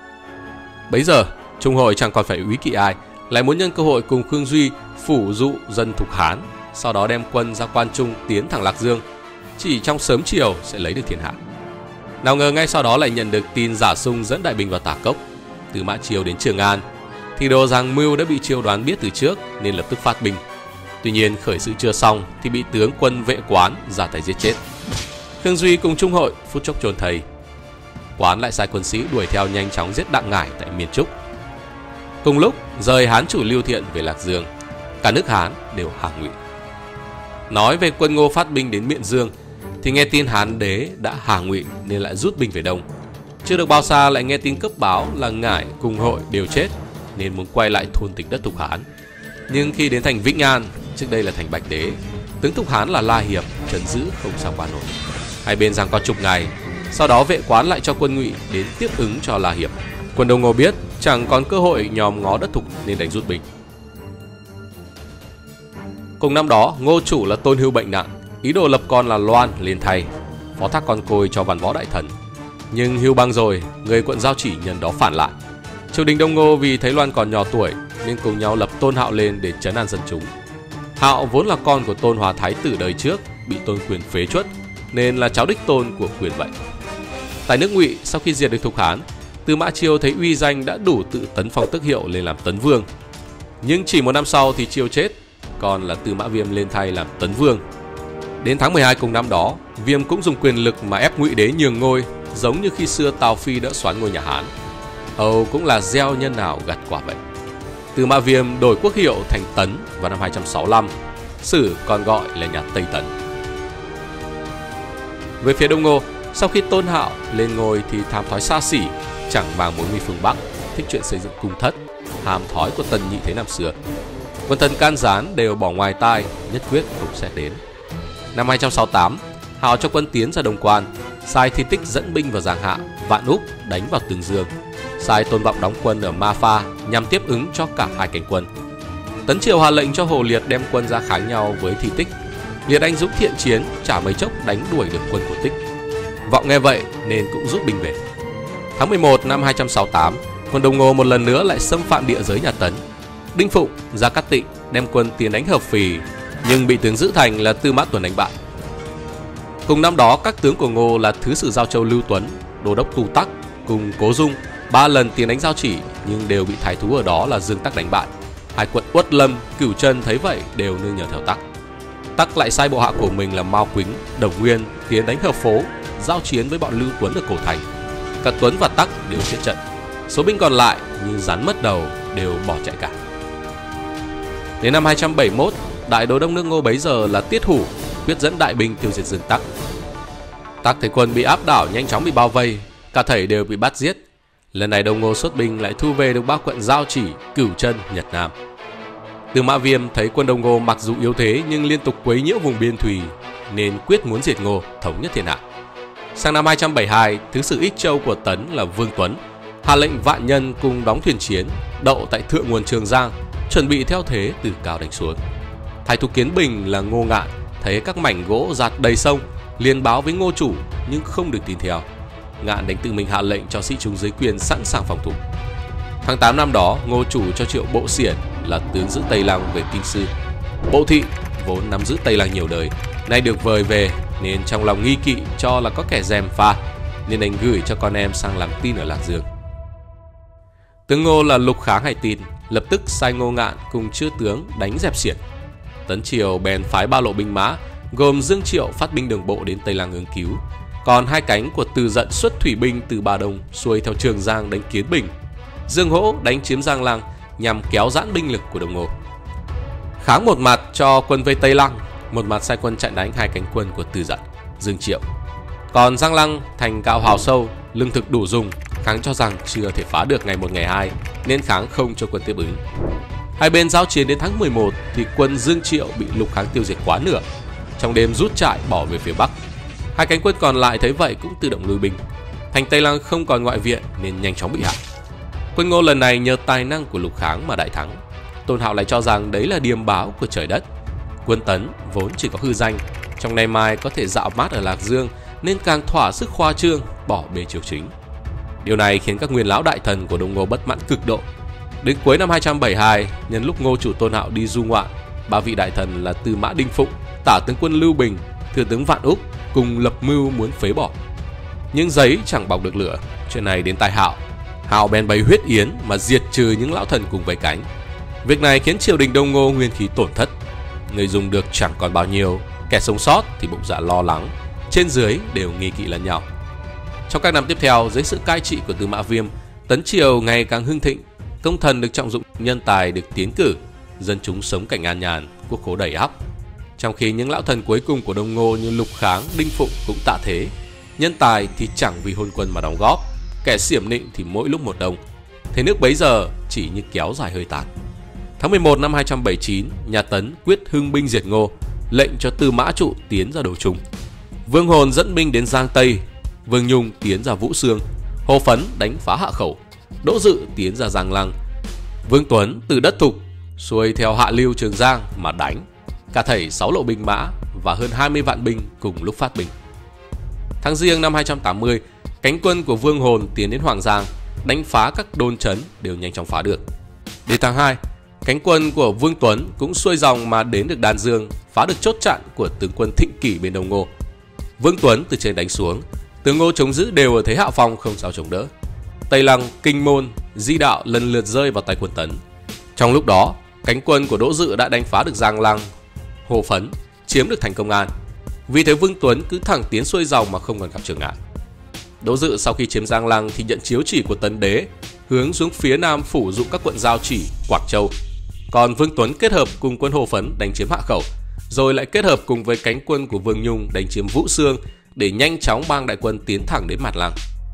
Bấy giờ Trung Hội chẳng còn phải úy kỵ ai, lại muốn nhân cơ hội cùng Khương Duy phủ dụ dân Thục Hán, sau đó đem quân ra Quan Trung tiến thẳng Lạc Dương, chỉ trong sớm chiều sẽ lấy được thiên hạ. Nào ngờ ngay sau đó lại nhận được tin Giả Sung dẫn đại binh vào Tà Cốc. Từ Mã Chiêu đến Trường An thì đồ rằng mưu đã bị Chiêu đoán biết từ trước nên lập tức phát binh. Tuy nhiên khởi sự chưa xong thì bị tướng quân Vệ Quán ra tay giết chết. Khương Duy cùng Trung Hội phút chốc chôn thây. Quán lại sai quân sĩ đuổi theo nhanh chóng giết Đặng Ngải tại Miên Trúc. Cùng lúc rời Hán chủ Lưu Thiện về Lạc Dương, cả nước Hán đều hàng Ngụy. Nói về quân Ngô phát binh đến Miện Dương thì nghe tin Hán đế đã hàng Ngụy nên lại rút binh về Đông. Chưa được bao xa lại nghe tin cấp báo là Ngải cùng Hội đều chết nên muốn quay lại thôn tính đất Thục Hán. Nhưng khi đến thành Vĩnh An, trước đây là thành Bạch Đế, tướng Thục Hán là La Hiệp trấn giữ không sao qua nổi. Hai bên giằng co chục ngày, sau đó Vệ Quán lại cho quân Ngụy đến tiếp ứng cho La Hiệp. Quân Đông Ngô biết chẳng còn cơ hội nhòm ngó đất Thục nên đánh rút binh. Cùng năm đó, Ngô chủ là Tôn Hưu bệnh nặng, ý đồ lập con là Loan lên thay, phó thác con côi cho Văn Võ đại thần. Nhưng Hưu băng rồi, người quận Giao Chỉ nhân đó phản lại. Triều đình Đông Ngô vì thấy Loan còn nhỏ tuổi nên cùng nhau lập Tôn Hạo lên để trấn an dân chúng. Hạo vốn là con của Tôn Hòa Thái tử đời trước, bị Tôn Quyền phế truất nên là cháu đích tôn của Quyền vậy. Tại nước Ngụy, sau khi diệt được Thục Hán, Tư Mã Chiêu thấy uy danh đã đủ tự tấn phong tước hiệu lên làm Tấn Vương. Nhưng chỉ một năm sau thì Chiêu chết, còn là Tư Mã Viêm lên thay làm Tấn Vương. Đến tháng mười hai cùng năm đó, Viêm cũng dùng quyền lực mà ép Ngụy Đế nhường ngôi, giống như khi xưa Tào Phi đỡ soán ngôi nhà Hán. Âu cũng là gieo nhân nào gặt quả vậy. Tư Mã Viêm đổi quốc hiệu thành Tấn vào năm hai trăm sáu mươi lăm, sử còn gọi là nhà Tây Tấn. Về phía Đông Ngô, sau khi Tôn Hạo lên ngôi thì tham thói xa xỉ, chẳng màng mối nguy phương Bắc, thích chuyện xây dựng cung thất, hàm thói của Tần Nhị Thế năm xưa. Quân thần can gián đều bỏ ngoài tai, nhất quyết không xét đến. Năm hai trăm sáu mươi tám, Hạo cho quân tiến ra Đồng Quan, sai Thi Tích dẫn binh vào Giang Hạ, Vạn Úc đánh vào Tương Dương, sai Tôn Vọng đóng quân ở Ma Pha nhằm tiếp ứng cho cả hai cánh quân. Tấn Triều hạ lệnh cho Hồ Liệt đem quân ra kháng nhau với Thi Tích. Liệt anh dũng thiện chiến, chả mấy chốc đánh đuổi được quân của Tích. Vọng nghe vậy nên cũng rút binh về. Tháng mười một năm hai trăm sáu mươi tám, quân Đông Ngô một lần nữa lại xâm phạm địa giới nhà Tấn. Đinh Phụng, Gia Cát Tịnh đem quân tiến đánh Hợp Phì, nhưng bị tướng giữ thành là Tư Mã Tuần đánh bại. Cùng năm đó, các tướng của Ngô là Thứ sử Giao Châu Lưu Tuấn, Đô đốc Tu Tắc cùng Cố Dung ba lần tiến đánh Giao Chỉ nhưng đều bị thái thú ở đó là Dương Tắc đánh bại. Hai quận Uất Lâm, Cửu Trân thấy vậy đều nương nhờ theo Tắc. Tắc lại sai bộ hạ của mình là Mao Quýnh, Đồng Nguyên tiến đánh Hợp Phố, giao chiến với bọn Lưu Tuấn ở Cổ Thành. Cả Tuấn và Tắc đều chết trận. Số binh còn lại như rắn mất đầu đều bỏ chạy cả. Đến năm hai trăm bảy mươi mốt, đại đô đốc nước Ngô bấy giờ là Tiết Hủ quyết dẫn đại binh tiêu diệt Dương Tắc. Tắc thấy quân bị áp đảo nhanh chóng bị bao vây, cả thảy đều bị bắt giết. Lần này Đông Ngô xuất binh lại thu về được ba quận Giao Chỉ, Cửu Trân, Nhật Nam. Tư Mã Viêm thấy quân Đông Ngô mặc dù yếu thế nhưng liên tục quấy nhiễu vùng biên thùy nên quyết muốn diệt Ngô, thống nhất thiên hạ. Sang năm hai trăm bảy mươi hai, thứ sử Ích Châu của Tấn là Vương Tuấn hạ lệnh vạn nhân cùng đóng thuyền chiến đậu tại thượng nguồn Trường Giang, chuẩn bị theo thế từ cao đánh xuống. Thái thú Kiến Bình là Ngô Ngạn thấy các mảnh gỗ dạt đầy sông, liền báo với Ngô chủ nhưng không được tin theo. Ngạn đánh tự mình hạ lệnh cho sĩ chúng dưới quyền sẵn sàng phòng thủ. Tháng tám năm đó, Ngô chủ cho Triệu Bộ Xiển là tướng giữ Tây Lăng về kinh sư. Bộ Thị vốn nắm giữ Tây Lăng nhiều đời, nay được vời về nên trong lòng nghi kỵ cho là có kẻ gièm pha, nên đành gửi cho con em sang làm tin ở Lạc Dương. Tướng Ngô là Lục Kháng hay tin, lập tức sai Ngô Ngạn cùng chư tướng đánh dẹp Xiển. Tấn Triều bèn phái ba lộ binh mã gồm Dương Triệu phát binh đường bộ đến Tây Lăng ứng cứu, còn hai cánh của Từ Dận xuất thủy binh từ Bà Đông xuôi theo Trường Giang đánh Kiến Bình. Dương Hỗ đánh chiếm Giang Lăng nhằm kéo giãn binh lực của Đông Ngô. Kháng một mặt cho quân vây Tây Lăng, một mặt sai quân chặn đánh hai cánh quân của Từ Dận, Dương Triệu. Còn Giang Lăng thành cao hào sâu, lương thực đủ dùng, Kháng cho rằng chưa thể phá được ngày một ngày hai, nên Kháng không cho quân tiếp ứng. Hai bên giao chiến đến tháng mười một thì quân Dương Triệu bị Lục Kháng tiêu diệt quá nửa, trong đêm rút trại bỏ về phía Bắc. Hai cánh quân còn lại thấy vậy cũng tự động lui binh. Thành Tây Lăng không còn ngoại viện nên nhanh chóng bị hạ. Quân Ngô lần này nhờ tài năng của Lục Kháng mà đại thắng. Tôn Hạo lại cho rằng đấy là điềm báo của trời đất. Quân Tấn vốn chỉ có hư danh, trong nay mai có thể dạo mát ở Lạc Dương nên càng thỏa sức khoa trương bỏ bê triều chính. Điều này khiến các nguyên lão đại thần của Đông Ngô bất mãn cực độ. Đến cuối năm hai trăm bảy mươi hai, nhân lúc Ngô chủ Tôn Hạo đi du ngoạn, ba vị đại thần là Tư Mã Đinh Phụng, Tả tướng quân Lưu Bình, Thừa tướng Vạn Úc cùng lập mưu muốn phế bỏ. Nhưng giấy chẳng bọc được lửa, chuyện này đến tai Hạo. Hạo bèn bày huyết yến mà diệt trừ những lão thần cùng vây cánh. Việc này khiến triều đình Đông Ngô nguyên khí tổn thất, người dùng được chẳng còn bao nhiêu, kẻ sống sót thì bụng dạ lo lắng, trên dưới đều nghi kỵ lẫn nhau. Trong các năm tiếp theo, dưới sự cai trị của Tư Mã Viêm, Tấn Triều ngày càng hưng thịnh, công thần được trọng dụng, nhân tài được tiến cử, dân chúng sống cảnh an nhàn, quốc khố đầy ắp. Trong khi những lão thần cuối cùng của Đông Ngô như Lục Kháng, Đinh Phụng cũng tạ thế, nhân tài thì chẳng vì hôn quân mà đóng góp, kẻ xiểm nịnh thì mỗi lúc một đông. Thế nước bấy giờ chỉ như kéo dài hơi tàn. Tháng mười một năm hai trăm bảy mươi chín, nhà Tấn quyết hưng binh diệt Ngô, lệnh cho Tư Mã Trụ tiến ra Đồ Trung. Vương Hồn dẫn binh đến Giang Tây, Vương Nhung tiến ra Vũ Xương, Hồ Phấn đánh phá Hạ Khẩu, Đỗ Dự tiến ra Giang Lăng, Vương Tuấn từ đất Thục xuôi theo hạ lưu Trường Giang mà đánh, cả thảy sáu lộ binh mã và hơn hai mươi vạn binh cùng lúc phát binh. Tháng Giêng năm hai trăm tám mươi, cánh quân của Vương Hồn tiến đến Hoàng Giang, đánh phá các đôn trấn đều nhanh chóng phá được. Đến tháng hai, cánh quân của Vương Tuấn cũng xuôi dòng mà đến được Đan Dương, phá được chốt chặn của tướng quân Thịnh Kỷ bên Đông Ngô. Vương Tuấn từ trên đánh xuống, tướng Ngô chống giữ đều ở thế hạ phong, không sao chống đỡ. Tây Lăng, Kinh Môn, Di Đạo lần lượt rơi vào tay quân Tấn. Trong lúc đó, cánh quân của Đỗ Dự đã đánh phá được Giang Lăng, Hồ Phấn, chiếm được thành Công An. Vì thế Vương Tuấn cứ thẳng tiến xuôi dòng mà không còn gặp trở ngại. Đỗ Dự sau khi chiếm Giang Lăng thì nhận chiếu chỉ của Tấn Đế, hướng xuống phía nam phủ dụng các quận Giao Chỉ, Quảng Châu. Còn Vương Tuấn kết hợp cùng quân Hồ Phấn đánh chiếm Hạ Khẩu, rồi lại kết hợp cùng với cánh quân của Vương Nhung đánh chiếm Vũ Xương để nhanh chóng mang đại quân tiến thẳng đến Mạt Lăng.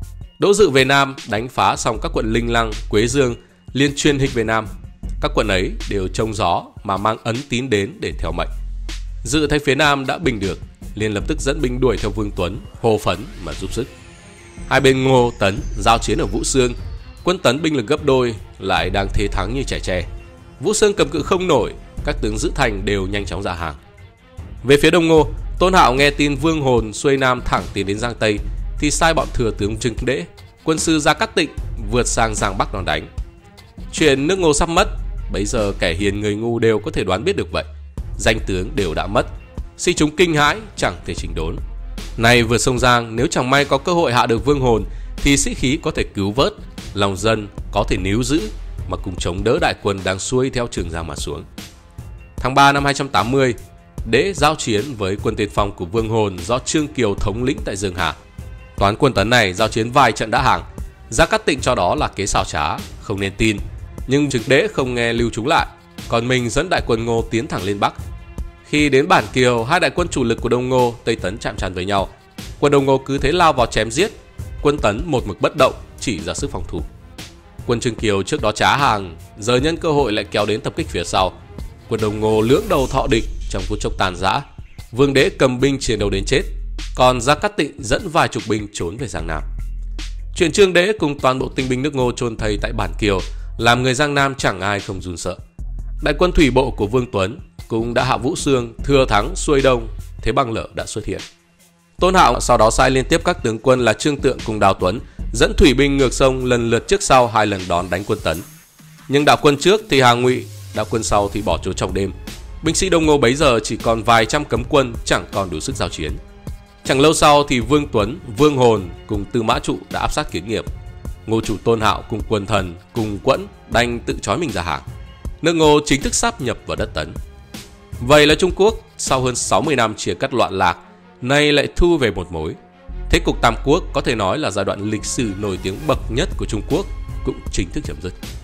Đỗ Dự về Nam đánh phá xong các quận Linh Lăng, Quế Dương, liền truyền hịch về Nam. Các quận ấy đều trông gió mà mang ấn tín đến để theo mệnh. Dự thấy phía Nam đã bình được, liền lập tức dẫn binh đuổi theo Vương Tuấn, Hồ Phấn mà giúp sức. Hai bên Ngô, Tấn giao chiến ở Vũ Xương, quân Tấn binh lực gấp đôi, lại đang thế thắng như trẻ tre. Vũ Xương cầm cự không nổi, các tướng giữ thành đều nhanh chóng ra hàng. Về phía Đông Ngô, Tôn Hạo nghe tin Vương Hồn xuôi Nam thẳng tiến đến Giang Tây, thì sai bọn thừa tướng Trưng Đễ, quân sư Gia Cát Tịnh vượt sang Giang Bắc đòn đánh. Chuyện nước Ngô sắp mất, bấy giờ kẻ hiền người ngu đều có thể đoán biết được vậy. Danh tướng đều đã mất, sĩ chúng kinh hãi chẳng thể chỉnh đốn. Này vừa sông Giang, nếu chẳng may có cơ hội hạ được Vương Hồn thì sĩ khí có thể cứu vớt, lòng dân có thể níu giữ mà cùng chống đỡ đại quân đang xuôi theo Trường Giang mà xuống. Tháng ba năm hai trăm tám mươi, Đễ giao chiến với quân tiên phong của Vương Hồn do Trương Kiều thống lĩnh tại Dương Hà. Toán quân Tấn này giao chiến vài trận đã hàng. Gia Cát Tịnh cho đó là kế xảo trá, không nên tin, nhưng Trừng Đễ không nghe lưu chúng lại, còn mình dẫn đại quân Ngô tiến thẳng lên Bắc. Khi đến Bản Kiều, hai đại quân chủ lực của Đông Ngô, Tây Tấn chạm trán với nhau. Quân Đông Ngô cứ thế lao vào chém giết, quân Tấn một mực bất động, chỉ ra sức phòng thủ. Quân Trương Kiều trước đó trá hàng, giờ nhân cơ hội lại kéo đến tập kích phía sau. Quân Đông Ngô lưỡng đầu thọ địch, trong phút chốc tàn rã. Vương Đễ cầm binh chiến đấu đến chết, còn Gia Cát Tịnh dẫn vài chục binh trốn về Giang Nam. Chuyện Trương Đễ cùng toàn bộ tinh binh nước Ngô chôn thây tại Bản Kiều làm người Giang Nam chẳng ai không run sợ. Đại quân thủy bộ của Vương Tuấn cũng đã hạ Vũ Xương, thừa thắng xuôi đông, thế Bằng Lở đã xuất hiện. Tôn Hạo sau đó sai liên tiếp các tướng quân là Trương Tượng cùng Đào Tuấn dẫn thủy binh ngược sông lần lượt trước sau hai lần đón đánh quân Tấn. Nhưng đạo quân trước thì Hà Ngụy, đạo quân sau thì bỏ trốn trong đêm. Binh sĩ Đông Ngô bấy giờ chỉ còn vài trăm cấm quân, chẳng còn đủ sức giao chiến. Chẳng lâu sau thì Vương Tuấn, Vương Hồn cùng Tư Mã Trụ đã áp sát Kiến Nghiệp. Ngô chủ Tôn Hạo cùng quần thần cùng Quẫn đành tự trói mình ra hàng. Nước Ngô chính thức sáp nhập vào đất Tấn. Vậy là Trung Quốc sau hơn sáu mươi năm chia cắt loạn lạc, nay lại thu về một mối. Thế cục Tam Quốc có thể nói là giai đoạn lịch sử nổi tiếng bậc nhất của Trung Quốc cũng chính thức chấm dứt.